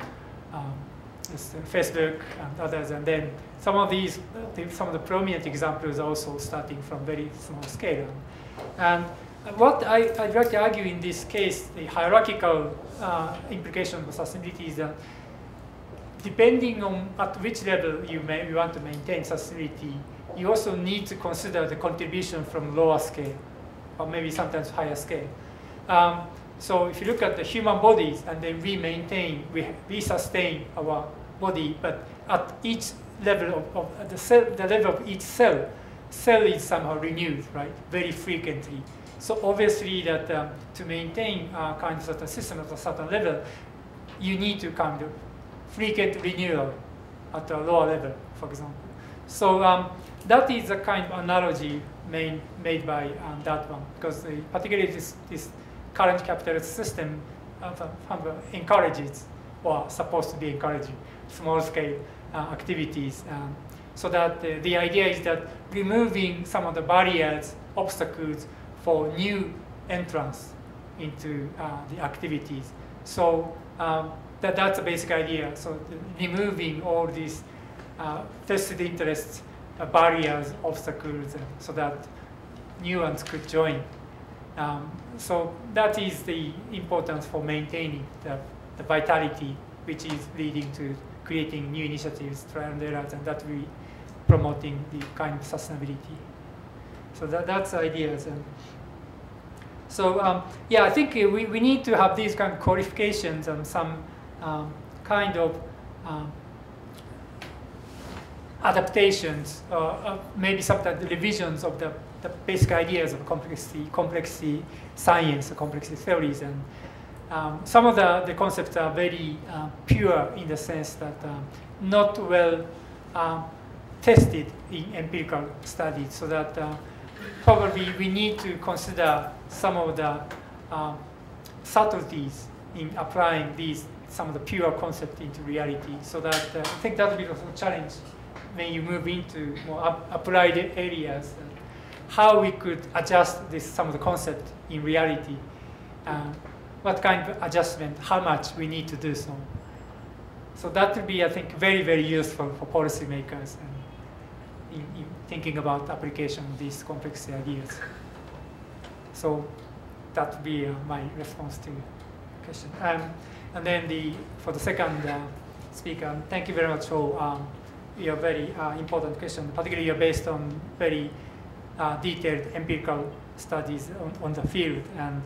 Facebook and others, and then some of the prominent examples also starting from very small scale. And what I'd like to argue in this case, the hierarchical implication of sustainability is that depending on at which level you want to maintain sustainability, you also need to consider the contribution from lower scale, or maybe sometimes higher scale. So if you look at the human bodies, and then we sustain our body, but at each level of the level of each cell is somehow renewed, right, very frequently. So obviously that to maintain kind of certain system at a certain level, you need to kind of frequent renewal at a lower level, for example. So that is a kind of analogy made by that one, because particularly this current capitalist system encourages, or supposed to be encouraging, small-scale activities. So that the idea is that removing some of the barriers, obstacles for new entrance into the activities. So that's a basic idea. So removing all these vested interests, barriers, obstacles, so that new ones could join. So that is the importance for maintaining the vitality, which is leading to creating new initiatives, trial and errors, and that we promoting the kind of sustainability. So that's ideas. And so yeah, I think we need to have these kind of qualifications and some kind of adaptations, maybe sometimes revisions of the basic ideas of complexity science, complexity theories, and some of the concepts are very pure in the sense that not well tested in empirical studies, so that probably we need to consider some of the subtleties in applying some of the pure concepts into reality. So that I think that will be a challenge when you move into more applied areas, how we could adjust some of the concept in reality, what kind of adjustment, how much we need to do so. So that will be, I think, very, very useful for policymakers in thinking about application of these complex ideas. So that would be my response to the question. And then for the second speaker, thank you very much for your very important question. Particularly, you're based on very detailed empirical studies on the field. And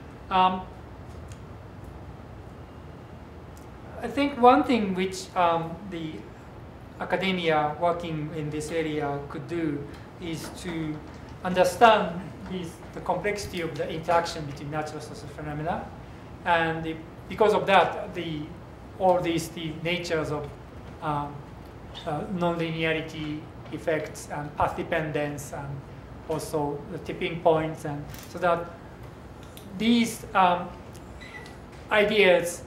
I think one thing which the academia working in this area could do is to understand the complexity of the interaction between natural social phenomena, and because of that, all the natures of non-linearity effects and path dependence, and also the tipping points, and so that these ideas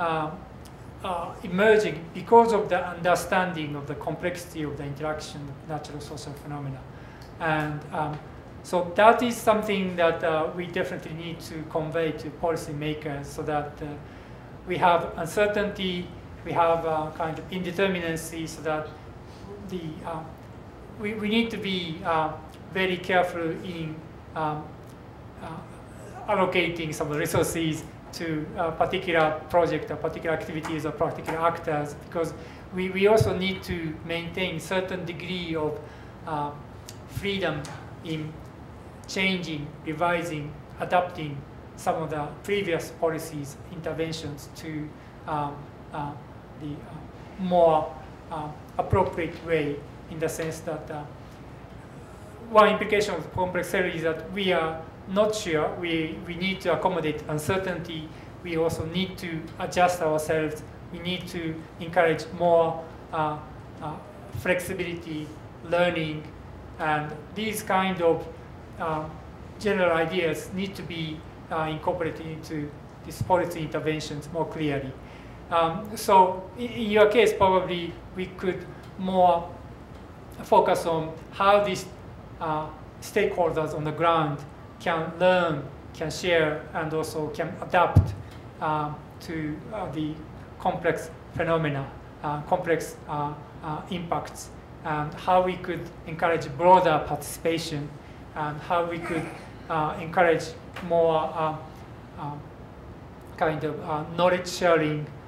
emerging because of the understanding of the complexity of the interaction of natural social phenomena. And so that is something that we definitely need to convey to policymakers, so that we have uncertainty, we have kind of indeterminacy, so that we need to be very careful in allocating some resources to a particular project or particular activities or particular actors, because we also need to maintain certain degree of freedom in changing, revising, adapting some of the previous policies, interventions to the more appropriate way, in the sense that one implication of complex theory is that we are not sure. We need to accommodate uncertainty. We also need to adjust ourselves. We need to encourage more flexibility, learning, and these kind of general ideas need to be incorporated into these policy interventions more clearly. So in your case, probably we could more focus on how these stakeholders on the ground can learn, can share, and also can adapt to the complex phenomena, complex impacts, and how we could encourage broader participation, and how we could encourage more kind of knowledge sharing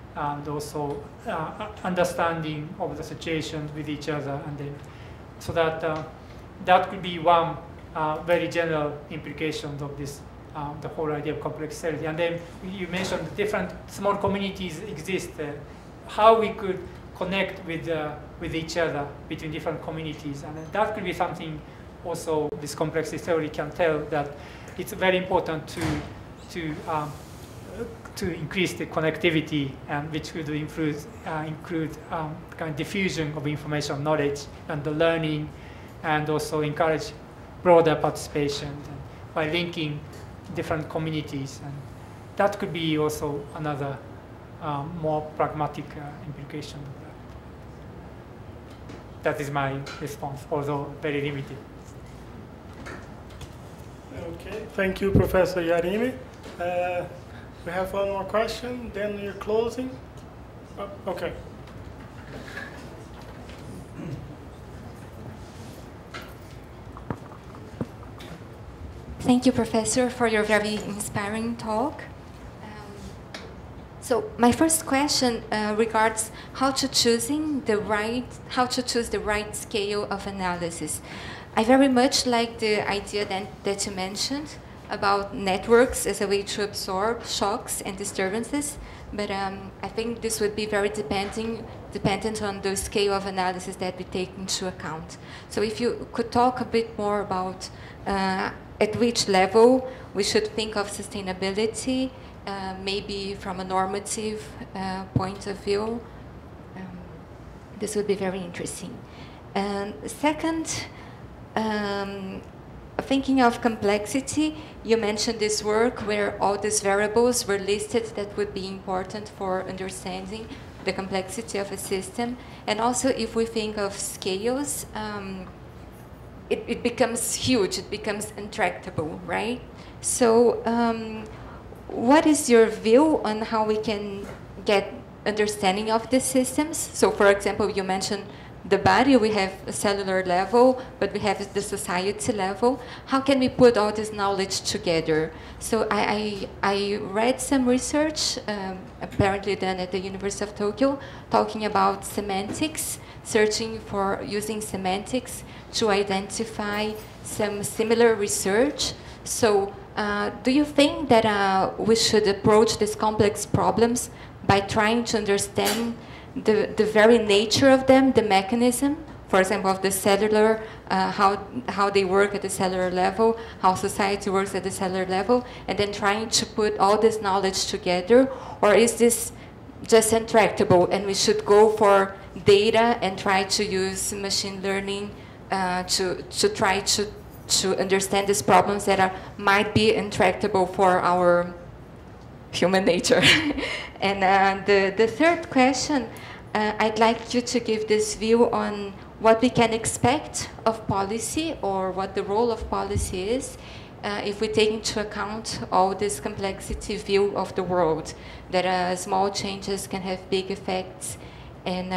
and also understanding of the situation with each other, and then so that that could be one very general implication of this, the whole idea of complexity. And then you mentioned different small communities exist, how we could connect with each other between different communities, and that could be something also this complexity theory can tell, that it's very important to increase the connectivity, and which would include kind of diffusion of information knowledge and the learning, and also encourage broader participation by linking different communities. And that could be also another more pragmatic implication of that. That is my response, although very limited. Okay, thank you, Professor Yarimi. We have one more question, then you're closing. Oh, okay. Thank you, Professor, for your very inspiring talk. So my first question regards how to choose the right scale of analysis. I very much like the idea that you mentioned about networks as a way to absorb shocks and disturbances, but I think this would be very dependent on the scale of analysis that we take into account. So if you could talk a bit more about at which level we should think of sustainability, maybe from a normative point of view, this would be very interesting. And second, thinking of complexity, you mentioned this work where all these variables were listed that would be important for understanding the complexity of a system. And also, if we think of scales, it becomes huge, it becomes intractable, right? So what is your view on how we can get understanding of the systems? So for example, you mentioned the body, we have a cellular level, but we have the society level. How can we put all this knowledge together? So I read some research, apparently done at the University of Tokyo, talking about semantics, searching for using semantics to identify some similar research. So do you think that we should approach these complex problems by trying to understand the very nature of them, the mechanism, for example, of the cellular, how they work at the cellular level, how society works at the cellular level, and then trying to put all this knowledge together? Or is this just intractable and we should go for data and try to use machine learning to try to understand these problems that might be intractable for our human nature? And the third question, I'd like you to give this view on what we can expect of policy, or what the role of policy is, if we take into account all this complexity view of the world, that small changes can have big effects. And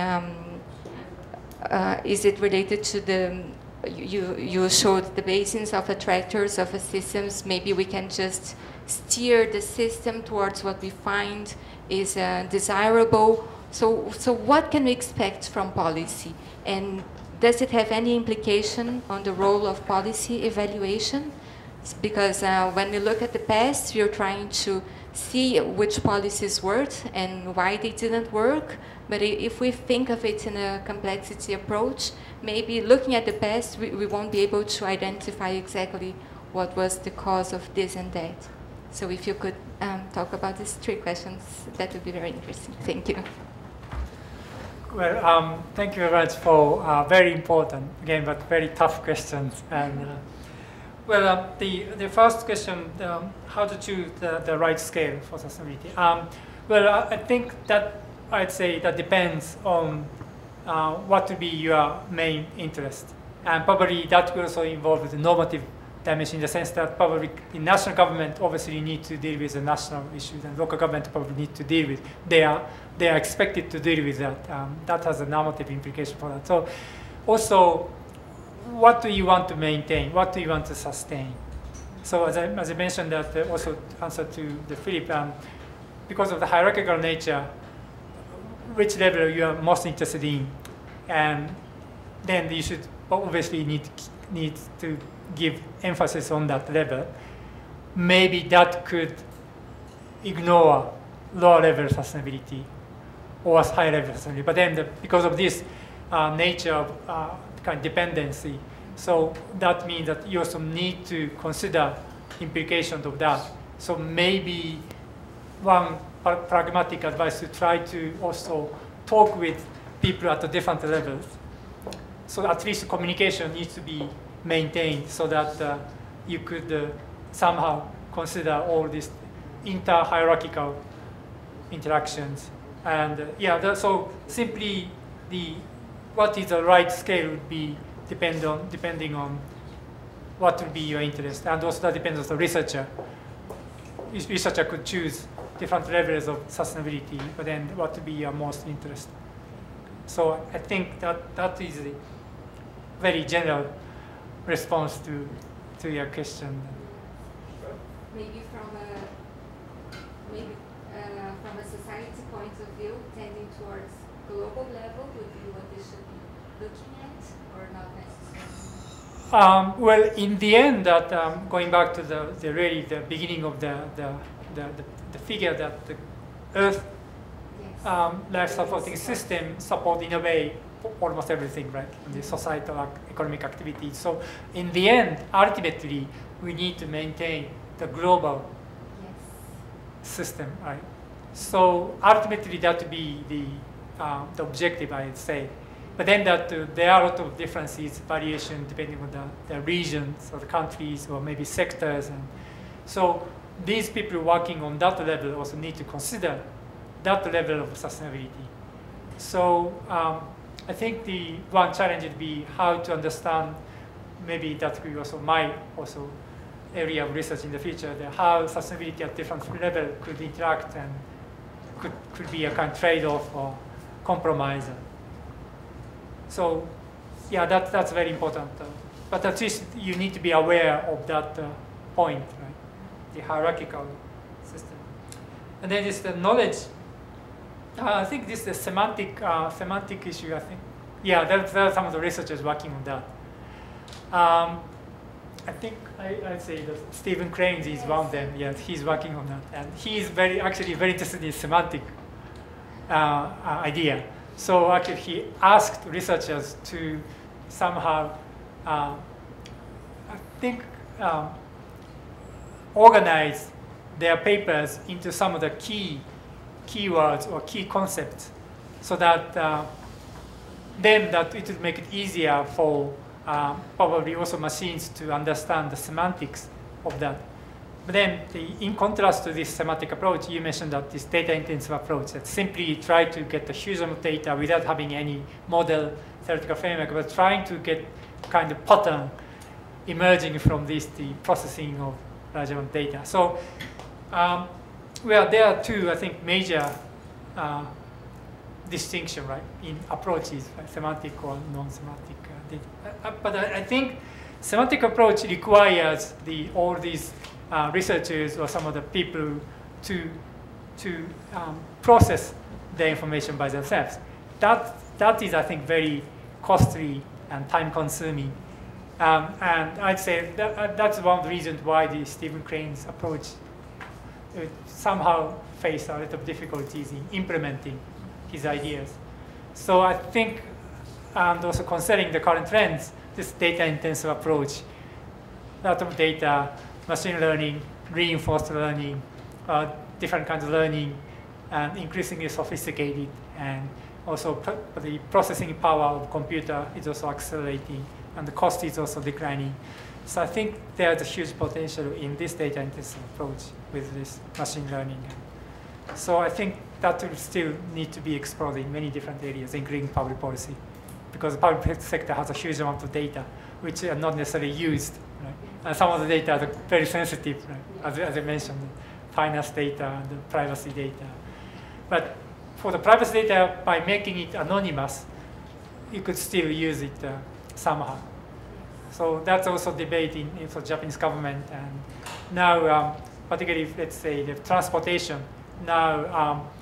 is it related to the, you showed the basins of attractors of systems, maybe we can just steer the system towards what we find is desirable. So what can we expect from policy? And does it have any implication on the role of policy evaluation? Because when we look at the past, we are trying to see which policies worked and why they didn't work. But if we think of it in a complexity approach, maybe looking at the past, we won't be able to identify exactly what was the cause of this and that. So if you could talk about these three questions, that would be very interesting. Thank you. Well, thank you very much for very important, again, but very tough questions. And well, the first question, how to choose the right scale for sustainability. Well, I think that I'd say that depends on what would be your main interest, and probably that will also involve the normative dimension, in the sense that probably in national government, obviously you need to deal with the national issues, and local government probably need to deal with. They are expected to deal with that. That has a normative implication for that. So also, what do you want to maintain? What do you want to sustain? So as I mentioned, that also answer to the Philip, because of the hierarchical nature, which level you are most interested in, and then you should obviously need to give emphasis on that level. Maybe that could ignore lower level sustainability or high level sustainability. But then because of this nature of kind of dependency, so that means that you also need to consider implications of that. So maybe one pragmatic advice to try to also talk with people at the different levels. So at least communication needs to be maintained so that you could somehow consider all these inter-hierarchical interactions. And so simply what is the right scale would be depending on what will be your interest. And also that depends on the researcher. Each researcher could choose different levels of sustainability, but then what would be your most interest. So I think that is a very general response to your question. Maybe from a society point of view, tending towards global level would be what they should be looking at, or not necessarily? Well, in the end, that going back to the beginning of the figure that the Earth life supporting system support in a way almost everything, right? The societal economic activities. So in the end, ultimately, we need to maintain the global system, right? So ultimately, that would be the objective, I'd say. But then there are a lot of differences, variation depending on the regions or the countries or maybe sectors. And so these people working on that level also need to consider that level of sustainability. So I think the one challenge would be how to understand, maybe that will be also my area of research in the future, how sustainability at different levels could interact and could be a kind of trade-off or compromise. So yeah, that's very important. But at least you need to be aware of that point, right? The hierarchical system. And then it's the knowledge. I think this is a semantic issue, I think. Yeah, there are some of the researchers working on that. I think I'd say that Stephen Cranes is one of them. Yes, he's working on that. And he's actually very interested in semantic idea. So actually he asked researchers to somehow, I think, organize their papers into some of the keywords or key concepts, so that then it would make it easier for probably also machines to understand the semantics of that. But then, in contrast to this semantic approach, you mentioned that this data-intensive approach that simply try to get a huge amount of data without having any model, theoretical framework, but trying to get kind of pattern emerging from the processing of large amount of data. So, well, there are two, I think, major distinction, right, in approaches, right, semantic or non-semantic. But I think semantic approach requires all these researchers or some of the people to process the information by themselves. That is, I think, very costly and time-consuming. And I'd say that's one of the reasons why the Stephen Crane's approach somehow faced a lot of difficulties in implementing his ideas. So I think, and also considering the current trends, this data-intensive approach, a lot of data, machine learning, reinforced learning, different kinds of learning, and increasingly sophisticated, and also the processing power of computer is also accelerating, and the cost is also declining. So I think there's a huge potential in this data-intensive approach with this machine learning. So I think that will still need to be explored in many different areas, including public policy, because the public sector has a huge amount of data which are not necessarily used. Right? And some of the data are very sensitive, right? As I mentioned, finance data and the privacy data. But for the privacy data, by making it anonymous, you could still use it somehow. So that's also debate in the Japanese government. And now, particularly, let's say, the transportation, now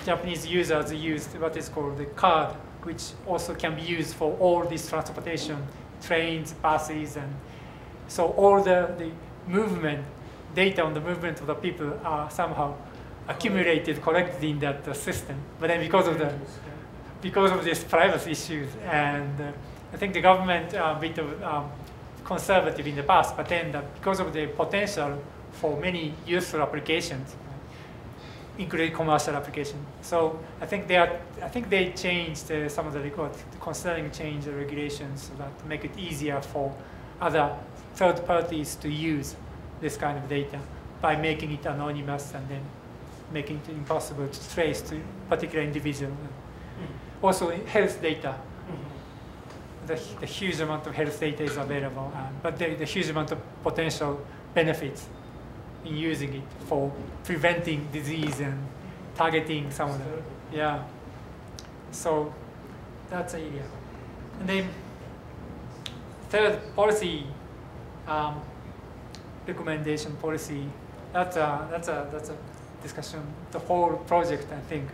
Japanese users used what is called the card, which also can be used for all this transportation, trains, buses, and so all the movement, data on the movement of the people are somehow accumulated, collected in that system. But then because of these privacy issues, and I think the government a bit of conservative in the past, but then because of the potential for many useful applications, including commercial applications. So I think they changed some of the considering change the regulations so that to make it easier for other third parties to use this kind of data by making it anonymous and then making it impossible to trace to particular individual. Also health data. The huge amount of health data is available, but the huge amount of potential benefits in using it for preventing disease and targeting some of them. Yeah. So that's an area. And then third, policy recommendation policy. That's a discussion. The whole project, I think.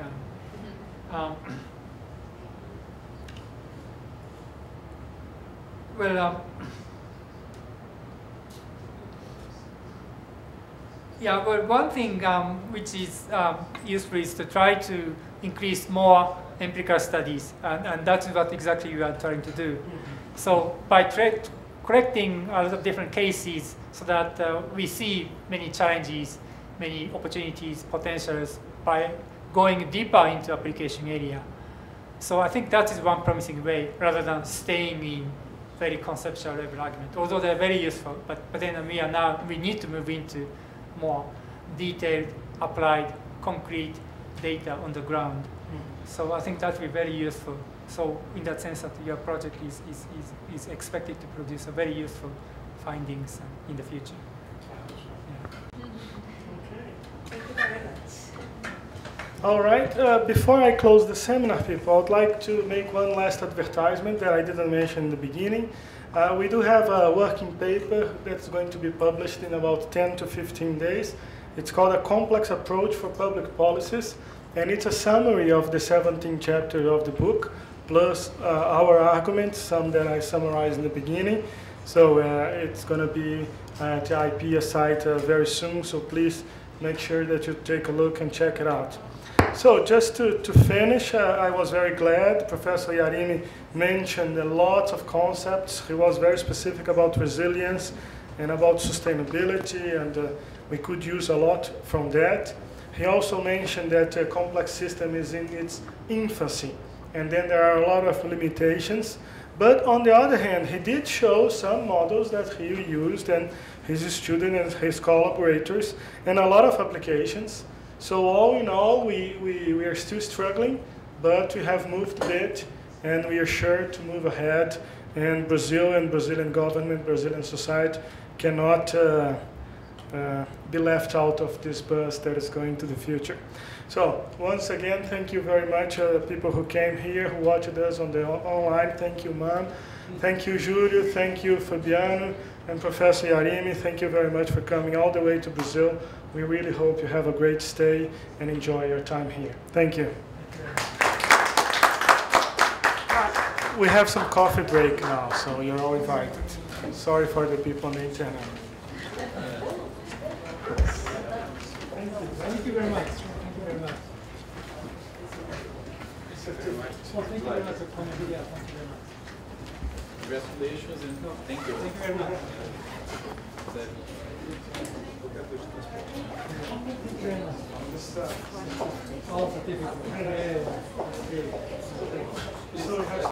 Yeah, well, one thing which is useful is to try to increase more empirical studies, and that's what exactly you are trying to do. So by collecting a lot of different cases so that we see many challenges, many opportunities, potentials by going deeper into application area. So I think that is one promising way rather than staying in very conceptual level argument, although they're very useful, but then we need to move into more detailed, applied, concrete data on the ground. So I think that will be very useful. So in that sense that your project is expected to produce a very useful findings in the future. Yeah. Thank you very much. All right, before I close the seminar, people, I would like to make one last advertisement that I didn't mention in the beginning. We do have a working paper that's going to be published in about 10 to 15 days. It's called A Complex Approach for Public Policies, and it's a summary of the 17th chapter of the book, plus our arguments, some that I summarized in the beginning. So it's going to be at the IPEA site very soon, so please make sure that you take a look and check it out. So just to finish, I was very glad Professor Yarimi mentioned a lot of concepts. He was very specific about resilience and about sustainability, and we could use a lot from that. He also mentioned that a complex system is in its infancy, and then there are a lot of limitations. But on the other hand, he did show some models that he used and his students and his collaborators, and a lot of applications. So all in all, we are still struggling, but we have moved a bit, and we are sure to move ahead. And Brazil and Brazilian government, Brazilian society cannot be left out of this bus that is going to the future. So once again, thank you very much, people who came here, who watched us on the online. Thank you, Man. Thank you, Júlio. Thank you, Fabiano. And Professor Yarimi, thank you very much for coming all the way to Brazil. We really hope you have a great stay and enjoy your time here. Thank you. We have some coffee break now, so you're all invited. Sorry for the people on the internet. Thank you very much. Thank you very much. Well, thank you very much for coming here. Thank you very much. Congratulations and thank you. Thank you very much. All certificates.